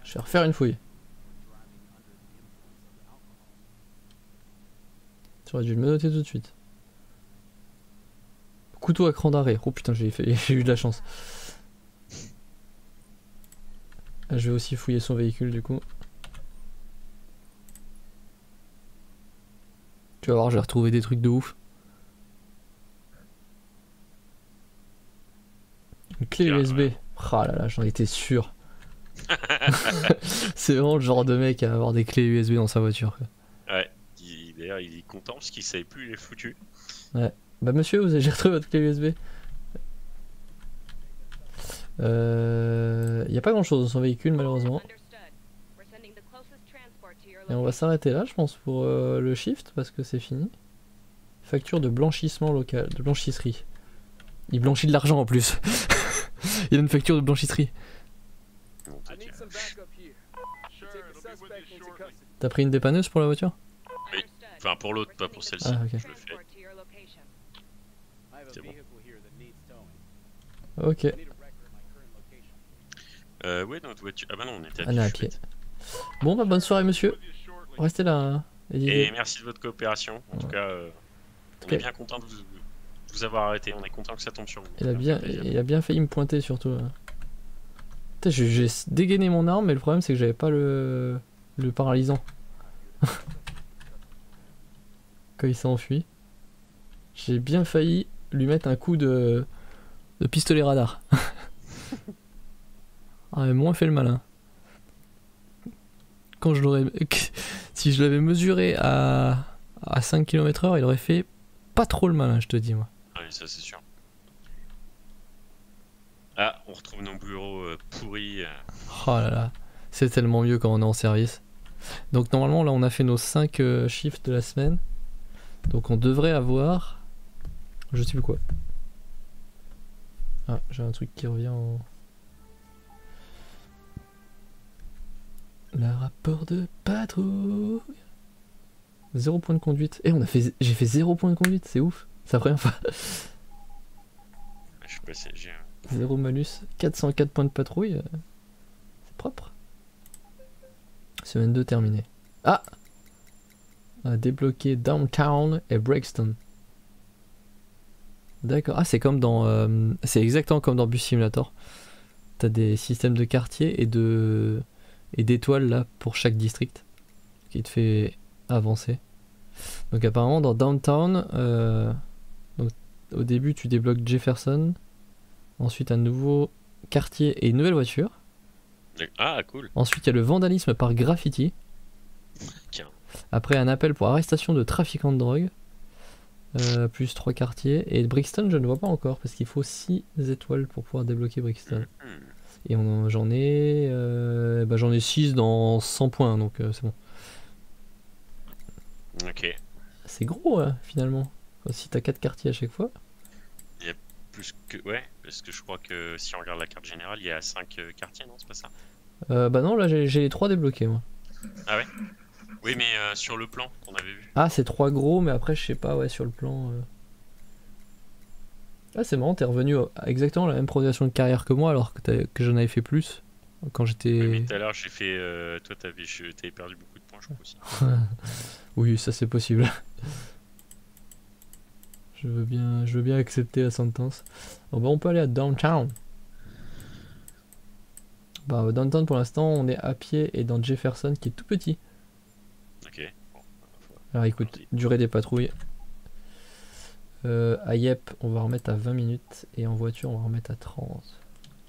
S2: Je vais refaire une fouille. J'aurais dû le noter tout de suite. Couteau à cran d'arrêt. Oh putain, j'ai fait... j'ai eu de la chance. Je vais aussi fouiller son véhicule du coup. Tu vas voir, j'ai retrouvé des trucs de ouf. Une clé U S B. Ah là là, j'en étais sûr. C'est vraiment le genre de mec à avoir des clés U S B dans sa voiture, quoi.
S3: Ouais, il- d'ailleurs il est content parce qu'il savait plus, il est foutu.
S2: Ouais. Bah monsieur, vous avez j'ai retrouvé votre clé U S B. Euh... Y a pas grand chose dans son véhicule malheureusement. Et on va s'arrêter là je pense pour euh, le shift parce que c'est fini. Facture de blanchissement local, de blanchisserie. Il blanchit de l'argent en plus. Il a une facture de blanchisserie.
S3: Bon,
S4: I need
S3: tu-
S4: some backup here.
S7: Sure,
S4: Take the
S7: it'll be with
S4: suspect
S7: you
S4: into
S7: shortly.
S4: custody.
S2: T'as pris une dépanneuse pour la voiture?
S3: Enfin pour l'autre, pas pour celle-ci.
S2: Ah, ok.
S3: Je le fais.
S6: I have a
S3: C'est bon.
S6: vehicle here that needs towing.
S2: Ok.
S6: I need a record of my current location.
S3: Euh, ouais, notre voiture. Ah bah non, on était à
S2: On est à
S3: pied.
S2: pied. Bon bah bonne soirée monsieur.
S7: With you shortly.
S2: Restez là. Hein.
S3: Et merci de votre coopération. En tout
S2: Ouais.
S3: cas, euh, on
S2: Ok.
S3: est bien content de vous, de vous avoir arrêté. On est content que ça tombe sur vous.
S2: Il a
S3: Ça
S2: bien,
S3: fait plaisir.
S2: il a bien failli me pointer surtout. Là. Putain, j'ai j'ai dégainé mon arme mais le problème c'est que j'avais pas le, le paralysant. Quand il s'est enfui. J'ai bien failli lui mettre un coup de, de pistolet radar. Ah mais moins fait le malin. Quand je l'aurais... Si je l'avais mesuré à, à cinq kilomètres heure il aurait fait pas trop le malin je te dis moi.
S3: Oui, ça c'est sûr. Ah, on retrouve nos bureaux euh, pourris. euh.
S2: Oh là là, c'est tellement mieux quand on est en service. Donc normalement là on a fait nos cinq euh, shifts de la semaine. Donc on devrait avoir... Je sais plus quoi. Ah, j'ai un truc qui revient en... Le rapport de patrouille. Zéro point de conduite. Et on a fait... J'ai fait zéro point de conduite, c'est ouf. C'est la première fois.
S3: Je suis passé. J'ai un-
S2: Zéro malus. quatre cent quatre points de patrouille. euh, C'est propre. Semaine deux terminée. Ah! On a débloqué Downtown et Brixton. D'accord. Ah, c'est comme dans. euh, c'est exactement comme dans Bus Simulator. T'as des systèmes de quartier et de. Et d'étoiles là pour chaque district. Qui te fait avancer. Donc apparemment dans Downtown. euh, donc, au début tu débloques Jefferson. Ensuite un nouveau quartier et une nouvelle voiture.
S3: Ah, cool.
S2: Ensuite il y a le vandalisme par graffiti.
S3: Tiens.
S2: Après un appel pour arrestation de trafiquants de drogue. Euh, plus trois quartiers. Et Brixton je ne vois pas encore parce qu'il faut six étoiles pour pouvoir débloquer Brixton.
S3: Hmm.
S2: Et on- j'en ai euh, bah, j'en ai six dans cent points donc euh, c'est bon.
S3: Ok.
S2: C'est gros hein, finalement. Si t'as quatre quartiers à chaque fois.
S3: Plus que. Ouais, parce que je crois que si on regarde la carte générale, il y a cinq quartiers, non? C'est pas ça?
S2: Euh, bah non là j'ai j'ai les trois débloqués moi.
S3: Ah ouais? Oui, mais euh, sur le plan qu'on avait vu.
S2: Ah c'est trois gros mais après je sais pas ouais sur le plan. euh. Ah c'est marrant t'es revenu à exactement la même progression de carrière que moi alors que, t'as- que j'en avais fait plus quand j'étais...
S3: Oui, mais tout à l'heure, j'ai fait. euh, toi, t'avais je- t'avais perdu beaucoup de points, je crois aussi.
S2: Oui ça c'est possible. Je veux bien, je veux bien accepter la sentence. Bon, bah, on peut aller à Downtown. Bah, au Downtown pour l'instant on est à pied et dans Jefferson qui est tout petit.
S3: Ok. Bon.
S2: Alors écoute, durée des patrouilles. Euh, à Yep on va remettre à vingt minutes et en voiture on va remettre à trente.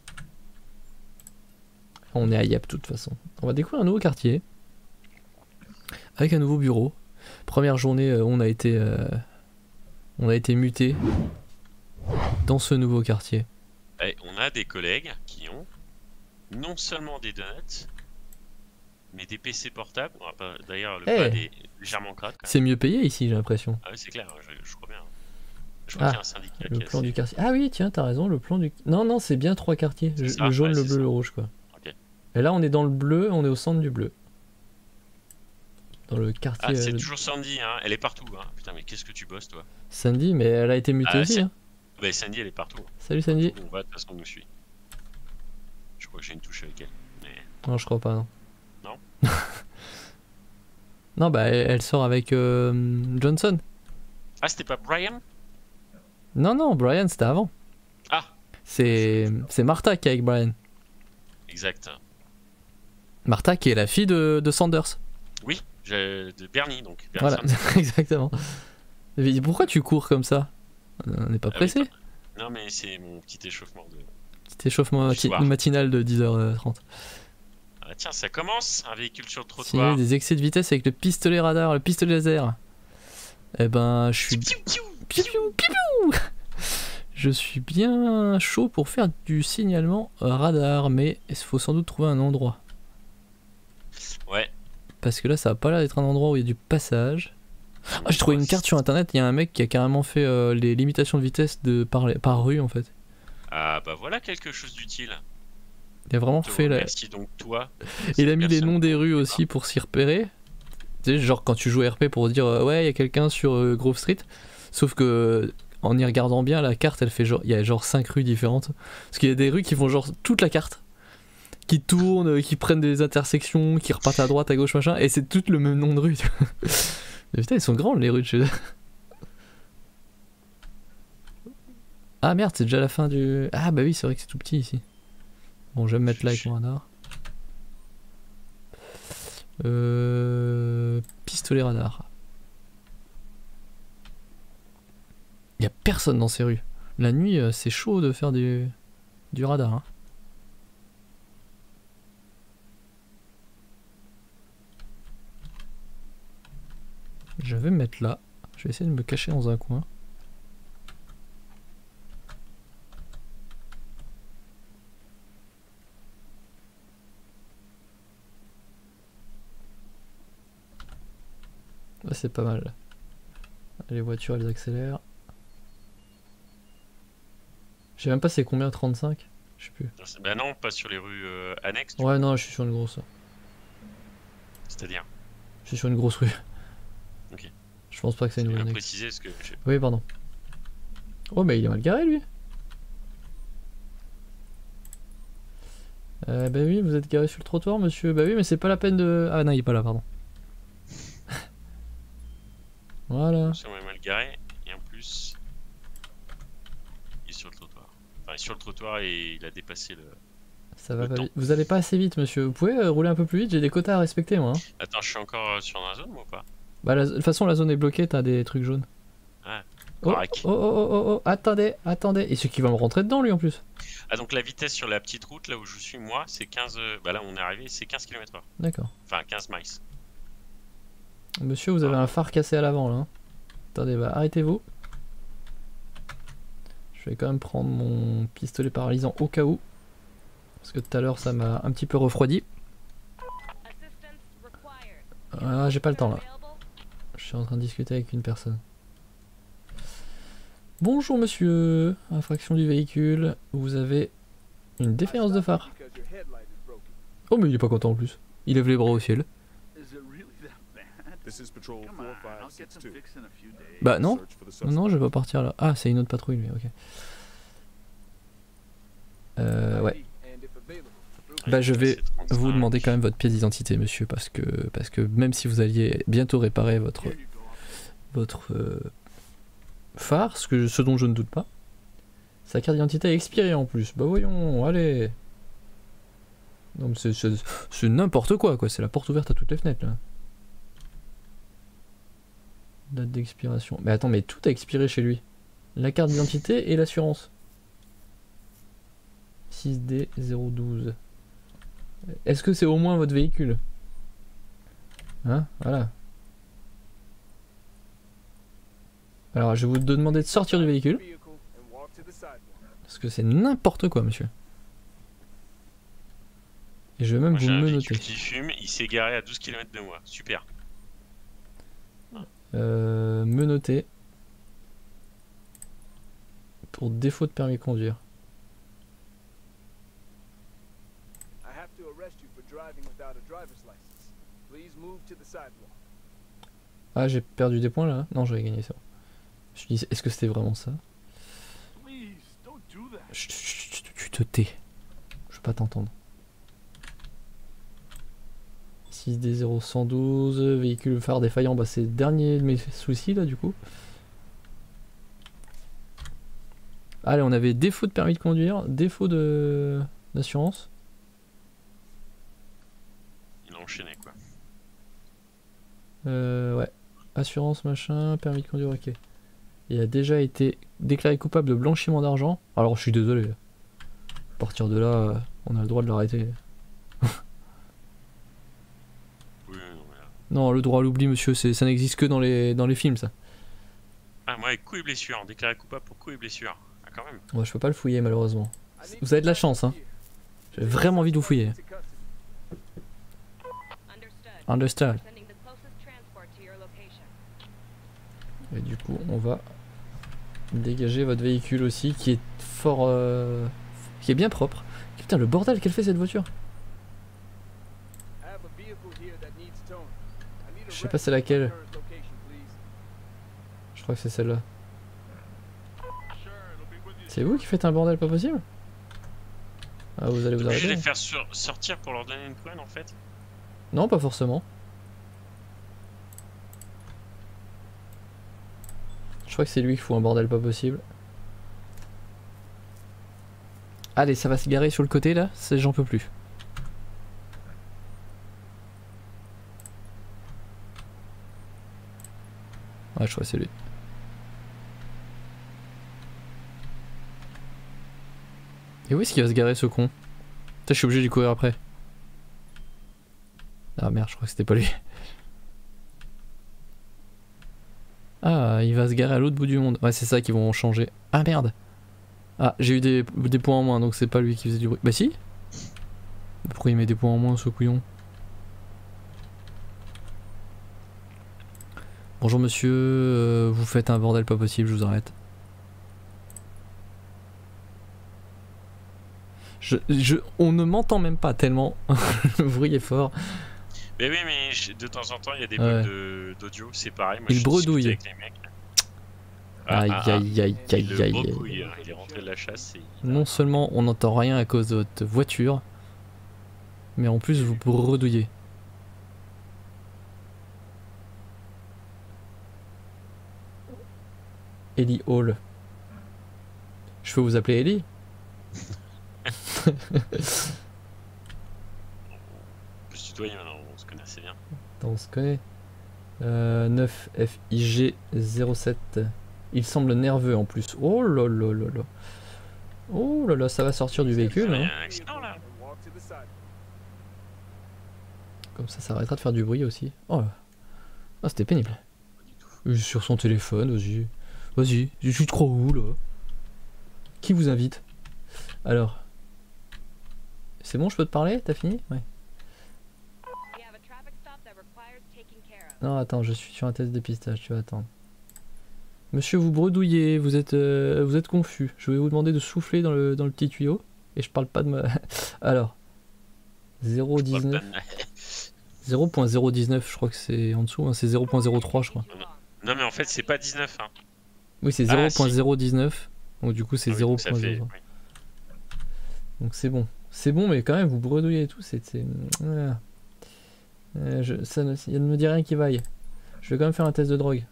S2: On est à Yep de toute façon. On va découvrir un nouveau quartier. Avec un nouveau bureau. Première journée euh, on a été... euh, On a été muté dans ce nouveau quartier.
S3: Eh, on a des collègues qui ont non seulement des donuts, mais des P C portables. On va pas- D'ailleurs, le
S2: Eh.
S3: pad est légèrement crade. quand même.
S2: C'est mieux payé ici j'ai l'impression.
S3: Ah oui, c'est clair, je, je crois bien. Je crois
S2: Ah,
S3: qu'il y a un syndicat
S2: Le
S3: qui est
S2: plan
S3: assez-
S2: du quartier. Ah oui tiens t'as raison le plan du... Non non c'est bien trois quartiers.
S3: C'est
S2: Le,
S3: ça,
S2: le jaune,
S3: ouais,
S2: le
S3: c'est
S2: bleu,
S3: ça.
S2: le rouge quoi.
S3: Ok.
S2: Et là on est dans le bleu, on est au centre du bleu. Dans le quartier...
S3: Ah, c'est
S2: euh,
S3: toujours Sandy, hein. Elle est partout. Hein. Putain, mais qu'est-ce que tu bosses, toi?
S2: Sandy mais elle a été mutée
S3: Ah,
S2: aussi.
S3: c'est-
S2: Hein.
S3: Bah, Sandy, elle est partout.
S2: Salut Sandy.
S3: On va, de toute façon, on nous suit. Je crois que j'ai une touche avec elle. Mais...
S2: Non, je crois pas, non.
S3: Non.
S2: Non, bah elle, elle sort avec euh, Johnson.
S3: Ah, c'était pas Brian?
S2: Non, non, Brian c'était avant.
S3: Ah,
S2: C'est c'est Martha qui est avec Brian.
S3: exact.
S2: Martha qui est la fille de, de Sanders.
S3: Oui, j'ai- de Bernie, donc. Bernie
S2: Voilà,
S3: Sanders.
S2: exactement. Mais pourquoi tu cours comme ça? On n'est pas
S3: Ah oui,
S2: pressé.
S3: Non, mais c'est mon petit échauffement de.
S2: Petit échauffement
S3: Du
S2: mati-
S3: soir.
S2: matinal de dix heures trente.
S3: Ah, tiens, ça commence, un véhicule sur le
S2: Signaler
S3: trottoir.
S2: des excès de vitesse avec le pistolet radar, le pistolet laser. Eh ben, je suis.
S3: Piou, piou,
S2: Piou, piou, piou, piou. Je suis bien chaud pour faire du signalement radar, mais il faut sans doute trouver un endroit.
S3: Ouais.
S2: Parce que là, ça va pas l'air d'être un endroit où il y a du passage. Ah, j'ai trouvé une carte sur internet, il y a un mec qui a carrément fait euh, les limitations de vitesse de par, par rue en fait.
S3: Ah, bah voilà quelque chose d'utile.
S2: Il a vraiment
S3: Je te
S2: fait la...
S3: remercie donc toi.
S2: Il a mis les
S3: personne
S2: noms des
S3: pour-
S2: rues aussi pour s'y repérer. Tu sais, genre quand tu joues R P pour dire euh, ouais, il y a quelqu'un sur euh, Grove Street. Sauf que en y regardant bien, la carte elle fait genre. Il y a genre cinq rues différentes. Parce qu'il y a des rues qui font genre toute la carte. Qui tournent, euh, qui prennent des intersections, qui repartent à droite, à gauche, machin. Et c'est tout le même nom de rue. Tu vois. Mais putain, ils sont grandes les rues de chez eux. Ah merde, c'est déjà la fin du. Ah bah oui, c'est vrai que c'est tout petit ici. Bon, je vais me mettre là avec mon radar. Euh... Pistolet radar. Il y a personne dans ces rues. La nuit, euh, c'est chaud de faire du, du radar. Hein. Je vais me mettre là. Je vais essayer de me cacher dans un coin. Là, c'est pas mal. Les voitures, elles accélèrent. Je sais même pas c'est combien, trente-cinq? Je sais plus.
S3: Bah non, pas sur les rues euh, annexes. du
S2: Ouais,
S3: coup.
S2: non, je suis sur une grosse.
S3: C'est-à-dire.
S2: Je suis sur une grosse rue.
S3: Ok.
S2: Je pense pas que c'est une
S3: Je
S2: rue
S3: vais
S2: annexe.
S3: préciser parce que. je-
S2: Oui, pardon. Oh, mais il est mal garé lui. Euh, bah oui, vous êtes garé sur le trottoir, monsieur. Bah oui, mais c'est pas la peine de. Ah non, il est pas là, pardon. Voilà.
S3: Ça m'a mal garé. Et en plus. Il est sur le trottoir. Enfin, il est sur le trottoir et il a dépassé le.
S2: Ça va
S3: Le
S2: pas
S3: temps.
S2: vite. Vous allez pas assez vite, monsieur. Vous pouvez euh, rouler un peu plus vite, j'ai des quotas à respecter, moi. Hein.
S3: Attends, je suis encore euh, sur la zone, moi ou pas?
S2: Bah, la- de toute façon, la zone est bloquée, t'as des trucs jaunes.
S3: Ah,
S2: Oh, oh,
S3: correct.
S2: oh, oh, oh, oh, attendez, attendez. Et ce qui va me rentrer dedans, lui, en plus.
S3: Ah, donc la vitesse sur la petite route là où je suis, moi, c'est quinze. euh, Bah là, on est arrivé, c'est quinze kilomètres heure.
S2: D'accord.
S3: Enfin, quinze miles.
S2: Monsieur, vous avez un phare cassé à l'avant, là. hein. Attendez, bah, arrêtez-vous. Je vais quand même prendre mon pistolet paralysant au cas où. Parce que tout à l'heure, ça m'a un petit peu refroidi. Ah, j'ai pas le temps, là. Je suis en train de discuter avec une personne. Bonjour monsieur, infraction du véhicule, vous avez une défaillance de phare.
S4: Because your headlight is broken.
S2: Oh mais il est pas content en plus, il lève les bras au ciel.
S7: Is it really that bad?
S5: This is patrol
S7: Come
S5: four
S7: on,
S5: five
S7: I'll get
S5: six
S7: some
S5: two.
S7: fix in a few days.
S2: Bah non,
S5: Search for the
S2: non,
S5: suspect.
S2: non je vais pas partir là. Ah c'est une autre patrouille lui, ok. Euh ouais,
S4: And if available, proof.
S2: bah je vais
S3: C'est trente-cinq.
S2: vous demander quand même votre pièce d'identité monsieur, parce que, parce que même si vous alliez bientôt réparer votre,
S7: Here you go.
S2: votre euh, phare, ce, que, ce dont je ne doute pas, sa carte d'identité est expirée en plus, bah voyons, allez. Non mais c'est- c'est c'est n'importe quoi quoi, c'est la porte ouverte à toutes les fenêtres là. Date d'expiration. Mais attends, mais tout a expiré chez lui. La carte d'identité et l'assurance. six D zéro douze. Est-ce que c'est au moins votre véhicule? Hein? Voilà. Alors, je vais vous demander de sortir du véhicule.
S4: Vehicle and walk to the sidewalk.
S2: Parce que c'est n'importe quoi, monsieur. Et je vais même
S3: Moi,
S2: vous
S3: j'ai un
S2: menoter.
S3: véhicule qui fume, il s'est garé à douze kilomètres de moi. Super.
S2: Euh, menoter. Pour défaut de permis de conduire.
S4: I have to arrest you for driving without a driver's license. Please move to the sidewalk.
S2: Ah, j'ai perdu des points là? Non, j'avais gagné ça. Je me dis, est-ce que c'était vraiment ça?
S7: Please, don't do that.
S2: Chut, chut, chut, tu te tais. Je veux pas t'entendre. six D zéro un un deux, véhicule phare défaillant, bah c'est le dernier de mes soucis là du coup. Allez, on avait défaut de permis de conduire, défaut de d'assurance.
S3: Il a enchaîné quoi.
S2: Euh, ouais. Assurance, machin, permis de conduire, ok. Il a déjà été déclaré coupable de blanchiment d'argent. Alors je suis désolé. À partir de là, euh, on a le droit de l'arrêter.
S3: Oui, non, mais là.
S2: Non, le droit à l'oubli, monsieur, c'est- ça n'existe que dans les, dans les films, ça.
S3: Ah, moi, avec coups et blessures, déclaré coupable pour coups et blessures. Ah, quand même.
S2: Moi, je peux pas le fouiller, malheureusement. Vous avez de la chance, hein. J'ai vraiment envie de vous fouiller.
S1: Understood.
S2: Understand.
S1: We're sending the closest transport to your location.
S2: Et du coup, on va dégager votre véhicule aussi, qui est fort... euh, qui est bien propre. Putain, le bordel qu'elle fait cette voiture.
S4: Je
S2: sais pas c'est laquelle. Je crois que c'est celle-là.
S7: Sure, it'll be with you.
S2: C'est vous qui faites un bordel pas possible? Ah, vous allez vous
S3: Obligé de
S2: arrêter?
S3: les faire sur- sortir pour leur donner une couenne en fait.
S2: Non, pas forcément. Je crois que c'est lui qui fout un bordel pas possible. Allez, ça va se garer sur le côté là, c'est j'en peux plus. Ouais, je crois que c'est lui. Et où est-ce qu'il va se garer ce con? Putain, je suis obligé d'y courir après. Ah merde, je crois que c'était pas lui. Ah, il va se garer à l'autre bout du monde. Ouais, c'est ça qu'ils vont changer. Ah merde. Ah, j'ai eu des, des points en moins, donc c'est pas lui qui faisait du bruit. Bah si. Pourquoi il met des points en moins, ce couillon? Bonjour monsieur, euh, vous faites un bordel pas possible, je vous arrête. Je, je, on ne m'entend même pas tellement. Le bruit est fort.
S3: Mais oui, mais je- de temps en temps, il y a des
S2: Ouais.
S3: bugs de- d'audio, c'est pareil. Moi,
S2: Il
S3: j'ai
S2: bredouille.
S3: discuté avec les mecs. Ah,
S2: Aïe
S3: ah, ah.
S2: aïe aïe
S3: Il
S2: aïe
S3: le
S2: aïe.
S3: bredouille, hein. Il est rentré de la chasse et il a-
S2: Non seulement on n'entend rien à cause de votre voiture, mais en plus vous bredouillez. Ellie Hall. Je peux vous appeler Ellie?
S3: On peut se tutoyer maintenant, on se connaît assez bien.
S2: Attends, on se connaît. Euh, neuf F I G zéro sept. Il semble nerveux en plus. Oh là là là là. Oh là là, ça va sortir du véhicule.
S3: Il y
S2: Hein.
S3: a un accident là.
S2: Comme ça, ça arrêtera de faire du bruit aussi. Oh là. Ah, c'était pénible.
S3: Pas du tout.
S2: Il est sur son téléphone, vas-y. Vas-y, je te crois où là? Qui vous invite? Alors. C'est bon, je peux te parler? T'as fini? Ouais.
S1: We have a traffic stop that requires taking care of.
S2: Non, attends, je suis sur un test de dépistage, tu vas attendre. Monsieur, vous bredouillez, vous êtes, euh, vous êtes confus. Je vais vous demander de souffler dans le, dans le petit tuyau. Et je parle pas de ma... Alors. zéro virgule dix-neuf. zéro virgule zéro dix-neuf, je crois que c'est en dessous, hein, c'est zéro virgule zéro trois je crois.
S3: Non, mais en fait, c'est pas dix-neuf. Hein.
S2: Oui, c'est
S3: Ah,
S2: zéro virgule zéro dix-neuf. Donc du coup, c'est
S3: Ah oui,
S2: zéro
S3: donc ça
S2: virgule
S3: fait-
S2: zéro.
S3: oui.
S2: Donc c'est bon. C'est bon, mais quand même, vous bredouillez et tout. C'est. c'est- Voilà. Euh, je, ça ne, il ne me dit rien qui vaille. Je vais quand même faire un test de drogue.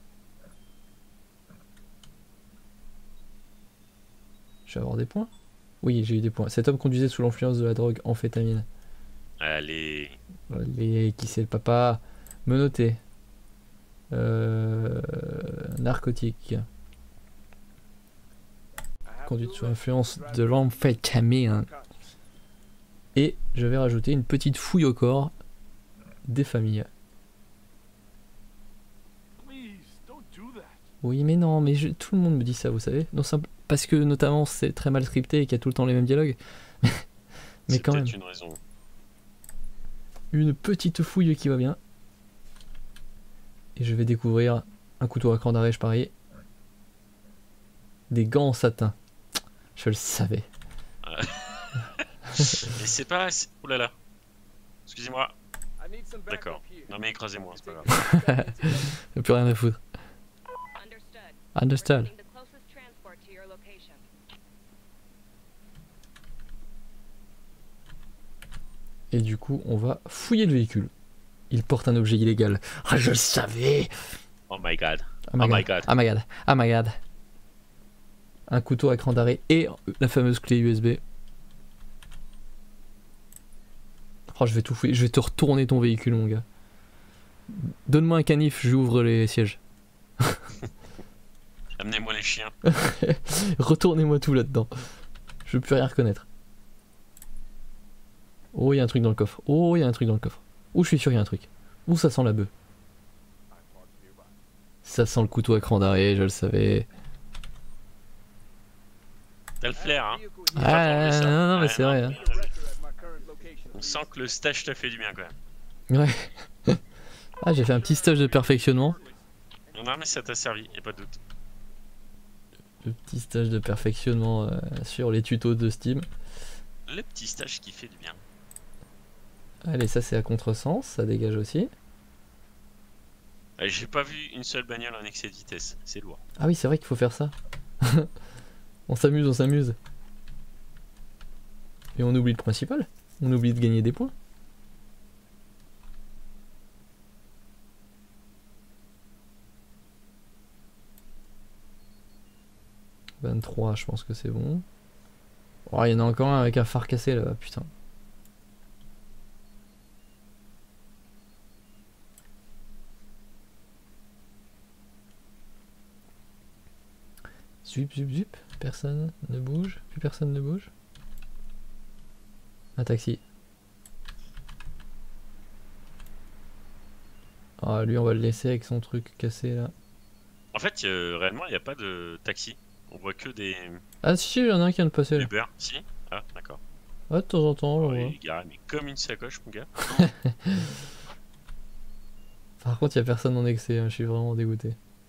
S2: Je vais avoir des points? Oui, j'ai eu des points. Cet homme conduisait sous l'influence de la drogue amphétamine.
S3: Allez.
S2: Allez, qui c'est le papa? Menotté. Euh, narcotique. Conduite sous l'influence de l'amphétamine. Et je vais rajouter une petite fouille au corps des familles.
S7: Please, don't do that.
S2: Oui, mais non, mais je- tout le monde me dit ça, vous savez. Non, simple- parce que notamment c'est très mal scripté et qu'il y a tout le temps les mêmes dialogues. Mais
S3: C'est
S2: quand même,
S3: peut-être une raison.
S2: une petite fouille qui va bien. Et je vais découvrir un couteau à cran d'arrêt, je parie. Des gants en satin. Je le savais.
S3: Mais c'est pas. c'est- Oh là là. Excusez-moi. D'accord. Non, mais écrasez-moi, c'est pas grave.
S2: Y'a plus rien à foutre.
S1: Understood.
S2: Understood.
S1: We're sending the closest transport to your location.
S2: Et du coup, on va fouiller le véhicule. Il porte un objet illégal. Ah, je le savais.
S3: Oh my god.
S2: Oh my,
S3: Oh
S2: god.
S3: my god.
S2: Oh my god. Oh my god. Un couteau à écran d'arrêt et la fameuse clé U S B. Oh, je vais tout fouiller. Je vais te retourner ton véhicule, mon gars. Donne-moi un canif, j'ouvre les sièges.
S3: Amenez-moi les chiens.
S2: Retournez-moi tout là-dedans. Je veux plus rien reconnaître. Oh, il y a un truc dans le coffre. Oh, il y a un truc dans le coffre. Oh, je suis sûr, il y a un truc. Oh, ça sent la bœuf. Ça sent le couteau à écran d'arrêt, je le savais.
S3: T'as le flair, hein.
S2: Ah,
S3: ça.
S2: non, non, mais
S3: Ouais,
S2: c'est
S3: non.
S2: vrai. Hein.
S3: On sent que le stage t'a fait du bien, quand même.
S2: Ouais. Ah, j'ai fait un petit stage de perfectionnement.
S3: Non, mais ça t'a servi, y'a pas de doute.
S2: Le petit stage de perfectionnement euh, sur les tutos de Steam.
S3: Le petit stage qui fait du bien.
S2: Allez, ça c'est à contresens, ça dégage aussi.
S3: Euh, J'ai pas vu une seule bagnole en excès de vitesse, c'est lourd.
S2: Ah oui, c'est vrai qu'il faut faire ça. On s'amuse, on s'amuse. Et on oublie le principal. On oublie de gagner des points. vingt-trois, je pense que c'est bon. Oh, il y en a encore un avec un phare cassé là, putain. Zup, zup, zup. Personne ne bouge. Plus personne ne bouge. Un taxi. Ah, lui, on va le laisser avec son truc cassé là.
S3: En fait, euh, réellement, il n'y a pas de taxi. On voit que des
S2: Ah, si, il y en a un qui vient de passer là.
S3: Uber. Si. Ah, d'accord.
S2: Ah, de temps en temps, on
S3: Oh,
S2: le
S3: il
S2: voit.
S3: est garé, mais comme une sacoche, mon gars.
S2: Par contre, il n'y a personne en excès, hein, je suis vraiment dégoûté.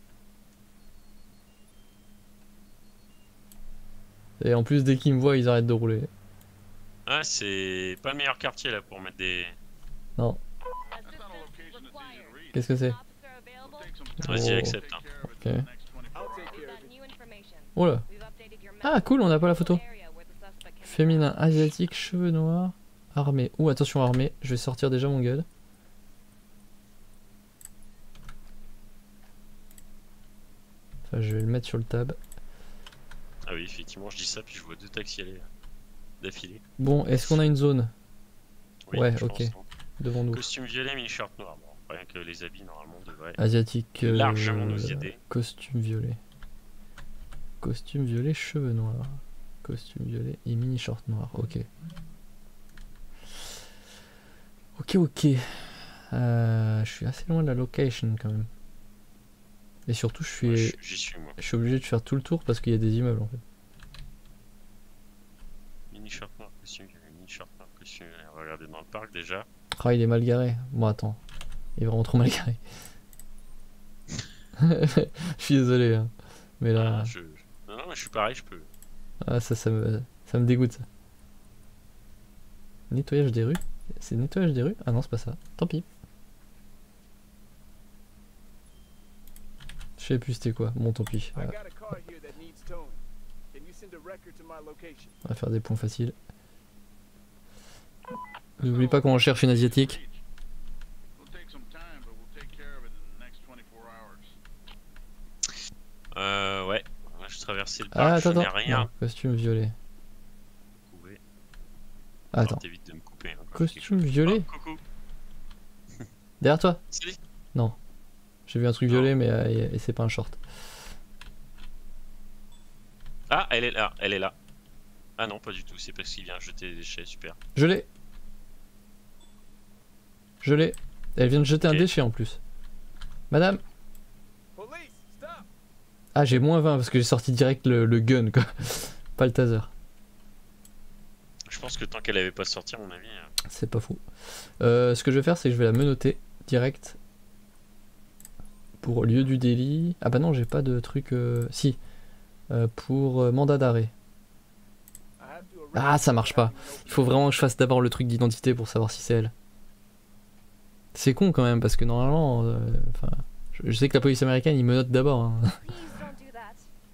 S2: Et en plus, dès qu'ils me voient, ils arrêtent de rouler.
S3: Ah, c'est pas le meilleur quartier là pour mettre des.
S2: Non,
S7: That's not a location that's easy to read.
S2: qu'est-ce que c'est?
S1: Officer available.
S7: We'll take some time.
S3: Vas-y,
S2: Oh.
S3: accepte. Hein.
S7: Take care of it in
S2: Ok.
S7: the next twenty-four
S4: I'll take
S7: hours.
S4: care of
S1: Got
S4: it.
S1: new information.
S2: Oh là.
S1: We've updated your
S2: Ah,
S1: map
S2: cool, on n'a pas la
S1: to
S2: photo.
S1: area where the suspect can be
S2: Féminin,
S1: found.
S2: asiatique, cheveux noirs, armé. Ouh, attention, armé. Je vais sortir déjà mon gun. Enfin, je vais le mettre sur le tab.
S3: Ah oui, effectivement, je dis ça, puis je vois deux taxis aller euh, d'affilée.
S2: Bon, est-ce qu'on a une zone
S3: Oui,
S2: Ouais,
S3: je
S2: ok.
S3: pense, hein.
S2: devant nous?
S3: Costume violet, mini-shirt noir. Bon, rien que les habits, normalement, devraient
S2: Asiatique. euh,
S3: largement nous aider.
S2: Costume violet. Costume violet, cheveux noirs. Costume violet et mini short noir. Ok. Ok, ok. Euh, je suis assez loin de la location quand même. Et surtout, je suis,
S3: Ouais, je- J'y suis, moi.
S2: je suis obligé de faire tout le tour parce qu'il y a des immeubles en fait.
S3: Mini-shirt noir, costume violet, mini-shirt noir, costume violet. Regardez dans le parc déjà.
S2: Ah, il est mal garé. Bon, attends. Il est vraiment trop mal garé. Je suis désolé. Hein. Mais là,
S3: Ah, je... Non, non, mais je suis pareil, je peux.
S2: ah, ça, ça me, ça me dégoûte ça. Nettoyage des rues. C'est nettoyage des rues? Ah non, c'est pas ça. Tant pis. Je sais plus c'était quoi. Bon, tant pis.
S4: I
S2: Voilà.
S4: got a car here that needs towing. Can you send a record to my location?
S2: On va faire des points faciles. N'oublie pas qu'on cherche une asiatique.
S7: We'll take some time, but we'll take care of it in the next twenty-four hours.
S3: Euh, ouais. Là, je traversais le
S2: Ah,
S3: parc,
S2: attends,
S3: je n'ai
S2: attends.
S3: rien.
S2: Non, costume violet.
S3: Couper.
S2: Ah, attends.
S3: Alors, t'évites de me couper. Hein, quand je dis quelque
S2: Costume violet?
S3: chose. Oh, coucou.
S2: Derrière toi?
S3: Salut.
S2: Non. J'ai vu un truc
S3: Non.
S2: violet, mais euh, et, et c'est pas un short.
S3: Ah, elle est là, elle est là. Ah non, pas du tout, c'est parce qu'il vient jeter des déchets, super.
S2: Je l'ai. Je l'ai. Elle vient de jeter
S3: Ok.
S2: un déchet en plus. Madame.
S4: Police, stop!
S2: Ah, j'ai moins vingt parce que j'ai sorti direct le, le gun, quoi. Pas le taser.
S3: Je pense que tant qu'elle avait pas sorti, à mon avis. euh,
S2: C'est pas fou. Euh, ce que je vais faire, c'est que je vais la menotter direct. Pour lieu du délit. Ah bah non, j'ai pas de truc. Euh... Si. Euh, pour euh, mandat d'arrêt.
S4: I have to arrest
S2: Ah, ça
S4: you
S2: marche
S4: for
S2: pas.
S4: having an
S2: Il faut
S4: open
S2: vraiment que je fasse d'abord le truc d'identité pour savoir si c'est elle. C'est con quand même parce que normalement, euh, enfin, je, je sais que la police américaine ils me notent d'abord. Hein.
S1: Please don't do that.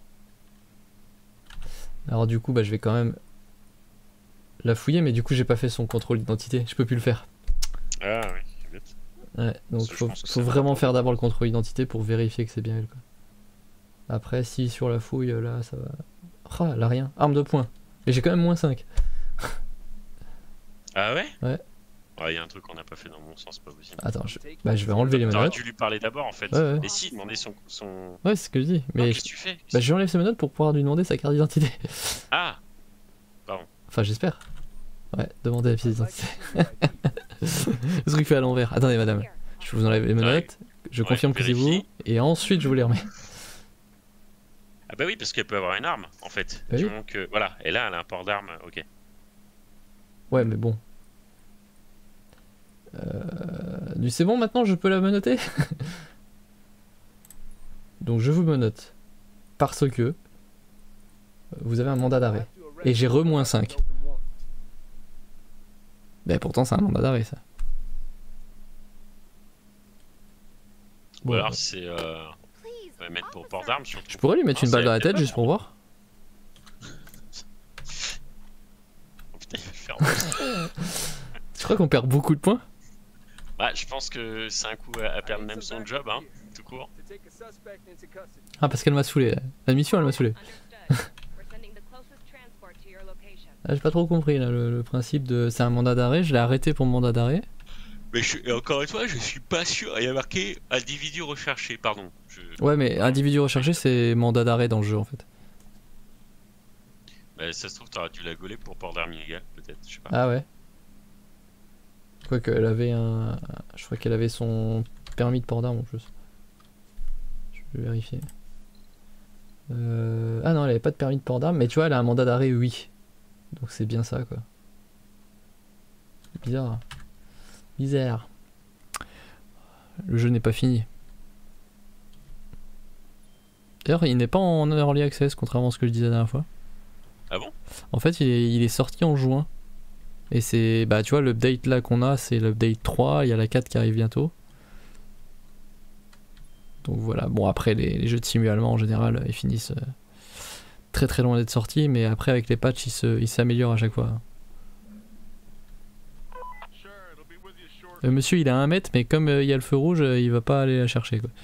S2: Alors du coup, bah je vais quand même la fouiller, mais du coup j'ai pas fait son contrôle d'identité. Je peux plus le faire.
S3: Ah oui, c'est bête.
S2: Ouais, donc
S3: Je
S2: faut,
S3: pense que
S2: faut
S3: c'est
S2: vraiment
S3: important.
S2: faire d'abord le contrôle d'identité pour vérifier que c'est bien elle, quoi. Après, si sur la fouille, là, ça va. Ah, là, rien. Arme de poing. Et j'ai quand même moins cinq.
S3: Ah ouais?
S2: Ouais.
S3: Ouais, il y a un truc qu'on n'a pas fait dans mon sens, c'est pas possible.
S2: Attends, je, bah, je vais enlever les
S3: T'aurais
S2: menottes.
S3: dû lui parler d'abord en fait.
S2: Ouais, ouais.
S3: Et si, demander son. son...
S2: Ouais, c'est ce que je dis.
S3: Non,
S2: Mais
S3: qu'est-ce que tu fais?
S2: bah, je lui enlève ses menottes pour pouvoir lui demander sa carte d'identité.
S3: Ah!
S2: Enfin, j'espère. Ouais, demander la pièce
S4: I'd like
S2: d'identité.
S4: to see your I D.
S2: Le truc fait à l'envers. Attendez, madame.
S1: Here,
S2: Je vous enlève les menottes. Je
S3: Ouais,
S2: confirme que c'est vous.
S3: vérifie.
S2: Et ensuite, je vous les remets.
S3: Ah bah oui, parce qu'elle peut avoir une arme en fait.
S2: Bah
S3: du
S2: oui.
S3: moment que. Voilà, et là elle a un port d'arme, ok.
S2: Ouais, mais bon. Euh... du c'est bon maintenant, je peux la menotter. Donc je vous menote. Parce que vous avez un mandat d'arrêt. Et j'ai re moins cinq. Ben pourtant c'est un mandat d'arrêt ça.
S3: Ou
S2: Bon,
S3: alors c'est. Euh...
S1: please,
S3: On va mettre pour
S1: officer.
S3: port d'arme surtout.
S2: je pourrais lui mettre
S3: Ah,
S2: une balle
S3: c'est
S2: dans la tête
S3: capable.
S2: juste pour voir.
S3: Oh, putain, il va le faire.
S2: Je crois qu'on perd beaucoup de points.
S3: Bah, je pense que c'est un coup à, à perdre même son job, hein, tout court.
S4: To take a suspect into custody.
S2: Ah parce qu'elle m'a saoulé. La mission elle m'a saoulé.
S1: Understood. We're sending the closest transport to your location.
S2: Ah, j'ai pas trop compris là, le, le principe de c'est un mandat d'arrêt. Je l'ai arrêté pour mandat d'arrêt.
S3: Mais je, et encore une fois, je suis pas sûr. Il y a marqué individu recherché, pardon. Je...
S2: Ouais mais individu recherché c'est mandat d'arrêt dans le jeu en fait.
S3: Bah, ça se trouve, t'aurais dû la gauler pour port d'arme illégal, peut-être, je sais pas.
S2: Ah ouais. Quoique elle avait un. Je crois qu'elle avait son permis de port d'arme en plus. Je vais vérifier. Euh... Ah non, elle avait pas de permis de port d'arme, mais tu vois, elle a un mandat d'arrêt, oui. Donc c'est bien ça quoi. Bizarre. Bizarre. Le jeu n'est pas fini. D'ailleurs, il n'est pas en early access, contrairement à ce que je disais la dernière fois.
S3: Ah bon?
S2: En fait, il est, il est sorti en juin. Et c'est, bah tu vois, l'update là qu'on a, c'est l'update trois, il y a la quatre qui arrive bientôt. Donc voilà, bon après les, les jeux de simu allemands en général, ils finissent euh, très très loin d'être sortis, mais après avec les patchs, ils se- ils s'améliorent à chaque fois.
S7: Sure, it'll be with you shortly.
S2: Le monsieur il a un mètre, mais comme euh, il y a le feu rouge, euh, il va pas aller la chercher quoi.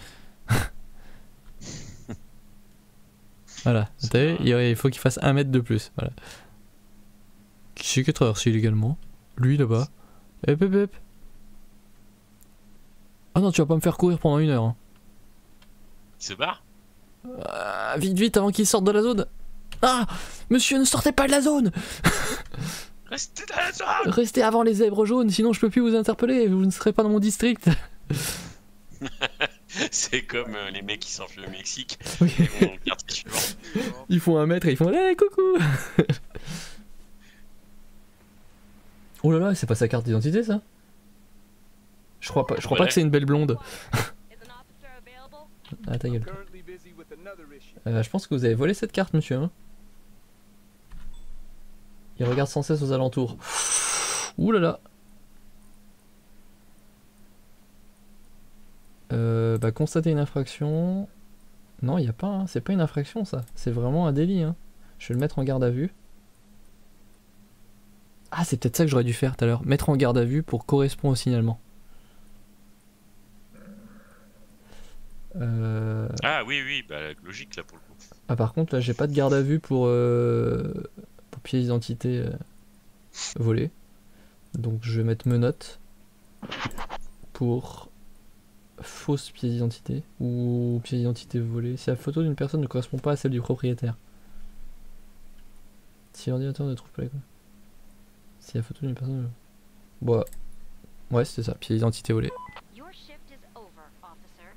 S2: Voilà, t'as vu, il il faut qu'il fasse un mètre de plus. Voilà. Qui c'est qui a traversé illégalement? Lui là-bas. Hep hep hep. Ah non, tu vas pas me faire courir pendant une heure. Hein.
S3: Il se barre?
S2: Ah, vite vite avant qu'il sorte de la zone. Ah, monsieur, ne sortez pas de la zone.
S3: Restez dans la zone!
S2: Restez avant les zèbres jaunes, sinon je peux plus vous interpeller. Vous ne serez pas dans mon district.
S3: C'est comme euh, les mecs qui s'enfuient au Mexique.
S2: Oui.
S3: Ils vont au quartier suivant.
S2: Ils font un mètre et ils font hey, coucou. Oh là là, c'est pas sa carte d'identité ça? Je crois pas, je crois pas
S3: Ouais.
S2: que c'est une belle blonde.
S1: Is an officer available?
S2: Ah ta
S4: I'm
S2: gueule.
S4: currently busy with another issue.
S2: Euh, je pense que vous avez volé cette carte, monsieur. Hein. Il regarde sans cesse aux alentours. Ouh là là. Euh, bah constater une infraction. Non, il y a pas. Hein. C'est pas une infraction ça. C'est vraiment un délit. Hein. Je vais le mettre en garde à vue. Ah, c'est peut-être ça que j'aurais dû faire tout à l'heure. Mettre en garde à vue pour correspondre au signalement. Euh...
S3: Ah oui, oui, bah logique là pour le coup.
S2: Ah par contre là j'ai pas de garde à vue pour, euh, pour pièce d'identité euh, volée. Donc je vais mettre menottes pour fausse pièce d'identité ou pièce d'identité volée. Si la photo d'une personne ne correspond pas à celle du propriétaire. Si l'ordinateur ne trouve pas les codes. Si la photo d'une personne... Bon, ouais c'était ça, pièce d'identité volée.
S1: Your shift is over, officer.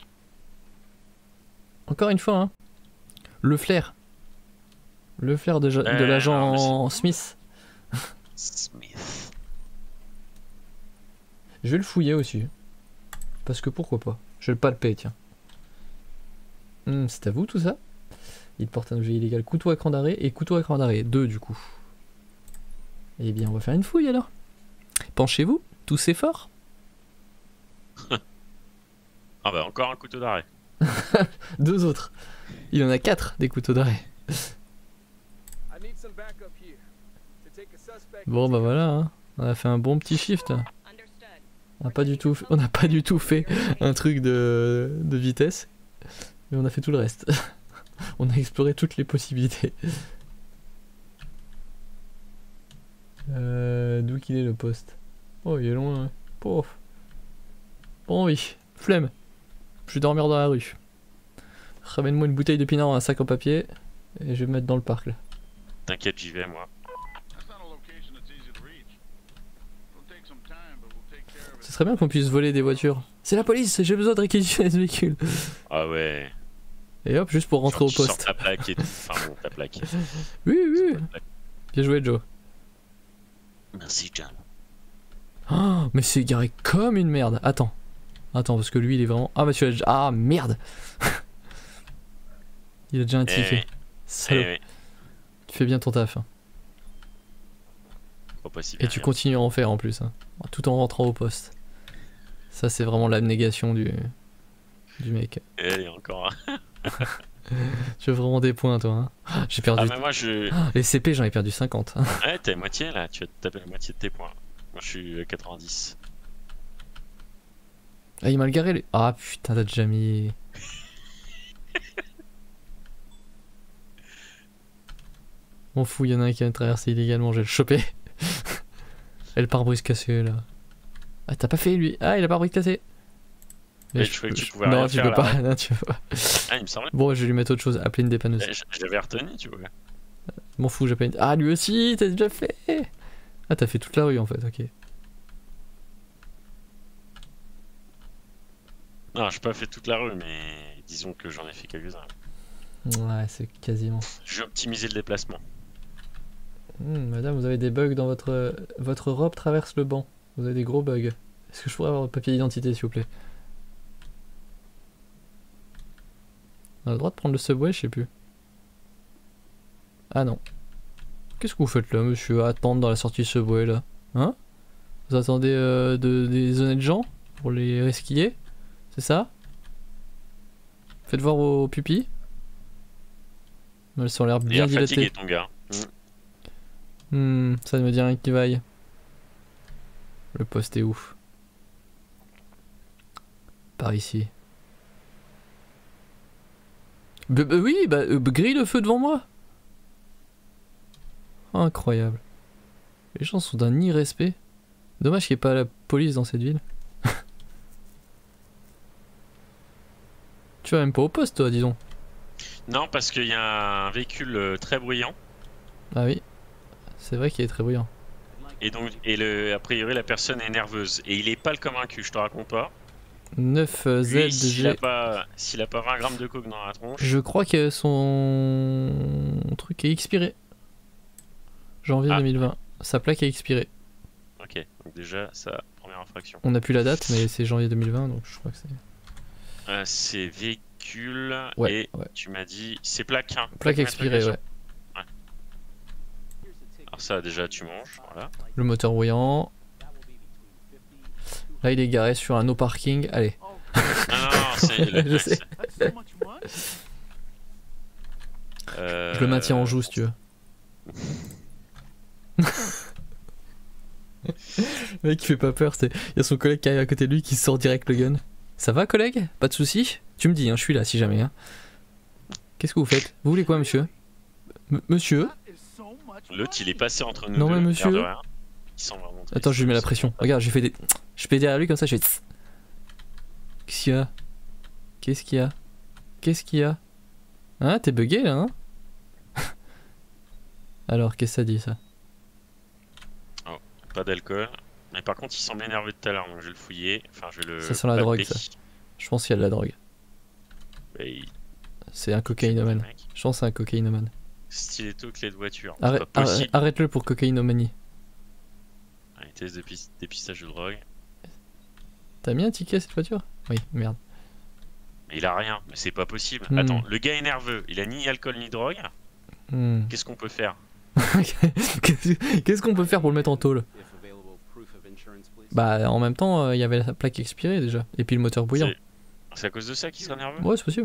S2: Encore une fois, hein. Le flair. Le flair de, ja- de
S3: Euh,
S2: l'agent
S3: mais
S2: Smith.
S3: Smith.
S2: Je vais le fouiller aussi. Parce que pourquoi pas. Je vais le palper, tiens. Hmm, c'est à vous tout ça? Il porte un objet illégal, couteau à cran d'arrêt et couteau à cran d'arrêt. Deux du coup. Eh bien, on va faire une fouille alors. Penchez-vous, toussez fort.
S3: Ah bah encore un couteau d'arrêt.
S2: Deux autres. Il en a quatre des couteaux d'arrêt.
S4: I need some backup here. To take a suspect
S2: Bon
S4: into
S2: bah voilà, hein. On a fait un bon petit shift.
S1: Understood.
S2: On n'a pas du tout, on n'a pas du tout fait un truc de, de vitesse, mais on a fait tout le reste. On a exploré toutes les possibilités. Euh, D'où qu'il est le poste? Oh, il est loin. Pouf. Bon, oui. Flemme. Je vais dormir dans la rue. Ramène-moi une bouteille de pinard dans un sac en papier et je vais me mettre dans le parc là.
S3: T'inquiète, j'y vais moi.
S7: That's not a location that's easy to reach. It'll take some time, but we'll take care of it.
S2: Ce serait bien qu'on puisse voler des voitures. C'est la police, j'ai besoin de réquisitionner ce véhicule.
S3: Ah ouais.
S2: Et hop, juste pour rentrer
S3: Genre,
S2: au
S3: tu sors
S2: poste.
S3: ta plaque et tout. Enfin bon, ta plaque.
S2: Oui, oui. Bien joué, Joe.
S3: Merci, John.
S2: Oh, mais c'est garé comme une merde. Attends. Attends, parce que lui, il est vraiment... Ah bah tu l'as déjà... Ah, merde. Il a déjà un ticket.
S3: Eh oui.
S2: Salaud.
S3: Eh oui.
S2: Tu fais bien ton taf. Hein.
S3: Faut pas si
S2: Et
S3: bien
S2: tu
S3: dire.
S2: continues à en faire en plus. Hein. Tout en rentrant au poste. Ça, c'est vraiment l'abnégation du... du mec.
S3: Eh, encore un.
S2: Tu veux vraiment des points, toi. Hein. J'ai perdu...
S3: Ah, mais moi je.
S2: Ah, les C P, j'en ai perdu cinquante. Hein.
S3: Ouais, t'es à moitié là, tu vas te taper la moitié de tes points. Moi je suis à quatre-vingt-dix.
S2: Ah, il m'a le garé, lui. Ah, putain, t'as déjà mis... M'en fous, il y en a un qui a traversé illégalement, je vais le choper. Et le pare-brise cassé, là. Ah, t'as pas fait, lui. Ah, il a pare-brise cassé.
S3: Mais je croyais que tu pouvais
S2: Non,
S3: rien
S2: tu
S3: faire,
S2: peux
S3: là.
S2: pas. Non, tu peux pas.
S3: Ah, il me semblait.
S2: Bon, je vais lui mettre autre chose. Appeler une dépanneuse.
S3: Eh, j- J'avais retenu, tu vois.
S2: M'en fous, j'appelle une... Ah, lui aussi, t'as déjà fait. Ah, t'as fait toute la rue, en fait, ok.
S3: Non, j'ai pas fait toute la rue, mais disons que j'en ai fait quelques-uns.
S2: Ouais, c'est quasiment...
S3: J'ai optimisé le déplacement.
S2: Hmm, madame, vous avez des bugs dans votre... Votre robe traverse le banc. Vous avez des gros bugs. Est-ce que je pourrais avoir votre papier d'identité, s'il vous plaît? On a le droit de prendre le subway, je sais plus. Ah non. Qu'est-ce que vous faites là, monsieur, à attendre dans la sortie subway, là? Hein? Vous attendez euh, de, des honnêtes gens pour les resquiller? C'est ça? Faites voir vos pupilles. Elles sont l'air
S3: Il
S2: bien
S3: est fatigué,
S2: dilatées.
S3: ton gars. Mm.
S2: Hmm, ça ne me dit rien qui vaille. Le poste est ouf. Par ici. Bah, bah oui, bah euh, grille le feu devant moi. Incroyable. Les gens sont d'un irrespect. Dommage qu'il n'y ait pas la police dans cette ville. Tu vas même pas au poste, toi, disons.
S3: Non, parce qu'il y a un véhicule euh, très bruyant.
S2: Ah oui. C'est vrai qu'il est très bruyant.
S3: Et donc, et le, a priori, la personne est nerveuse. Et il est pâle comme un cul, je te raconte pas.
S2: neuf Z
S3: Lui, s'il a
S2: G.
S3: pas, s'il a pas vingt grammes de coke dans la tronche.
S2: Je crois que son truc est expiré. Janvier
S3: Ah.
S2: deux mille vingt. Sa plaque est expirée.
S3: Ok, donc déjà, ça, première infraction.
S2: On n'a plus la date, mais c'est janvier deux mille vingt, donc je crois que c'est...
S3: Euh, c'est véhicule.
S2: Ouais,
S3: et
S2: ouais.
S3: tu m'as dit. C'est plaque, hein.
S2: Plaque expirée, ouais.
S3: Alors, ça, déjà, tu manges. Voilà.
S2: Le moteur bruyant. Là, il est garé sur un no parking. Allez.
S3: Non, non, non, c'est. le-
S2: Je sais.
S5: That's so much money.
S3: Euh,
S2: Je le maintiens en joue si tu veux. Le mec, il fait pas peur. Il y a son collègue qui arrive à côté de lui qui sort direct le gun. Ça va, collègue? Pas de soucis? Tu me dis, hein, je suis là si jamais. Hein. Qu'est-ce que vous faites? Vous voulez quoi, monsieur? M- Monsieur?
S5: That is so much
S3: L'autre, il est
S5: money.
S3: passé entre nous
S2: Non,
S3: deux.
S2: mais
S3: l'air
S2: monsieur.
S3: de rien. Il semble vraiment triste.
S2: Attends, je lui mets la pression. Regarde, j'ai fait des. Je fais derrière lui comme ça, je fais. Qu'est-ce qu'il y a? Qu'est-ce qu'il y a? Qu'est-ce qu'il y a? Hein, t'es bugué là, hein? Alors, qu'est-ce que ça dit ça?
S3: Pas d'alcool. Mais par contre, il semble énervé tout à l'heure, donc je vais le fouiller. Enfin, je vais le.
S2: Ça sent la
S3: palper.
S2: drogue, ça. Je pense qu'il y a de la drogue.
S3: Et il-
S2: C'est un cocaïnomane.
S3: mec.
S2: Je pense que c'est un cocaïnomane.
S3: Stiletto, clé de voiture.
S2: Arrête-
S3: C'est pas possible.
S2: arrête- Arrête-le pour cocaïnomanie.
S3: Allez, test de pis- dépistage de drogue.
S2: T'as mis un ticket à cette voiture? Oui, merde.
S3: Mais il a rien, mais c'est pas possible.
S2: Hmm.
S3: Attends, le gars est nerveux, il a ni alcool ni drogue.
S2: Hmm.
S3: Qu'est-ce qu'on peut faire?
S2: Qu'est-ce qu'est-ce qu'on peut faire pour le mettre en tôle?
S6: If available, proof of insurance, please.
S2: Bah, en même temps, euh, il y avait la plaque expirée déjà. Et puis le moteur bouillant.
S3: C'est- C'est à cause de ça qu'il serait nerveux?
S2: Ouais, c'est possible.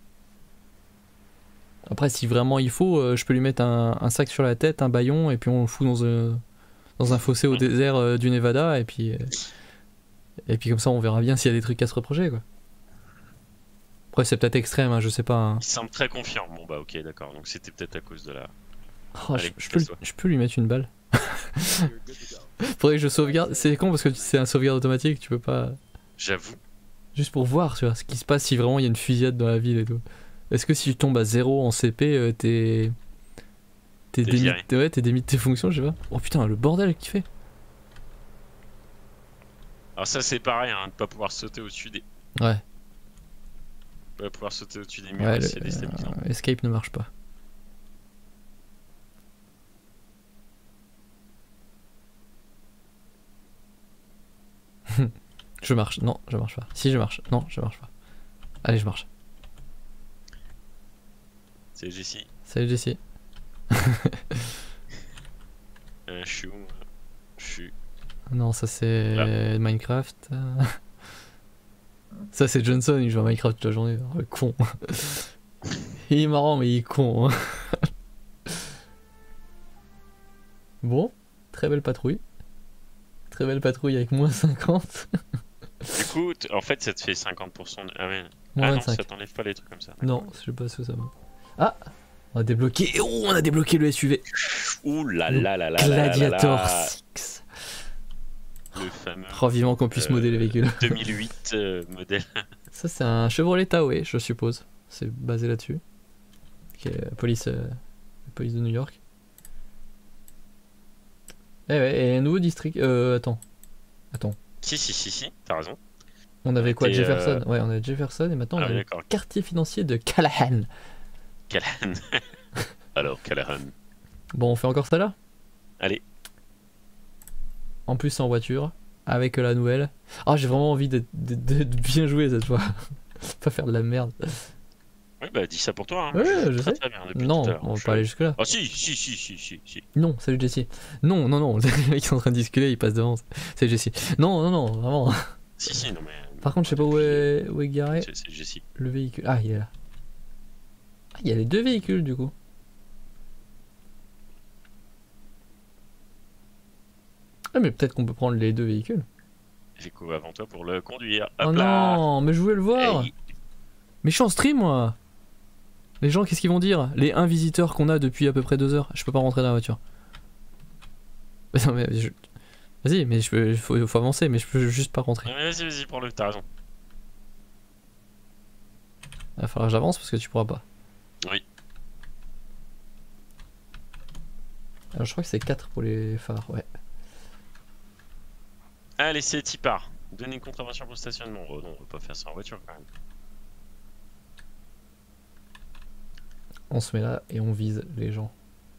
S2: Après, si vraiment il faut, euh, je peux lui mettre un, un sac sur la tête, un baillon, et puis on le fout dans un, dans un fossé au désert euh, du Nevada, et puis, euh, Et puis comme ça on verra bien s'il y a des trucs à se reprocher quoi. Après c'est peut-être extrême, hein, je sais pas. Hein.
S3: Il semble très confiant. Bon bah ok d'accord, donc c'était peut-être à cause de la...
S2: Oh,
S3: Allez,
S2: je, je peux,
S3: casse-toi.
S2: je peux lui mettre une balle. Faudrait que je sauvegarde. C'est con parce que c'est un sauvegarde automatique, tu peux pas.
S3: J'avoue.
S2: Juste pour voir, tu vois, ce qui se passe si vraiment il y a une fusillade dans la ville et tout. Est-ce que si tu tombes à zéro en C P, euh, t'es. T'es
S3: T'es
S2: démis...
S3: viré.
S2: ouais, t'es démis de tes fonctions, je sais pas. Oh putain, le bordel qu'il fait.
S3: Alors ça c'est pareil, hein, de pas pouvoir sauter au-dessus des...
S2: Ouais,
S3: Pas pouvoir sauter au-dessus des murs,
S2: ouais,
S3: c'est
S2: le-
S3: déstabilisant.
S2: euh, Escape ne marche pas. Je marche, non, je marche pas. Si je marche, non, je marche pas. Allez, je marche.
S3: C'est Jessie.
S2: Salut Jessie.
S3: Euh, je suis où moi Je suis...
S2: Non, ça c'est Minecraft. Ça c'est Johnson, il joue à Minecraft toute la journée. Oh, le con. Il est marrant, mais il est con. hein. Bon, très belle patrouille. Très belle patrouille avec moins cinquante.
S3: Du coup, t- en fait ça te fait cinquante pour cent de... Ah ouais.
S2: Moins
S3: Ah non,
S2: vingt-cinq.
S3: ça t'enlève pas les trucs comme ça.
S2: Non, je sais pas ce que ça va. Ah, on a débloqué. Oh, on a débloqué le S U V.
S3: Ouh là
S2: Le
S3: là là là là là
S2: Gladiator
S3: là.
S2: six.
S3: Le fameux
S2: Oh, vivant qu'on puisse
S3: Euh,
S2: modder les véhicules.
S3: deux mille huit euh, modèle.
S2: Ça, c'est un Chevrolet Tahoe, je suppose. C'est basé là-dessus. Qui est la police, euh, la police de New York. Eh ouais, et un nouveau district. Euh, attends. Attends.
S3: Si si si si, t'as raison.
S2: On avait quoi,
S3: était,
S2: Jefferson? Ouais, on avait Jefferson et maintenant on
S3: Ah
S2: a
S3: oui,
S2: le
S3: d'accord.
S2: quartier financier de Callahan.
S3: Callahan. Alors Callahan.
S2: Bon, on fait encore ça là?
S3: Allez.
S2: En plus, c'est en voiture. Avec la nouvelle. Ah, j'ai vraiment envie de, de- de- de bien jouer cette fois. Pas faire de la merde.
S3: Oui bah dis ça pour toi. Hein.
S2: Ouais,
S3: joue
S2: je
S3: très,
S2: sais.
S3: Très bien depuis
S2: Non,
S3: tout à l'heure.
S2: on va
S3: Je-
S2: pas aller jusque là.
S3: Ah si si si si si si.
S2: Non, salut Jessie. Non, non, non, les mecs sont en train de discuter, ils passent devant. Salut Jessie. Non, non, non, vraiment.
S3: Si si non mais.
S2: Par contre, je sais pas où est, où est garé
S3: C'est c'est Jessie.
S2: le véhicule. Ah, il est là. Ah, il y a les deux véhicules du coup. Ah, mais peut-être qu'on peut prendre les deux véhicules.
S3: J'ai couru avant toi pour le conduire. Hop
S2: Oh
S3: là.
S2: non, mais je voulais le voir.
S3: Hey.
S2: Mais je suis en stream moi. Les gens, qu'est-ce qu'ils vont dire? Les un visiteurs qu'on a depuis à peu près deux heures. Je peux pas rentrer dans la voiture. Mais non, mais je... Vas-y, mais je peux, faut, faut avancer, mais je peux juste pas rentrer.
S3: Ouais, Vas-y vas-y prends-le, t'as raison.
S2: Il va falloir que j'avance parce que tu pourras pas.
S3: Oui.
S2: Alors je crois que c'est quatre pour les phares, ouais.
S3: Allez c'est t'y part. Donner une contravention pour le stationnement. Oh non on va pas faire ça en voiture quand même.
S2: On se met là et on vise les gens.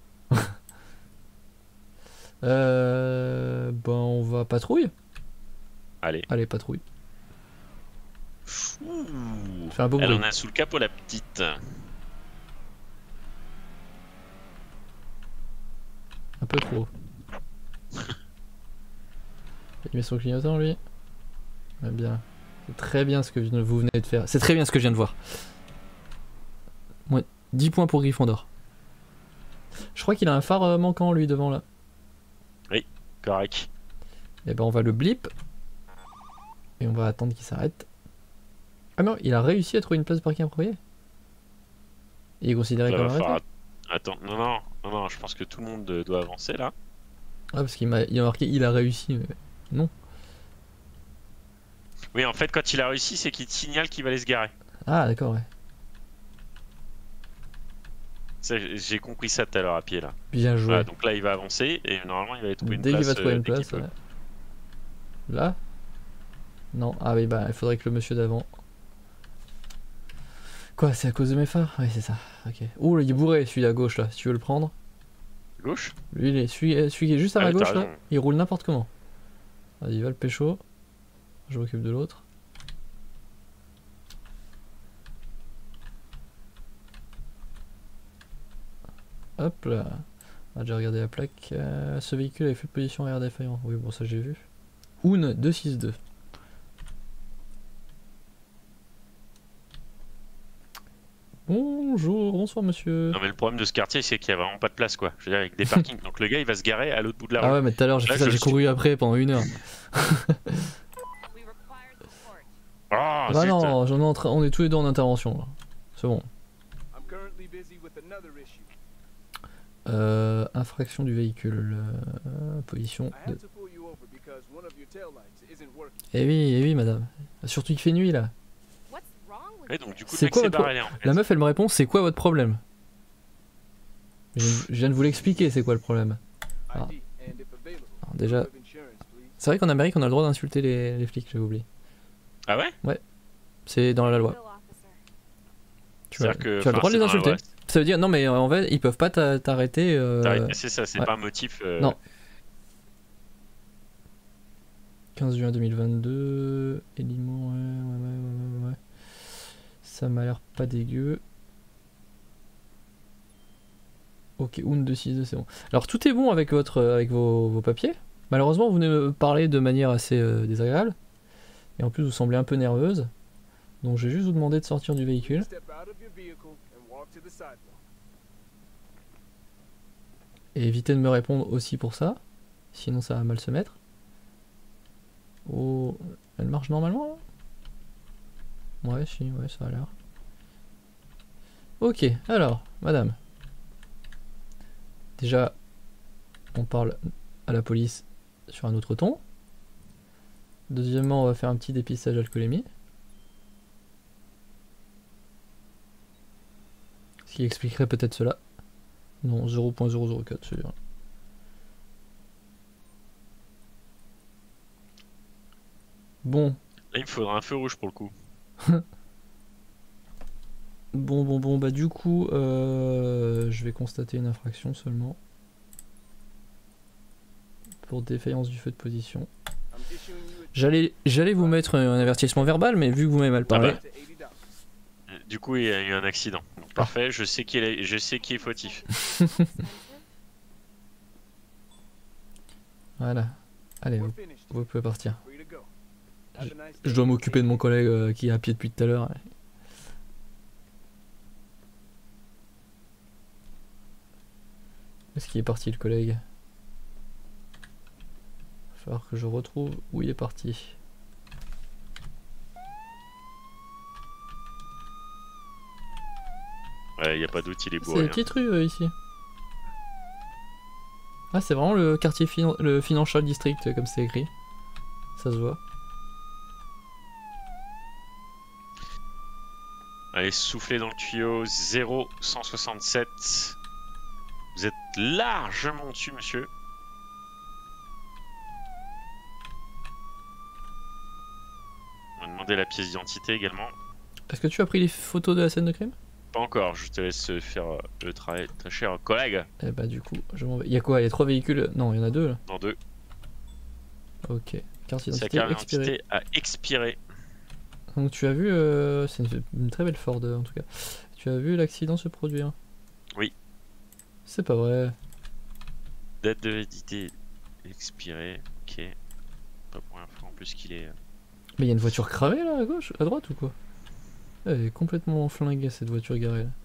S2: euh... Ben on va patrouille.
S3: Allez.
S2: Allez, patrouille.
S3: Ouh.
S2: Fais un beau
S3: Elle
S2: bruit.
S3: en a sous le capot la petite.
S2: Un peu trop. Il met son clignotant lui. Ouais, bien. C'est très bien ce que vous venez de faire. C'est très bien ce que je viens de voir. Ouais, dix points pour Gryffondor. Je crois qu'il a un phare euh, manquant lui devant là.
S3: Correct.
S2: Et ben on va le blip. Et on va attendre qu'il s'arrête. Ah non, il a réussi à trouver une place de parking appropriée. Il est considéré
S3: Ça
S2: comme
S3: va
S2: arrêté.
S3: falloir- Attends, non, non, non, non, je pense que tout le monde euh, doit avancer là.
S2: Ah parce qu'il m'a il a marqué il a réussi. mais-
S3: Oui, en fait, quand il a réussi, c'est qu'il te signale qu'il va aller se garer.
S2: Ah d'accord, ouais.
S3: Ça, j'ai j'ai compris ça tout à l'heure à pied là.
S2: Bien joué.
S3: Voilà, donc là, il va avancer et normalement, il va aller trouver une
S2: Dès
S3: place.
S2: qu'il va trouver
S3: euh,
S2: une
S3: dès qu'il
S2: place,
S3: peut.
S2: ouais. Là? Non, ah oui, bah il faudrait que le monsieur d'avant. Quoi, c'est à cause de mes phares? Oui, c'est ça. Ok. Oh, il est bourré celui à gauche là, si tu veux le prendre.
S3: Gauche.
S2: Lui, il est, celui, euh, celui qui est juste à
S3: Ah
S2: ma
S3: oui, t'as
S2: gauche là,
S3: raison.
S2: il roule n'importe comment. Vas-y, va le pécho. Je m'occupe de l'autre. Hop là. Ah, j'ai regardé la plaque. Euh, ce véhicule avait fait position arrière défaillant. Oui, bon, ça j'ai vu. Oun deux six deux. Bonjour, bonsoir monsieur.
S3: Non, mais le problème de ce quartier, c'est qu'il y a vraiment pas de place quoi. Je veux dire, avec des parkings. Donc le gars, il va se garer à l'autre bout de la
S2: Ah
S3: rue.
S2: ouais, mais tout à l'heure j'ai
S3: Là,
S2: fait ça,
S3: je
S2: j'ai
S3: suis-
S2: couru après pendant une heure.
S1: We require
S3: Ah,
S2: bah
S3: zut.
S2: non, j'en ai en train- on est tous les deux en intervention là. C'est bon.
S4: I'm currently busy with another issue.
S2: Euh, infraction du véhicule. euh, position.
S4: I
S2: De...
S4: had to pull you over because one of your taillights isn't working.
S2: Eh oui, eh oui, madame. Surtout qu'il fait nuit là.
S1: What's wrong with
S3: Ouais,
S1: you?
S3: donc du coup,
S2: C'est
S3: le mec
S2: quoi
S3: s'est
S2: votre-
S3: barré, en fait.
S2: La meuf, elle me répond, c'est quoi votre problème? je, je viens de vous l'expliquer, c'est quoi le problème. Ah.
S4: I D and if available,
S2: Alors, déjà,
S4: proof of insurance, please.
S2: c'est vrai qu'en Amérique, on a le droit d'insulter les, les flics, j'avais oublié.
S3: Ah ouais?
S2: C'est dans la loi.
S1: Bill officer.
S2: Tu as,
S3: C'est-à-dire que,
S2: tu as le droit
S3: enfin,
S2: de les
S3: c'est dans la
S2: insulter.
S3: loi.
S2: Ça veut dire, non, mais en fait, ils peuvent pas t'a- t'arrêter. euh,
S3: T'as arrêté, c'est ça, c'est
S2: ouais.
S3: pas un motif. euh,
S2: Non. quinze juin deux mille vingt-deux. Élément, ouais, ouais, ouais, ouais, ouais. Ça m'a l'air pas dégueu. Ok, un deux six deux, c'est bon. Alors tout est bon avec, votre, avec vos, vos papiers. Malheureusement, vous venez me parler de manière assez euh, désagréable. Et en plus, vous semblez un peu nerveuse. Donc je vais juste vous demander de sortir du véhicule.
S4: Step out of your vehicle and walk to the sidewalk.
S2: Et évitez de me répondre aussi pour ça. Sinon ça va mal se mettre. Oh, elle marche normalement là? Ouais, si, ouais, ça a l'air. Ok, alors, madame. Déjà, on parle à la police sur un autre ton. Deuxièmement, on va faire un petit dépistage alcoolémie. Ce qui expliquerait peut-être cela. Non, zéro virgule zéro zéro quatre, c'est bien. Bon,
S3: Là, il me faudra un feu rouge pour le coup.
S2: bon, bon, bon, bah du coup, euh, je vais constater une infraction seulement. Pour défaillance du feu de position.
S4: I'm issuing you a
S2: J'allais j'allais vous mettre un avertissement verbal, mais vu que vous m'avez mal parlé,
S3: bah.
S4: to eighty dollars.
S3: Euh, Du coup, il y a eu un accident. Donc, parfait, je sais qui est, je sais qui est fautif.
S1: Expensive.
S2: voilà. Allez,
S4: We're
S2: vous,
S4: finished.
S2: vous pouvez partir.
S4: Free to go. Have a nice
S2: Je
S4: day.
S2: dois m'occuper de mon collègue euh, qui est à pied depuis tout à l'heure. Est-ce qu'il est parti le collègue? Il va falloir que je retrouve où il est parti.
S3: Ouais, il n'y a pas doute, il est
S2: C'est
S3: bourré.
S2: des
S3: hein.
S2: petites rues euh, ici. Ah, c'est vraiment le quartier finan- le Financial District euh, comme c'est écrit. Ça se voit.
S3: Allez, soufflez dans le tuyau. zéro cent soixante-sept. Vous êtes largement dessus, monsieur. On va demander la pièce d'identité également.
S2: Est-ce que tu as pris les photos de la scène de crime?
S3: Pas encore, je te laisse faire euh, le travail, très cher collègue.
S2: Eh bah du coup, je m'en vais. Il y a quoi? Il y a trois véhicules? Non, il y en a deux là.
S3: Dans deux.
S2: Ok. Carte
S3: Sa
S2: d'identité
S3: carte
S2: expirée.
S3: d'identité a expiré.
S2: Donc tu as vu, euh, c'est une, une très belle Ford en tout cas. Tu as vu l'accident se produire?
S3: Oui.
S2: C'est pas vrai.
S3: Date de validité expirée. Ok. Pas pour rien en plus qu'il est. euh,
S2: Mais il y a une voiture cramée là à gauche, à droite ou quoi? Elle est complètement flinguée cette voiture garée là.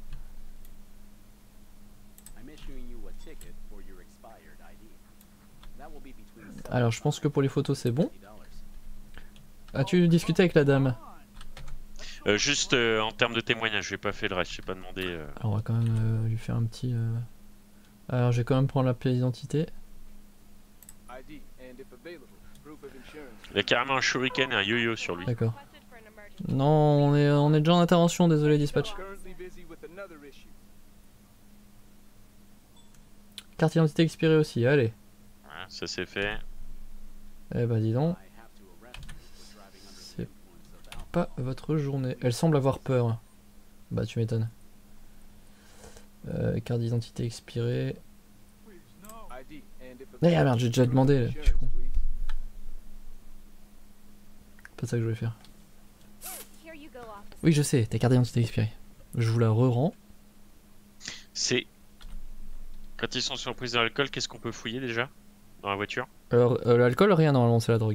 S6: I'm issuing you a ticket for your expired I D. That will be between
S2: Alors je pense que pour les photos c'est bon.
S6: seventy dollars.
S2: As-tu discuté avec la dame?
S3: Euh, juste euh, en termes de témoignage, j'ai pas fait le reste, j'ai pas demandé. euh,
S2: Alors on va quand même euh, lui faire un petit... euh, Alors je vais quand même prendre la pièce d'identité.
S4: I D and if available, proof of insurance.
S3: Il a carrément un shuriken et un yo-yo sur lui.
S2: D'accord.
S1: Requested for an emergency.
S2: Non, on est, on est déjà en intervention, désolé dispatch.
S4: Currently busy with another issue.
S2: Carte d'identité expirée aussi, allez.
S3: Voilà, ça c'est fait.
S2: Eh bah dis donc,
S6: I have to arrest you for driving under the
S2: c'est
S6: influence of alcohol.
S2: pas votre journée. Elle semble avoir peur. Bah tu m'étonnes. Euh, carte d'identité expirée.
S4: I D and if
S2: Eh
S4: available,
S2: merde, j'ai déjà
S4: proof of
S2: demandé, là, je suis
S4: insurance,
S2: con.
S4: please.
S2: Pas ça que je voulais faire.
S1: Here you go, officer.
S2: Oui je sais, ta carte d'identité expirée. Je vous la re-rends.
S3: C'est. Quand ils sont sur prise de l'alcool, qu'est-ce qu'on peut fouiller déjà dans la voiture?
S2: Alors euh, l'alcool rien normalement, c'est la drogue.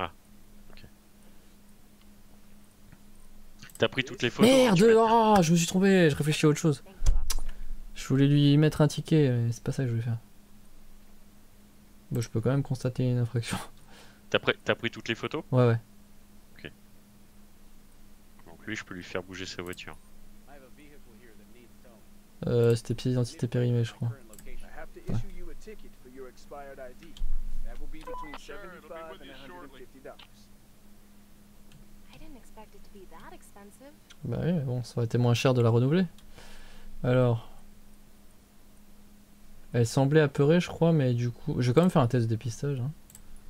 S3: T'as pris toutes les photos? hein,
S2: Merde,
S3: tu m'as dit.
S2: oh, je me suis trompé, je réfléchis à autre chose.
S1: Thank you, officer.
S2: Je voulais lui mettre un ticket, mais c'est pas ça que je voulais faire. Bon, je peux quand même constater une infraction.
S3: T'as pris, t'as pris toutes les photos?
S2: Ouais, ouais.
S3: Ok. lui, je peux lui faire bouger sa voiture.
S6: I have a vehicle here that needs towing.
S2: Euh, c'était pièce d'identité périmée, je crois.
S6: Current location.
S4: I have to issue you a ticket for your expired I D. That will be between
S7: Sure, it'll be
S4: seventy-five
S7: with
S4: and
S7: you
S4: one hundred
S7: shortly.
S4: fifty dollars.
S1: I didn't expect it to be that expensive.
S2: Bah oui, mais bon, ça aurait été moins cher de la renouveler. Alors. Elle semblait apeurée, je crois, mais du coup. Je vais quand même faire un test de dépistage. Hein.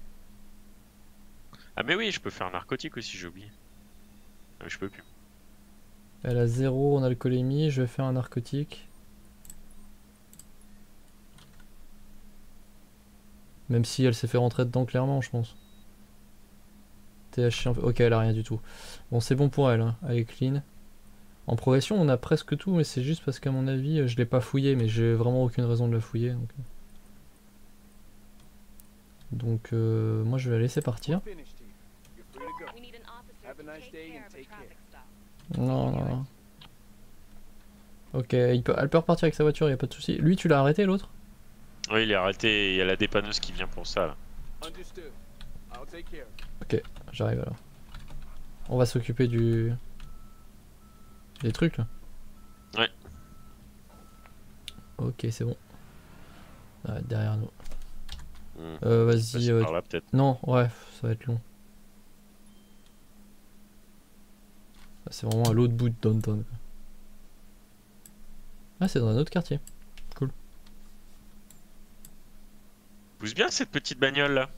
S3: Ah mais oui, je peux faire un narcotique aussi, j'ai oublié. Ah, mais je peux plus.
S2: Elle a zéro en alcoolémie, je vais faire un narcotique. Même si elle s'est fait rentrer dedans clairement, je pense. T H C, ok, elle a rien du tout. Bon, c'est bon pour elle, hein. Elle est clean. En progression, on a presque tout, mais c'est juste parce qu'à mon avis, je l'ai pas fouillé, mais j'ai vraiment aucune raison de la fouiller. Donc, donc euh, moi je vais la laisser partir.
S4: Finished here. You're free to go.
S1: We need an officer
S4: Have a
S1: to
S4: nice
S1: take
S4: day
S1: care
S4: and
S1: of a
S4: take
S1: traffic
S4: care.
S1: stop.
S2: Non, non, non. Ok, il peut, elle peut repartir avec sa voiture, y a pas de souci. Lui, tu l'as arrêté l'autre?
S3: Oui, il est arrêté, il y a la dépanneuse qui vient pour ça là.
S4: Understood. I'll take care of it.
S2: J'arrive alors. On va s'occuper du... des trucs là.
S3: Ouais.
S2: Ok, c'est bon. Ah, derrière nous.
S3: Hmm.
S2: Euh,
S3: Passer
S2: vas-y. euh,
S3: par là peut-être.
S2: Non, ouais, ça va être long. Ah, c'est vraiment à l'autre bout de downtown. quoi. Ah, c'est dans un autre quartier.
S3: Pousse bien cette petite bagnole là.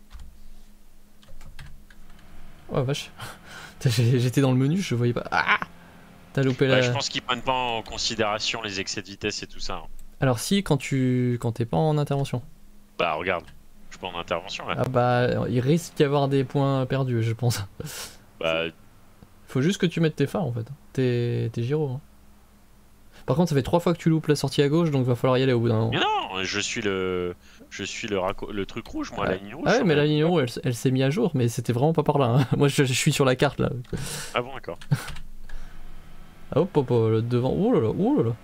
S2: Oh vache. J'ai- J'étais dans le menu, je voyais pas. Ah, t'as loupé la...
S3: Ouais, je pense qu'ils prennent pas en considération les excès de vitesse et tout ça. hein.
S2: Alors si, quand tu quand t'es pas en intervention.
S3: Bah regarde, je suis pas en intervention là.
S2: Ah bah, il risque d'y avoir des points perdus, je pense.
S3: Bah
S2: Faut juste que tu mettes tes phares en fait. Tes, tes gyros. hein. Par contre, ça fait trois fois que tu loupes la sortie à gauche, donc va falloir y aller au bout d'un moment.
S3: mais non, je suis le, je suis le, racco- le truc rouge, moi, la ligne rouge.
S2: Ah ouais,
S3: sur
S2: mais
S3: ma-
S2: la ligne rouge, elle, s- elle s'est mise à jour, mais c'était vraiment pas par là. hein. Moi, je, je suis sur la carte là.
S3: Ah bon, d'accord.
S2: Ah, hop, hop, hop, le devant. Ouh là là, ouh là là.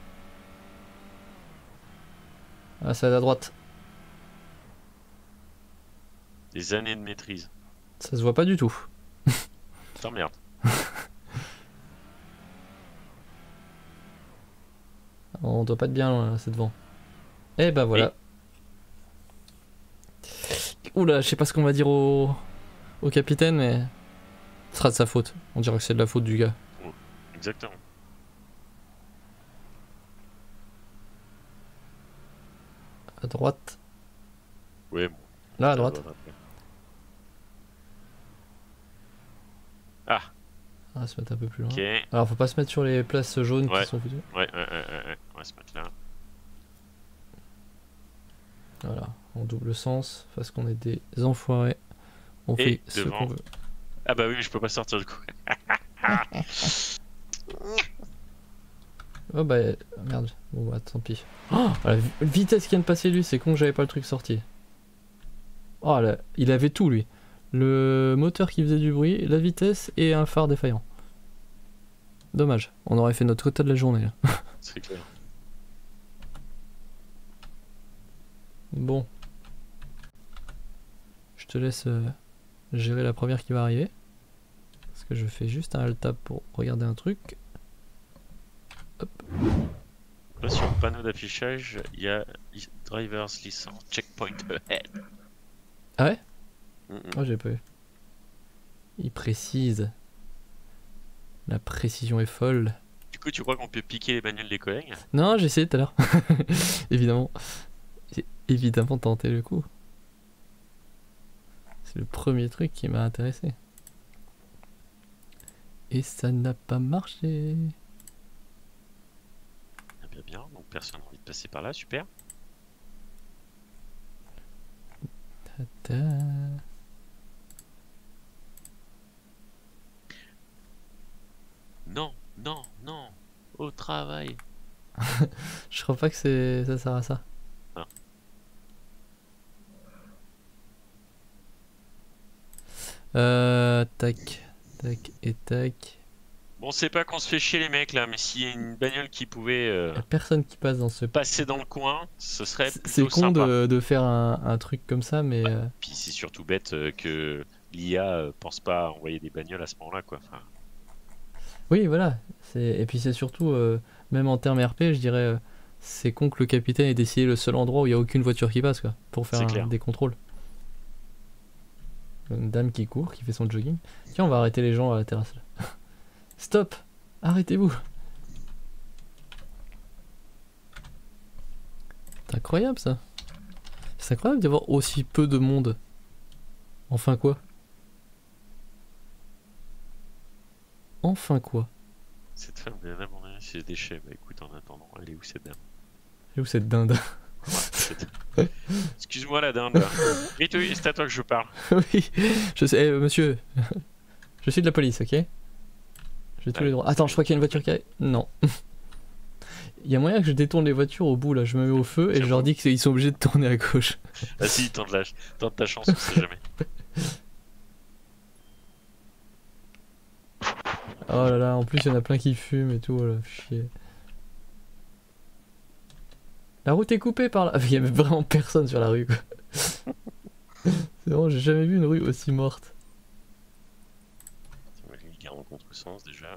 S2: Ah, c'est à la droite.
S3: Des années de maîtrise.
S2: Ça se voit pas du tout.
S3: T'emmerdes.
S2: On doit pas être bien loin, là, c'est devant. Eh ben voilà. Oula, je sais pas ce qu'on va dire au, au capitaine, mais ce sera de sa faute. On dirait que c'est de la faute du gars.
S3: Exactement.
S2: À droite.
S3: Ouais, bon.
S2: Là, à
S3: ça
S2: droite.
S3: va, après. Ah,
S2: On va se mettre un peu plus loin.
S3: ok. Ouais,
S2: Alors, faut pas se mettre sur les places jaunes
S3: Ouais.
S2: qui sont foutues.
S3: ouais, ouais, ouais, ouais. On va se mettre là.
S2: Voilà, en double sens, parce qu'on est des enfoirés. On
S3: Et
S2: fait ce
S3: devant.
S2: qu'on veut.
S3: Ah bah oui, mais je peux pas sortir du coup.
S2: Oh bah merde, bon bah tant pis. Oh, la vi- vitesse qui vient de passer lui, c'est con que j'avais pas le truc sorti. Oh là, il avait tout lui. Le moteur qui faisait du bruit, la vitesse et un phare défaillant. Dommage, on aurait fait notre quota de la journée là.
S3: C'est clair.
S2: Bon. Je te laisse euh, gérer la première qui va arriver. Parce que je fais juste un alt tab pour regarder un truc. Hop.
S3: Là, sur le panneau d'affichage, il y a li- driver's license, checkpoint ahead.
S2: Ah ouais?
S3: Mm, mm.
S2: Oh j'ai pas eu. Il précise. La précision est folle.
S3: Du coup, tu crois qu'on peut piquer les bagnoles des collègues?
S2: Non, j'ai essayé tout à l'heure. Évidemment. J'ai évidemment tenté le coup. C'est le premier truc qui m'a intéressé. Et ça n'a pas marché.
S3: Ah, bien, bien. Donc personne n'a envie de passer par là, super.
S2: Ta.
S3: Non, non, non. Au travail.
S2: Je crois pas que c'est ça sert à ça.
S3: Ah.
S2: Euh, tac, tac et tac.
S3: Bon, c'est pas qu'on se fait chier les mecs là, mais s'il y a une bagnole qui pouvait euh,
S2: Y a personne qui passe dans ce.
S3: passer dans le coin, ce serait
S2: C'est
S3: plutôt
S2: con
S3: sympa.
S2: de, de faire un, un truc comme ça, mais euh,
S3: Puis c'est surtout bête euh, que l'I A euh, pense pas à envoyer des bagnoles à ce moment-là, quoi. Enfin,
S2: Oui, voilà. C'est... Et puis c'est surtout, euh, même en termes R P, je dirais, euh, c'est con que le capitaine ait décidé le seul endroit où il n'y a aucune voiture qui passe, quoi, pour faire
S3: C'est
S2: un-
S3: clair.
S2: des contrôles. Une dame qui court, qui fait son jogging. Tiens, on va arrêter les gens à la terrasse. Là. Stop! Arrêtez-vous! C'est incroyable ça. C'est incroyable d'avoir aussi peu de monde. Enfin quoi? Enfin quoi?
S3: Cette femme vient d'abandonner ses déchets. Bah écoute, en attendant, elle est où cette dame?
S2: Et où cette dinde?
S3: Excuse-moi la dinde. Là. Oui, oui, c'est à toi que je parle.
S2: Oui, je sais, eh, monsieur. Je suis de la police, ok? J'ai tous
S3: Ouais.
S2: les droits. Attends, je crois qu'il y a une voiture qui arrive. Non. Il y a moyen que je détourne les voitures au bout là, je me mets au feu et je leur dis qu'ils sont obligés de tourner à gauche.
S3: Ah si, tente, la... tente ta chance, on sait jamais.
S2: Oh là là, en plus il y en a plein qui fument et tout, oh là, chier. La route est coupée par là. Il y avait vraiment personne sur la rue quoi. C'est vraiment, j'ai jamais vu une rue aussi morte.
S3: On va lui garder en contresens déjà.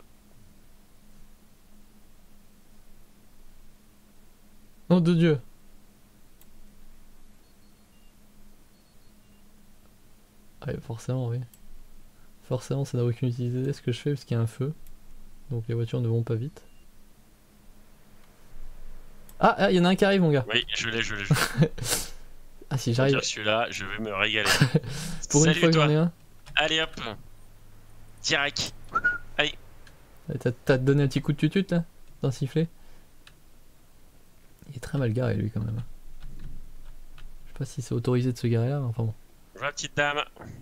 S2: Nom de Dieu. Ouais, forcément, oui. Forcément, ça n'a aucune utilité ce que je fais parce qu'il y a un feu. Donc les voitures ne vont pas vite. Ah, ah, il y en a un qui arrive, mon gars.
S3: Oui, je l'ai, je l'ai, je l'ai.
S2: Ah, si
S3: J'arrive.
S2: j'arrive.
S3: Celui-là, je vais me régaler.
S2: Pour une
S3: Salut
S2: fois que
S3: toi.
S2: j'en ai un.
S3: Allez hop. Direct.
S2: Ouais, T'as t'as donné un petit coup de tutut là? D'un sifflet? Il est très mal garé lui quand même. Je sais pas si c'est autorisé de se garer là, mais enfin bon.
S3: Voilà, petite dame.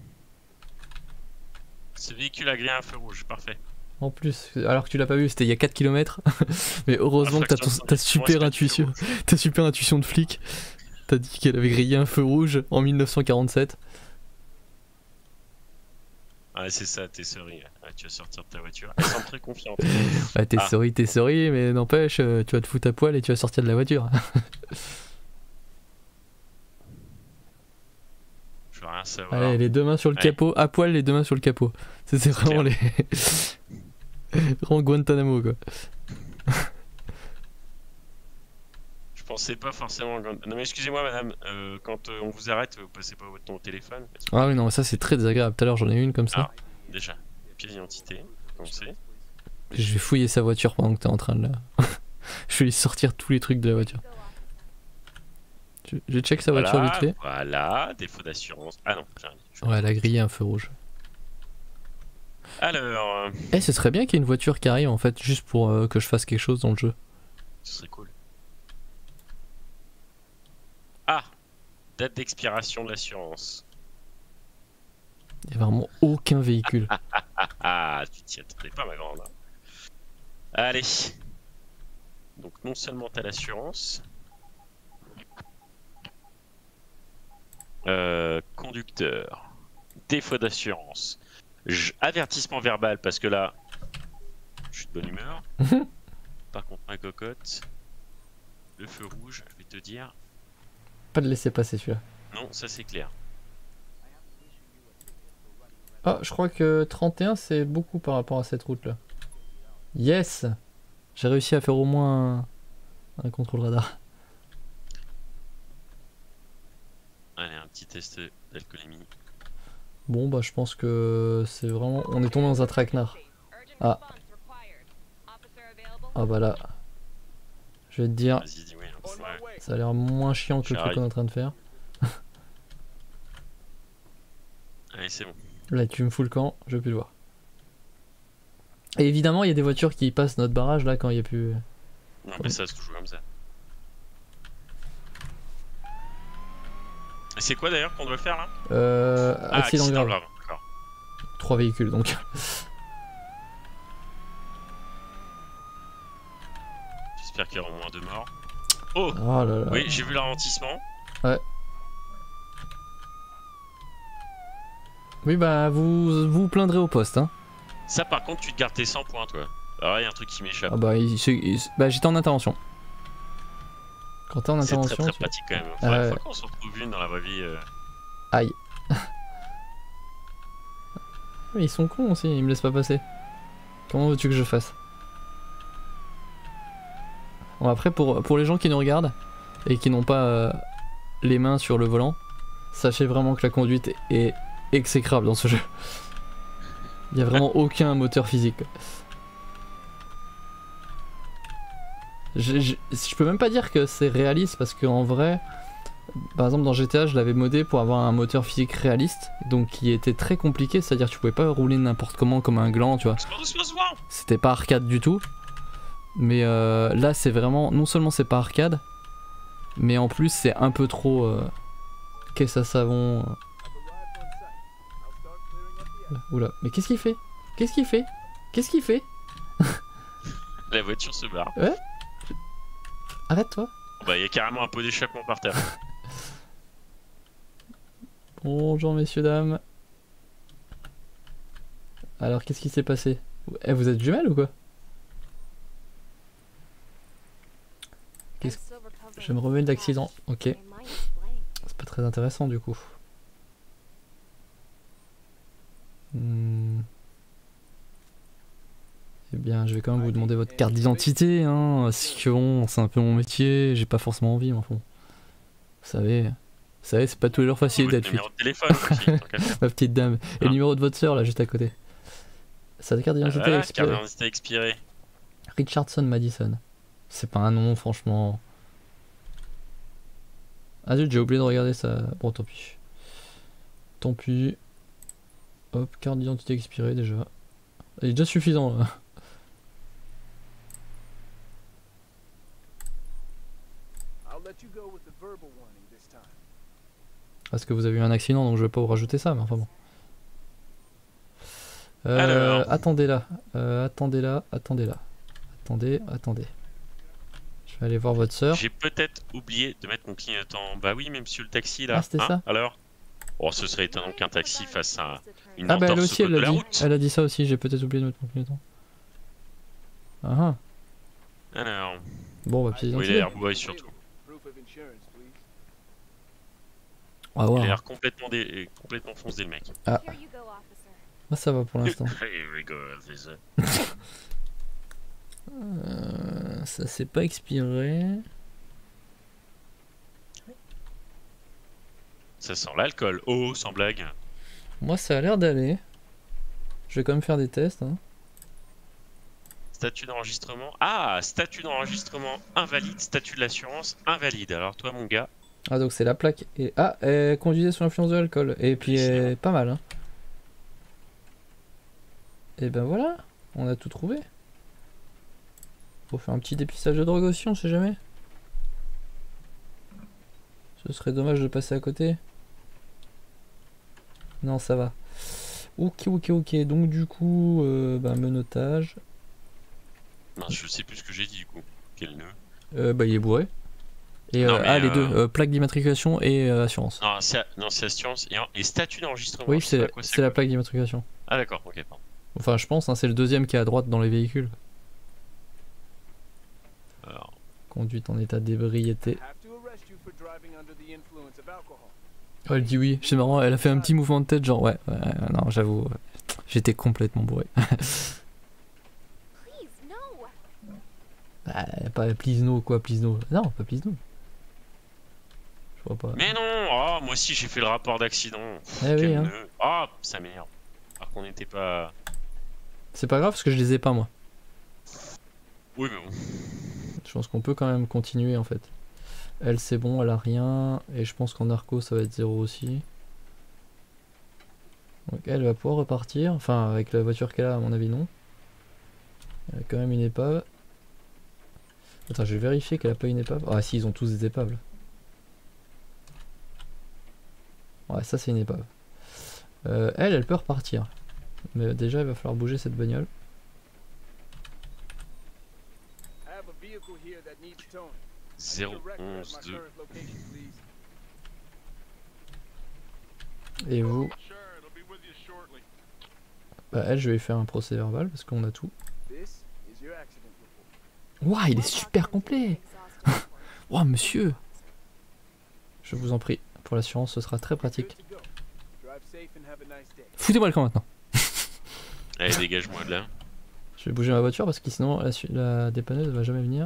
S3: Ce véhicule a grillé un feu rouge, parfait.
S2: En plus, alors que tu l'as pas vu, c'était il y a quatre kilomètres. Mais heureusement que t'as ton-
S3: Infraction
S2: ta
S3: de
S2: super
S3: conduite,
S2: intuition.
S3: feu rouge.
S2: Ta super intuition de flic. T'as dit qu'elle avait grillé un feu rouge en mille neuf cent quarante-sept.
S3: Ah, c'est ça, t'es sorry. Ah, tu vas sortir de ta voiture. Elle semble très confiante.
S2: Ouais, t'es
S3: Ah.
S2: sorry, t'es sorry, mais n'empêche, euh, tu vas te foutre à poil et tu vas sortir de la voiture.
S3: Je veux rien savoir.
S2: Allez, les deux mains sur le
S3: Ouais.
S2: capot, à poil, les deux mains sur le capot. C'est c'est vraiment les. Vraiment Guantanamo quoi.
S3: Je pensais pas forcément. Non, mais excusez-moi, madame, euh, quand euh, on vous arrête, vous passez pas votre ton téléphone. Est-ce que-
S2: Ah oui, non, mais ça c'est très désagréable. Tout à l'heure j'en ai eu une comme ça.
S3: Ah, déjà, pièce d'identité, on sait.
S2: Je vais fouiller sa voiture pendant que t'es en train de la. Je vais lui sortir tous les trucs de la voiture.
S1: Go, officer.
S2: Je, je check sa voiture
S3: Voilà,
S2: vite fait.
S3: voilà, défaut d'assurance. Ah non, j'ai rien dit. Je-
S2: Ouais, elle a grillé un feu rouge.
S3: Alors, euh,
S2: Eh, ce serait bien qu'il y ait une voiture qui arrive en fait, juste pour euh, que je fasse quelque chose dans le jeu.
S3: ce serait cool. Ah, date d'expiration de l'assurance.
S2: Il y a vraiment aucun véhicule.
S3: Ah, ah, tu t'y attendais pas, ma grande. Allez. Donc, non seulement t'as l'assurance. Euh, conducteur. Défaut d'assurance. J- Avertissement verbal, parce que là, je suis de bonne humeur. Par contre, ma cocotte. Le feu rouge, je vais te dire.
S2: Pas de laisser passer celui-là.
S3: Non, ça c'est clair.
S2: Ah, je crois que trente et un c'est beaucoup par rapport à cette route là. Yes! J'ai réussi à faire au moins un, un contrôle radar.
S3: Allez, un petit test d'alcoolémie.
S2: Bon, bah je pense que c'est vraiment. On est tombé dans un traquenard. Ah. Ah bah là. Je vais te dire,
S3: Vas-y, dis oui. hein.
S4: On
S3: Ouais.
S4: my way.
S2: ça a l'air moins chiant que le truc
S3: J'arrive.
S2: qu'on est en train de faire.
S3: Allez, c'est bon.
S2: Là, tu me fous le camp, je veux plus le voir. Et évidemment, il y a des voitures qui passent notre barrage là quand il n'y a plus.
S3: Non, mais ça se joue comme ça. Et c'est quoi d'ailleurs qu'on doit faire là?
S2: Euh.
S3: Ah,
S2: accident grave.
S3: grave. D'accord.
S2: Trois véhicules donc.
S3: J'espère qu'il y aura au moins deux morts. Oh!
S2: Oh là là.
S3: Oui, j'ai vu le ralentissement.
S2: Oui, bah vous vous plaindrez au poste, hein.
S3: Ça, par contre, tu te gardes tes cent points, toi. Alors, il y a un truc qui m'échappe.
S2: Ah bah, il- c'est- il- bah j'étais en intervention. Quand t'es en
S3: C'est très
S2: intervention,
S3: très
S2: tu-
S3: pratique quand même.
S2: Ah
S3: Faudrait,
S2: ouais.
S3: faudrait qu'on se retrouve une dans la vraie vie. euh.
S2: Aïe. Mais ils sont cons aussi, ils me laissent pas passer. Comment veux-tu que je fasse? Bon, après, pour, pour les gens qui nous regardent et qui n'ont pas euh, les mains sur le volant, sachez vraiment que la conduite est exécrable dans ce jeu. Il n'y a vraiment aucun moteur physique. Je, je, je peux même pas dire que c'est réaliste parce qu'en vrai, par exemple dans G T A je l'avais modé pour avoir un moteur physique réaliste, donc qui était très compliqué, c'est à dire que tu pouvais pas rouler n'importe comment comme un gland, tu vois. C'était pas arcade du tout, mais euh, là c'est vraiment, non seulement c'est pas arcade, mais en plus c'est un peu trop euh, caisse à savon. Oula, mais qu'est-ce qu'il fait? Qu'est-ce qu'il fait? Qu'est-ce qu'il fait?
S3: La voiture se barre.
S2: Ouais. Arrête-toi.
S3: Bah, il y a carrément un pot d'échappement par terre.
S2: Bonjour messieurs, dames. Alors, qu'est-ce qui s'est passé? Eh, vous êtes jumelles ou quoi? Qu'est-ce... Je me remets d'accident. Ok. C'est pas très intéressant du coup. Hmm. Eh bien, je vais quand même vous demander votre carte d'identité, hein, parce que bon, c'est un peu mon métier, j'ai pas forcément envie, mais enfin. Vous savez, vous savez, c'est pas tous les jours facile d'être flic.
S3: Numéro de téléphone aussi, tant qu'à faire.
S2: Ma petite dame. Et le numéro de votre soeur là, juste à côté. Sa carte d'identité
S3: Voilà,
S2: expirée.
S3: carte d'identité expirée.
S2: Richardson Madison. C'est pas un nom, franchement. Ah zut, j'ai oublié de regarder ça. Bon, tant pis. Tant pis. Hop, carte d'identité expirée déjà. Elle est déjà suffisant là. Parce que vous avez eu un accident, donc je vais pas vous rajouter ça, mais enfin bon. Euh,
S3: Alors.
S2: Attendez là, euh, attendez là, attendez là. Attendez, attendez. Je vais aller voir votre soeur.
S3: J'ai peut-être oublié de mettre mon clignotant. Bah oui, mais monsieur le taxi là.
S2: Ah, c'était
S3: Hein,
S2: ça.
S3: alors Oh, ce serait étonnant qu'un taxi fasse un, une
S2: Ah bah elle
S3: entorse
S2: aussi,
S3: au
S2: elle
S3: code de
S2: l'a
S3: la
S2: dit.
S3: route.
S2: Elle a dit ça aussi, j'ai peut-être oublié de mettre mon clignotant. Ah ah.
S3: Alors,
S2: Bon bah, pièce
S3: oui, il a
S2: d'identité.
S3: l'air bourré surtout.
S2: On va
S3: Il a
S2: voir.
S3: l'air complètement, dé... complètement foncé le mec.
S2: Ah,
S1: Here you go, officer.
S2: bah, ça va pour l'instant.
S3: Hey, rigole, officer.
S2: Euh, ça s'est pas expiré.
S3: Ça sent l'alcool. Oh, sans blague.
S2: Moi ça a l'air d'aller. Je vais quand même faire des tests. Hein.
S3: Statut d'enregistrement. Ah, statut d'enregistrement invalide. Statut de l'assurance invalide. Alors toi, mon gars.
S2: Ah donc c'est la plaque. Et ah, elle conduisait sous l'influence de l'alcool. Et puis euh, pas mal. Hein. Et ben voilà, on a tout trouvé. Faut faire un petit dépistage de drogue aussi, on sait jamais. Ce serait dommage de passer à côté. Non, ça va. Ok, ok, ok. Donc du coup, euh, bah, menottage.
S3: Non, je sais plus ce que j'ai dit du coup. Quel nœud.
S2: Euh, bah il est bourré. Et
S3: Non,
S2: euh,
S3: mais,
S2: ah les
S3: euh,
S2: deux, euh, plaque d'immatriculation et euh, assurance.
S3: Non, c'est non, c'est assurance et, en- et statut d'enregistrement.
S2: Oui,
S3: je sais pas
S2: c'est
S3: quoi
S2: c'est la
S3: quoi.
S2: plaque d'immatriculation.
S3: Ah d'accord, ok, pardon.
S2: Enfin je pense, hein, c'est le deuxième qui est à droite dans les véhicules.
S3: Alors,
S2: Conduite en état d'ébriété.
S4: Have to arrest you for driving under the influence of alcohol.
S2: Oh, elle dit oui, c'est marrant, elle a fait un petit mouvement de tête genre ouais, ouais non j'avoue, ouais. J'étais complètement bourré.
S1: Please, no.
S2: Bah, pas please no quoi, please no. Non, pas please no. Je vois pas.
S3: mais non, oh, moi aussi j'ai fait le rapport d'accident. Pff,
S2: Eh oui,
S3: quel
S2: hein.
S3: nœud. Ah, ça m'énerve. Alors qu'on n'était pas.
S2: C'est pas grave parce que je les ai pas moi.
S3: Oui, mais bon.
S2: Je pense qu'on peut quand même continuer en fait. Elle c'est bon, elle a rien. Et je pense qu'en narco ça va être zéro aussi. Donc elle va pouvoir repartir. Enfin avec la voiture qu'elle a à mon avis non. Elle a quand même une épave. Attends, je vais vérifier qu'elle a pas une épave. Ah si, ils ont tous des épaves là. Ouais, ça c'est une épave. Euh, elle, elle peut repartir. Mais déjà il va falloir bouger cette bagnole.
S4: I have a vehicle here that needs towing.
S3: zéro
S4: Direct at
S3: onze
S4: my
S3: deux.
S4: current location, please.
S2: Et vous,
S7: Sure, it'll be with you shortly.
S2: bah elle je vais lui faire un procès verbal parce qu'on a tout.
S4: This is your accident report.
S2: Ouah, il est super complet. Ouah monsieur, je vous en prie, pour l'assurance ce sera très pratique.
S4: Good to go. Drive safe and have a nice day.
S2: Foutez-moi le camp maintenant.
S3: Allez, dégage-moi de là.
S2: Je vais bouger ma voiture parce que sinon la, su- la dépanneuse va jamais venir.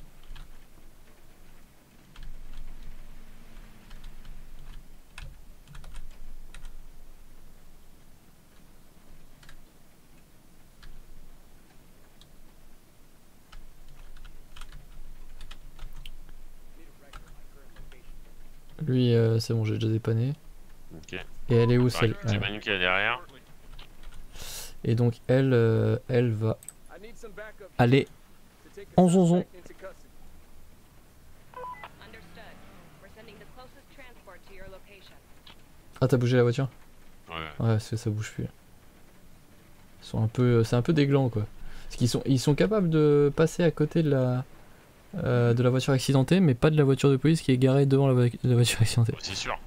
S2: Lui, euh, c'est bon, j'ai déjà dépanné.
S3: Ok.
S2: Et elle est où
S3: Ouais,
S2: celle
S3: c'est
S2: ouais.
S3: Manu qui est derrière.
S2: Et donc elle, euh, elle va
S4: I need some backup
S2: aller
S4: to take a
S2: en zonzon.
S4: suspect into custody.
S1: Understood. We're sending the closest transport to your location.
S2: Ah, t'as bougé la voiture?
S3: Ouais.
S2: Ouais, c'est ça bouge plus. Ils sont un peu, c'est un peu des glands quoi. Parce qu'ils sont, ils sont capables de passer à côté de la, euh, de la voiture accidentée, mais pas de la voiture de police qui est garée devant la, vo- la voiture accidentée.
S3: C'est sûr.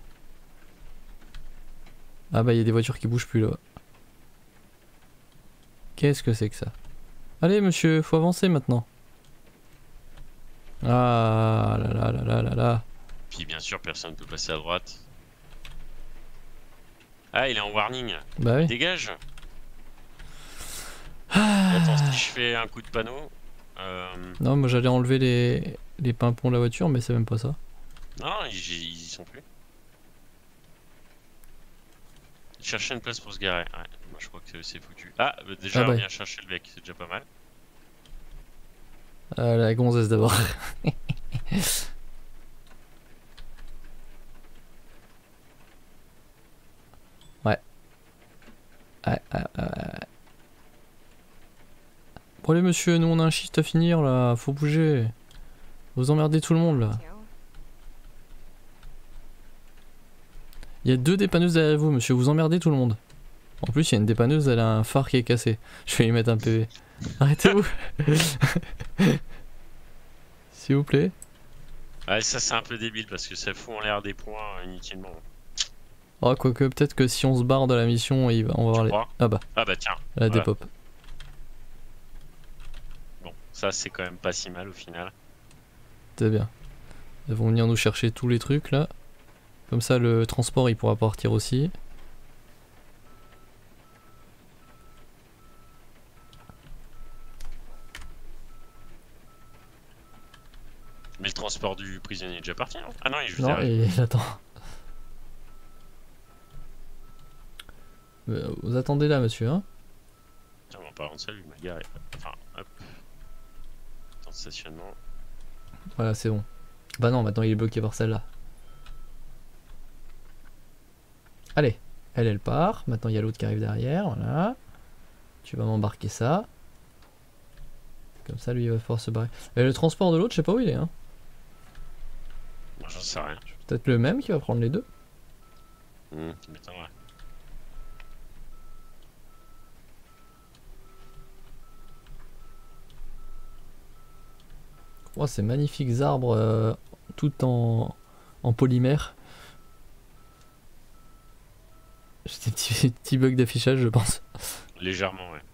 S2: Ah bah il y a des voitures qui bougent plus là-bas. Qu'est-ce que c'est que ça? Allez monsieur, faut avancer maintenant. Ah là là là là là là.
S3: Puis bien sûr, personne ne peut passer à droite. Ah, il est en warning.
S2: Bah oui.
S3: Dégage. Et attends, si je fais un coup de panneau. Euh...
S2: Non, moi j'allais enlever les, les pimpons de la voiture, mais c'est même pas ça.
S3: Non, ils, ils y sont plus. Chercher une place pour se garer. Ouais, moi je crois que c'est foutu. Ah, bah, déjà
S2: Ah bah.
S3: on vient chercher le mec, c'est déjà pas mal.
S2: Ah, la gonzesse d'abord. Ouais. Ouais, ouais, ouais, ouais. Bon allez monsieur, nous on a un shift à finir là, faut bouger. Vous emmerdez tout le monde là.
S1: Tiens.
S2: Il y a deux dépanneuses derrière vous monsieur, vous emmerdez tout le monde. En plus il y a une dépanneuse, elle a un phare qui est cassé. Je vais lui mettre un P V. Arrêtez-vous. S'il vous plaît.
S3: Ouais, ça c'est un peu débile parce que ça fout en l'air des points euh, inutilement.
S2: Oh quoique peut-être que si on se barre de la mission, il va- on va voir les...
S3: crois
S2: Ah bah,
S3: Ah bah tiens,
S2: la
S3: voilà.
S2: dépop.
S3: Bon, ça c'est quand même pas si mal au final.
S2: C'est bien. Ils vont venir nous chercher tous les trucs là. Comme ça le transport il pourra partir aussi.
S3: Mais le transport du prisonnier est déjà parti, non? Ah non, il est juste
S2: Non,
S3: derrière.
S2: et attends. Euh, Vous attendez là monsieur hein.
S3: Tiens, en parlant de ça, lui, ma gare est... Enfin, hop. Temps de stationnement.
S2: Voilà c'est bon. Bah non maintenant il est bloqué par celle-là. Allez, elle elle part. Maintenant il y a l'autre qui arrive derrière, voilà. Tu vas m'embarquer ça. Comme ça lui il va pouvoir se barrer. Et le transport de l'autre je sais pas où il est hein.
S3: Moi, j'en sais rien.
S2: Peut-être le même qui va prendre les deux.
S3: Hum, tu m'étonnerais.
S2: Oh, ces magnifiques arbres euh, tout en, en polymère. J'ai des petits, petits bugs d'affichage je pense.
S3: Légèrement, ouais.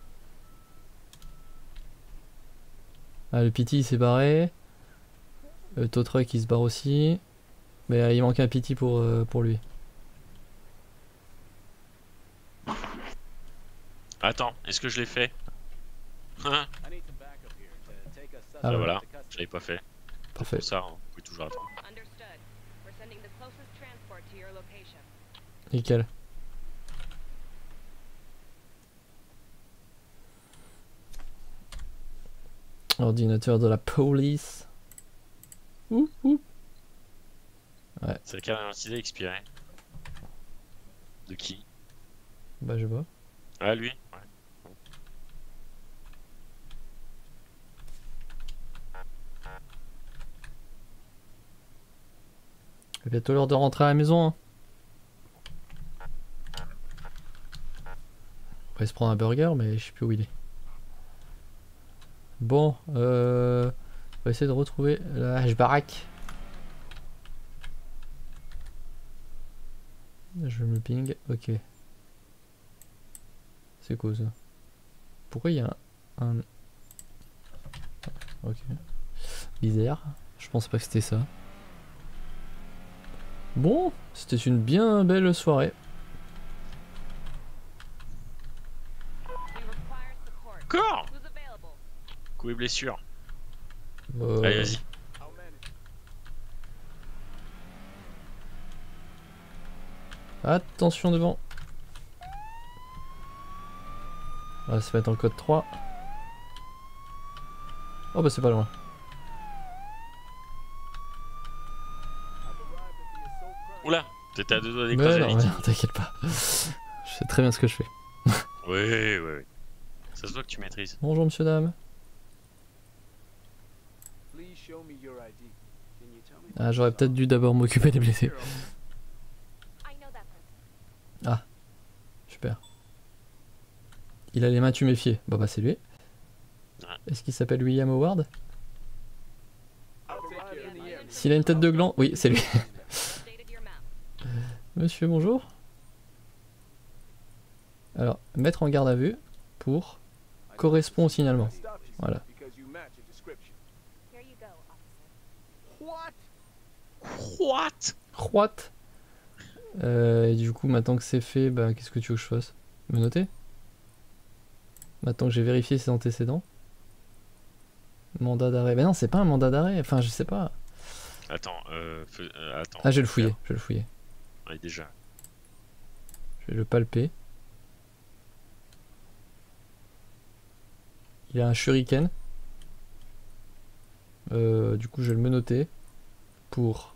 S2: Ah, le Pity il s'est barré. Le tow truck il se barre aussi. Mais euh, il manque un Pity pour, euh, pour lui.
S3: Attends, est-ce que je l'ai fait? Hein?
S6: I need some backup here to take a suspect
S2: Ah,
S3: Bah
S2: ouais.
S3: voilà,
S6: into
S3: je
S6: custody.
S3: l'avais pas fait.
S2: Parfait.
S3: Pour ça, hein, vous pouvez toujours attendre.
S1: Understood. We're sending the closest transport to your location.
S2: Nickel. Ordinateur de la police. Ouh, ouh.
S3: C'est la carte d'identité expirée. De qui?
S2: Bah je vois.
S3: Ah, lui? Ouais.
S2: Il est bientôt l'heure de rentrer à la maison. Hein. On va se prendre un burger, mais je sais plus où il est. Bon, euh, on va essayer de retrouver la H-Barack. Je me ping, ok. C'est quoi ça? Pourquoi il y a un... un... Ok. Bizarre. Je pense pas que c'était ça. Bon, c'était une bien belle soirée.
S1: We require support.
S3: Encore? Coup et blessure.
S2: Euh,
S3: Allez, vas-y.
S4: I'll manage.
S2: Attention devant. On va se mettre en code trois. Oh bah c'est pas loin.
S4: I've arrived at the assault crime.
S3: Oula, t'étais à deux doigts
S2: Mais
S3: d'écraser
S2: non,
S3: la
S2: mais
S3: victime.
S2: non, t'inquiète pas. Je sais très bien ce que je fais.
S3: Oui, oui, oui. Ça se voit que tu maîtrises.
S2: Bonjour monsieur dame.
S4: Please show me your I D.
S6: Can you tell me?
S2: Ah j'aurais peut-être dû d'abord m'occuper des blessés.
S1: I know that person.
S2: Super. Il a les mains tuméfiées. Bah bah c'est lui.
S3: Ouais.
S2: Est-ce qu'il s'appelle William Howard?
S4: I've arrived in the area.
S2: S'il a une tête de gland, oui c'est lui.
S1: Updated your map.
S2: Monsieur bonjour. Alors, mettre en garde à vue pour correspond au signalement.
S4: I stopped you
S2: Voilà.
S4: because you match a description.
S1: Here you go, officer.
S4: What?
S3: What?
S2: What? Euh, et du coup, maintenant que c'est fait, bah, qu'est-ce que tu veux que je fasse? Me noter? Maintenant que j'ai vérifié ses antécédents. Mandat d'arrêt. Mais non, c'est pas un mandat d'arrêt. Enfin, je sais pas.
S3: Attends, euh, fais- euh, attends.
S2: Ah, je vais le fouiller. Je vais le fouiller.
S3: Ouais, déjà.
S2: Je vais le palper. Il a un shuriken. Euh, du coup, je vais le menotter pour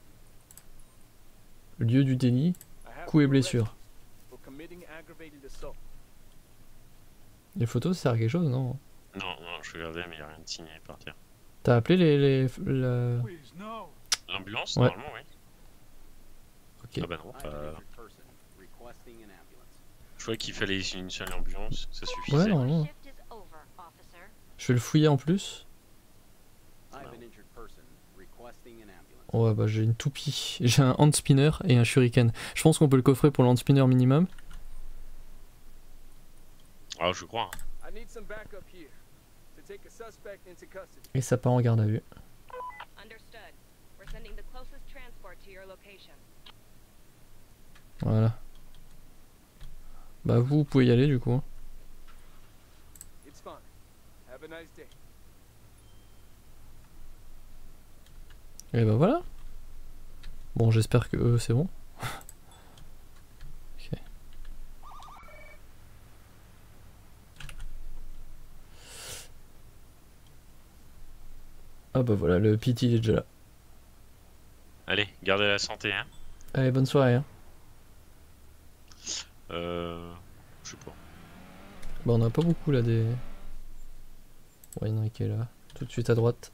S2: lieu du délit,
S4: I have
S2: coups et
S4: you arrested
S2: blessures.
S4: for committing aggravated assault.
S2: Les photos, ça sert à quelque chose, non?
S3: Non, non, je regardais, mais il n'y a rien de signé par terre.
S2: T'as appelé les, les la-
S7: Please, no.
S3: L'ambulance,
S2: Ouais.
S3: normalement, oui.
S2: Ok.
S3: Ah bah non,
S6: I have
S3: pas...
S6: an injured person requesting an ambulance.
S3: Je croyais qu'il fallait une seule ambulance, ça suffisait.
S2: Ouais,
S1: Your
S2: normalement.
S1: shift is over, officer.
S2: Je vais le fouiller en plus.
S6: I have an injured person requesting an ambulance.
S2: Ouais, bah j'ai une toupie. J'ai un hand spinner et un shuriken. Je pense qu'on peut le coffrer pour le hand spinner minimum.
S3: Ah, je crois.
S4: I need some backup here to take a suspect into custody.
S2: Et ça part en garde à vue.
S1: Understood. We're sending the closest transport to your location.
S2: Voilà. Bah vous, vous pouvez y aller du coup.
S4: It's fine. Have a nice day.
S2: Et bah voilà. Bon, j'espère que euh, c'est bon. Ok. Ah bah voilà, le P T il est déjà là.
S3: Allez, gardez la santé, hein.
S2: Allez, bonne soirée. Hein.
S3: Euh... Je sais pas.
S2: Bah on a pas beaucoup là des... Ouais, il y en a un qui est là. Tout de suite à droite.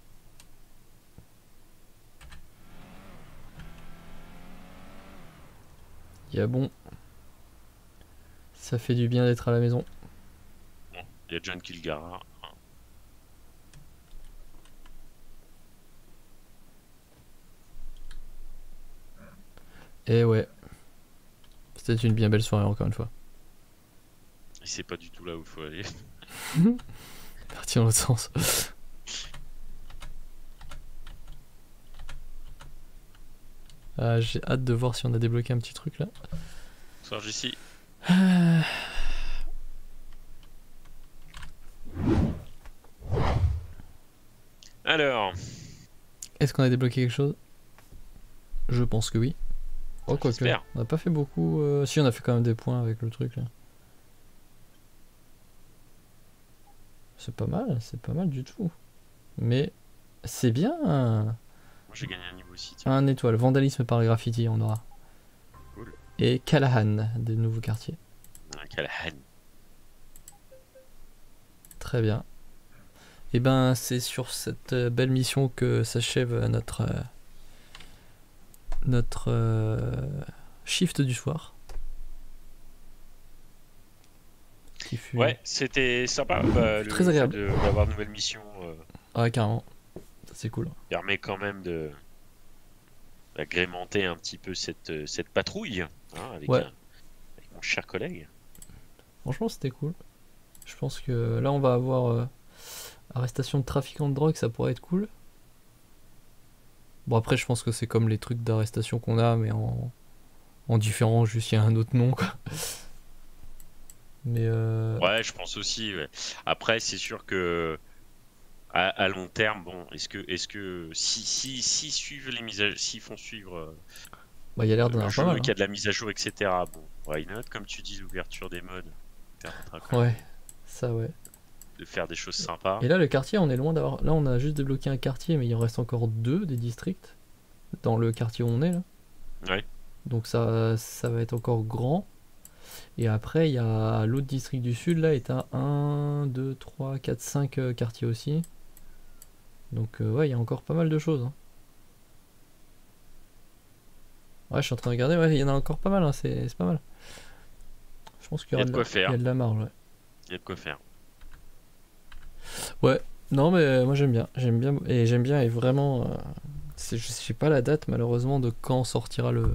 S2: Il y a bon. Ça fait du bien d'être à la maison.
S3: Bon, il y a John Kilgara.
S2: Et ouais. C'était une bien belle soirée encore une fois.
S3: Il sait pas du tout là où il faut aller.
S2: Parti dans l'autre sens. Ah, j'ai hâte de voir si on a débloqué un petit truc là.
S3: Bonsoir, Jessie. Alors,
S2: Est-ce qu'on a débloqué quelque chose? Je pense que oui. Oh, quoique.
S3: J'espère.
S2: On n'a pas fait beaucoup. euh, Si, on a fait quand même des points avec le truc là. C'est pas mal, c'est pas mal du tout. Mais c'est bien. Un,
S3: moi j'ai gagné un niveau aussi. Tiens.
S2: un étoile. Vandalisme par graffiti, on aura.
S3: Cool.
S2: Et Callahan, des nouveaux quartiers.
S3: Un Callahan.
S2: Très bien. Et ben, c'est sur cette euh, belle mission que s'achève notre euh, notre euh, shift du soir. Qui fut...
S3: Ouais, c'était sympa. Bah, le
S2: Très
S3: fait
S2: agréable.
S3: de- d'avoir de nouvelles missions euh,
S2: Ah, carrément. Ça, c'est cool.
S3: permet quand même de d'agrémenter un petit peu cette, euh, cette patrouille hein, avec,
S2: Ouais.
S3: un- avec mon cher collègue.
S2: Franchement, c'était cool. Je pense que là, on va avoir euh, arrestation de trafiquants de drogue, ça pourrait être cool. Bon, après, je pense que c'est comme les trucs d'arrestation qu'on a, mais en, en différent, juste il y a un autre nom, quoi. Mais euh...
S3: Ouais, je pense aussi. Ouais. Après, c'est sûr que À, à long terme, bon, est-ce que, est-ce que si, si, si suivent les mises à, s'ils font suivre euh,
S2: Bah, il y a l'air d'en
S3: le
S2: avoir
S3: jeu,
S2: pas mal.
S3: qu'il y a de la mise à jour, et cetera. Bon, why not, comme tu dis, l'ouverture des modes permettra
S2: Hein.
S3: quand même
S2: Ouais, ça ouais.
S3: de faire des choses sympas.
S2: Et là, le quartier, on est loin d'avoir. Là, on a juste débloqué un quartier, mais il en reste encore deux des districts dans le quartier où on est là.
S3: Ouais.
S2: Donc ça, ça va être encore grand. Et après, il y a l'autre district du sud là, est à un, deux, trois, quatre, cinq euh, quartiers aussi. Donc euh, ouais, il y a encore pas mal de choses. Hein. Ouais, je suis en train de regarder, ouais, il y en a encore pas mal, hein, c'est c'est pas mal. Je pense qu'il y
S3: Il y a
S2: aura
S3: de
S2: de,
S3: quoi
S2: la-
S3: faire.
S2: il y a de la marge, ouais.
S3: Il y a de quoi faire.
S2: Ouais, non mais euh, moi j'aime bien, j'aime bien et j'aime bien et vraiment, euh, c'est- je sais pas la date malheureusement de quand sortira le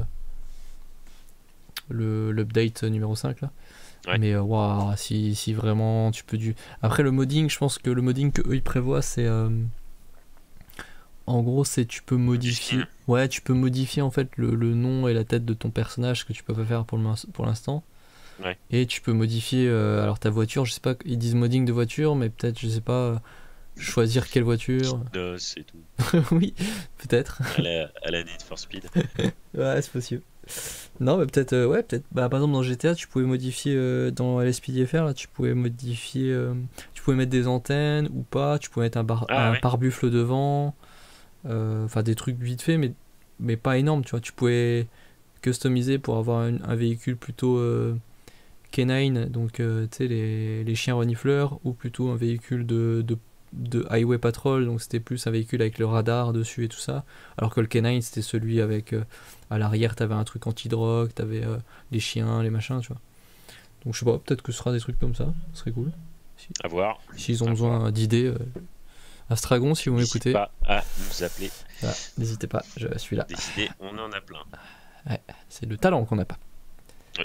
S2: le l'update numéro cinq là.
S3: Ouais.
S2: Mais euh, waouh, si, si vraiment tu peux du. Après le modding, je pense que le modding que eux ils prévoient c'est euh, en gros c'est tu peux modifier.
S3: skin.
S2: Ouais, tu peux modifier en fait le, le nom et la tête de ton personnage, ce que tu peux pas faire pour le min- pour l'instant.
S3: Ouais.
S2: Et tu peux modifier euh, alors ta voiture, je sais pas, ils disent modding de voiture, mais peut-être je sais pas euh, choisir quelle voiture.
S3: Dos et tout.
S2: Oui, peut-être.
S3: À la, à la Need for Speed.
S2: Ouais, c'est possible. Non, mais peut-être, euh, ouais, peut-être. Bah, par exemple, dans G T A, tu pouvais modifier euh, dans L S P D F R, là, tu pouvais modifier, euh, tu pouvais mettre des antennes ou pas, tu pouvais mettre un, bar,
S3: Ah,
S2: un
S3: ouais.
S2: pare-buffle devant, euh, enfin des trucs vite fait, mais mais pas énorme, tu vois. Tu pouvais customiser pour avoir un, un véhicule plutôt euh, canine, donc euh, tu sais les, les chiens renifleurs, ou plutôt un véhicule de, de de highway patrol, donc c'était plus un véhicule avec le radar dessus et tout ça, alors que le canine c'était celui avec euh, à l'arrière t'avais un truc anti-drogue, t'avais euh, les chiens, les machins, tu vois. Donc je sais pas, peut-être que ce sera des trucs comme ça, ce serait cool. Si-
S3: À voir.
S2: S'ils ont
S3: À
S2: besoin d'idées, euh, Astragon, si vous
S3: N'hésite
S2: m'écoutez,
S3: pas à nous appeler.
S2: voilà, n'hésitez pas, je suis là.
S3: Des idées, on en a plein.
S2: C'est le talent qu'on n'a pas.
S3: Oui.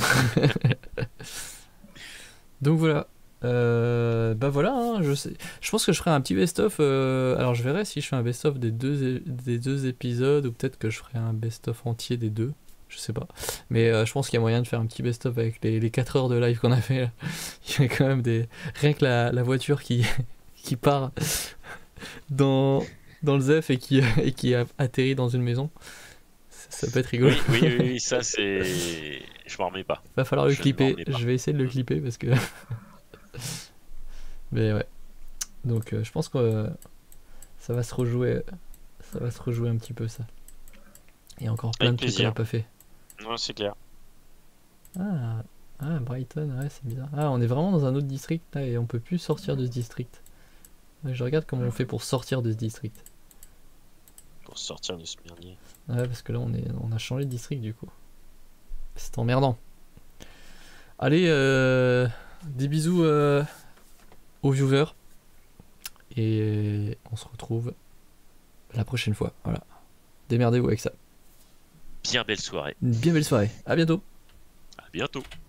S2: Donc voilà. Euh, bah voilà, hein, je sais. Je pense que je ferai un petit best-of. euh, alors je verrai si je fais un best-of des deux, é- des deux épisodes ou peut-être que je ferai un best-of entier des deux. Je sais pas. Mais euh, je pense qu'il y a moyen de faire un petit best-of avec les, les quatre heures de live qu'on a fait. Là. Il y a quand même des. Rien que la, la voiture qui, qui part dans, dans le Zef et qui, et qui a atterri dans une maison. Ça, ça peut être rigolo.
S3: Oui, oui, oui, oui, ça c'est. Je m'en remets pas.
S2: Va falloir le
S3: Je ne m'en
S2: clipper.
S3: remets pas.
S2: Je vais essayer de le clipper parce que. Mais ouais. Donc euh, je pense que euh, ça va se rejouer. Ça va se rejouer un petit peu ça. Il y a encore plein
S3: Avec
S2: de trucs qu'on
S3: plaisir.
S2: n'a pas fait.
S3: Non, c'est clair.
S2: Ah, ah, Brighton, ouais, c'est bizarre. Ah, on est vraiment dans un autre district là et on peut plus sortir de ce district. Ouais, je regarde comment on fait pour sortir de ce district.
S3: Pour sortir de ce merdier.
S2: Ouais, parce que là on, est, on a changé de district du coup. C'est emmerdant. Allez, euh, des bisous euh, aux viewers. Et on se retrouve la prochaine fois. Voilà. Démerdez-vous avec ça.
S3: Bien belle soirée.
S2: Une bien belle soirée. À bientôt.
S3: À bientôt.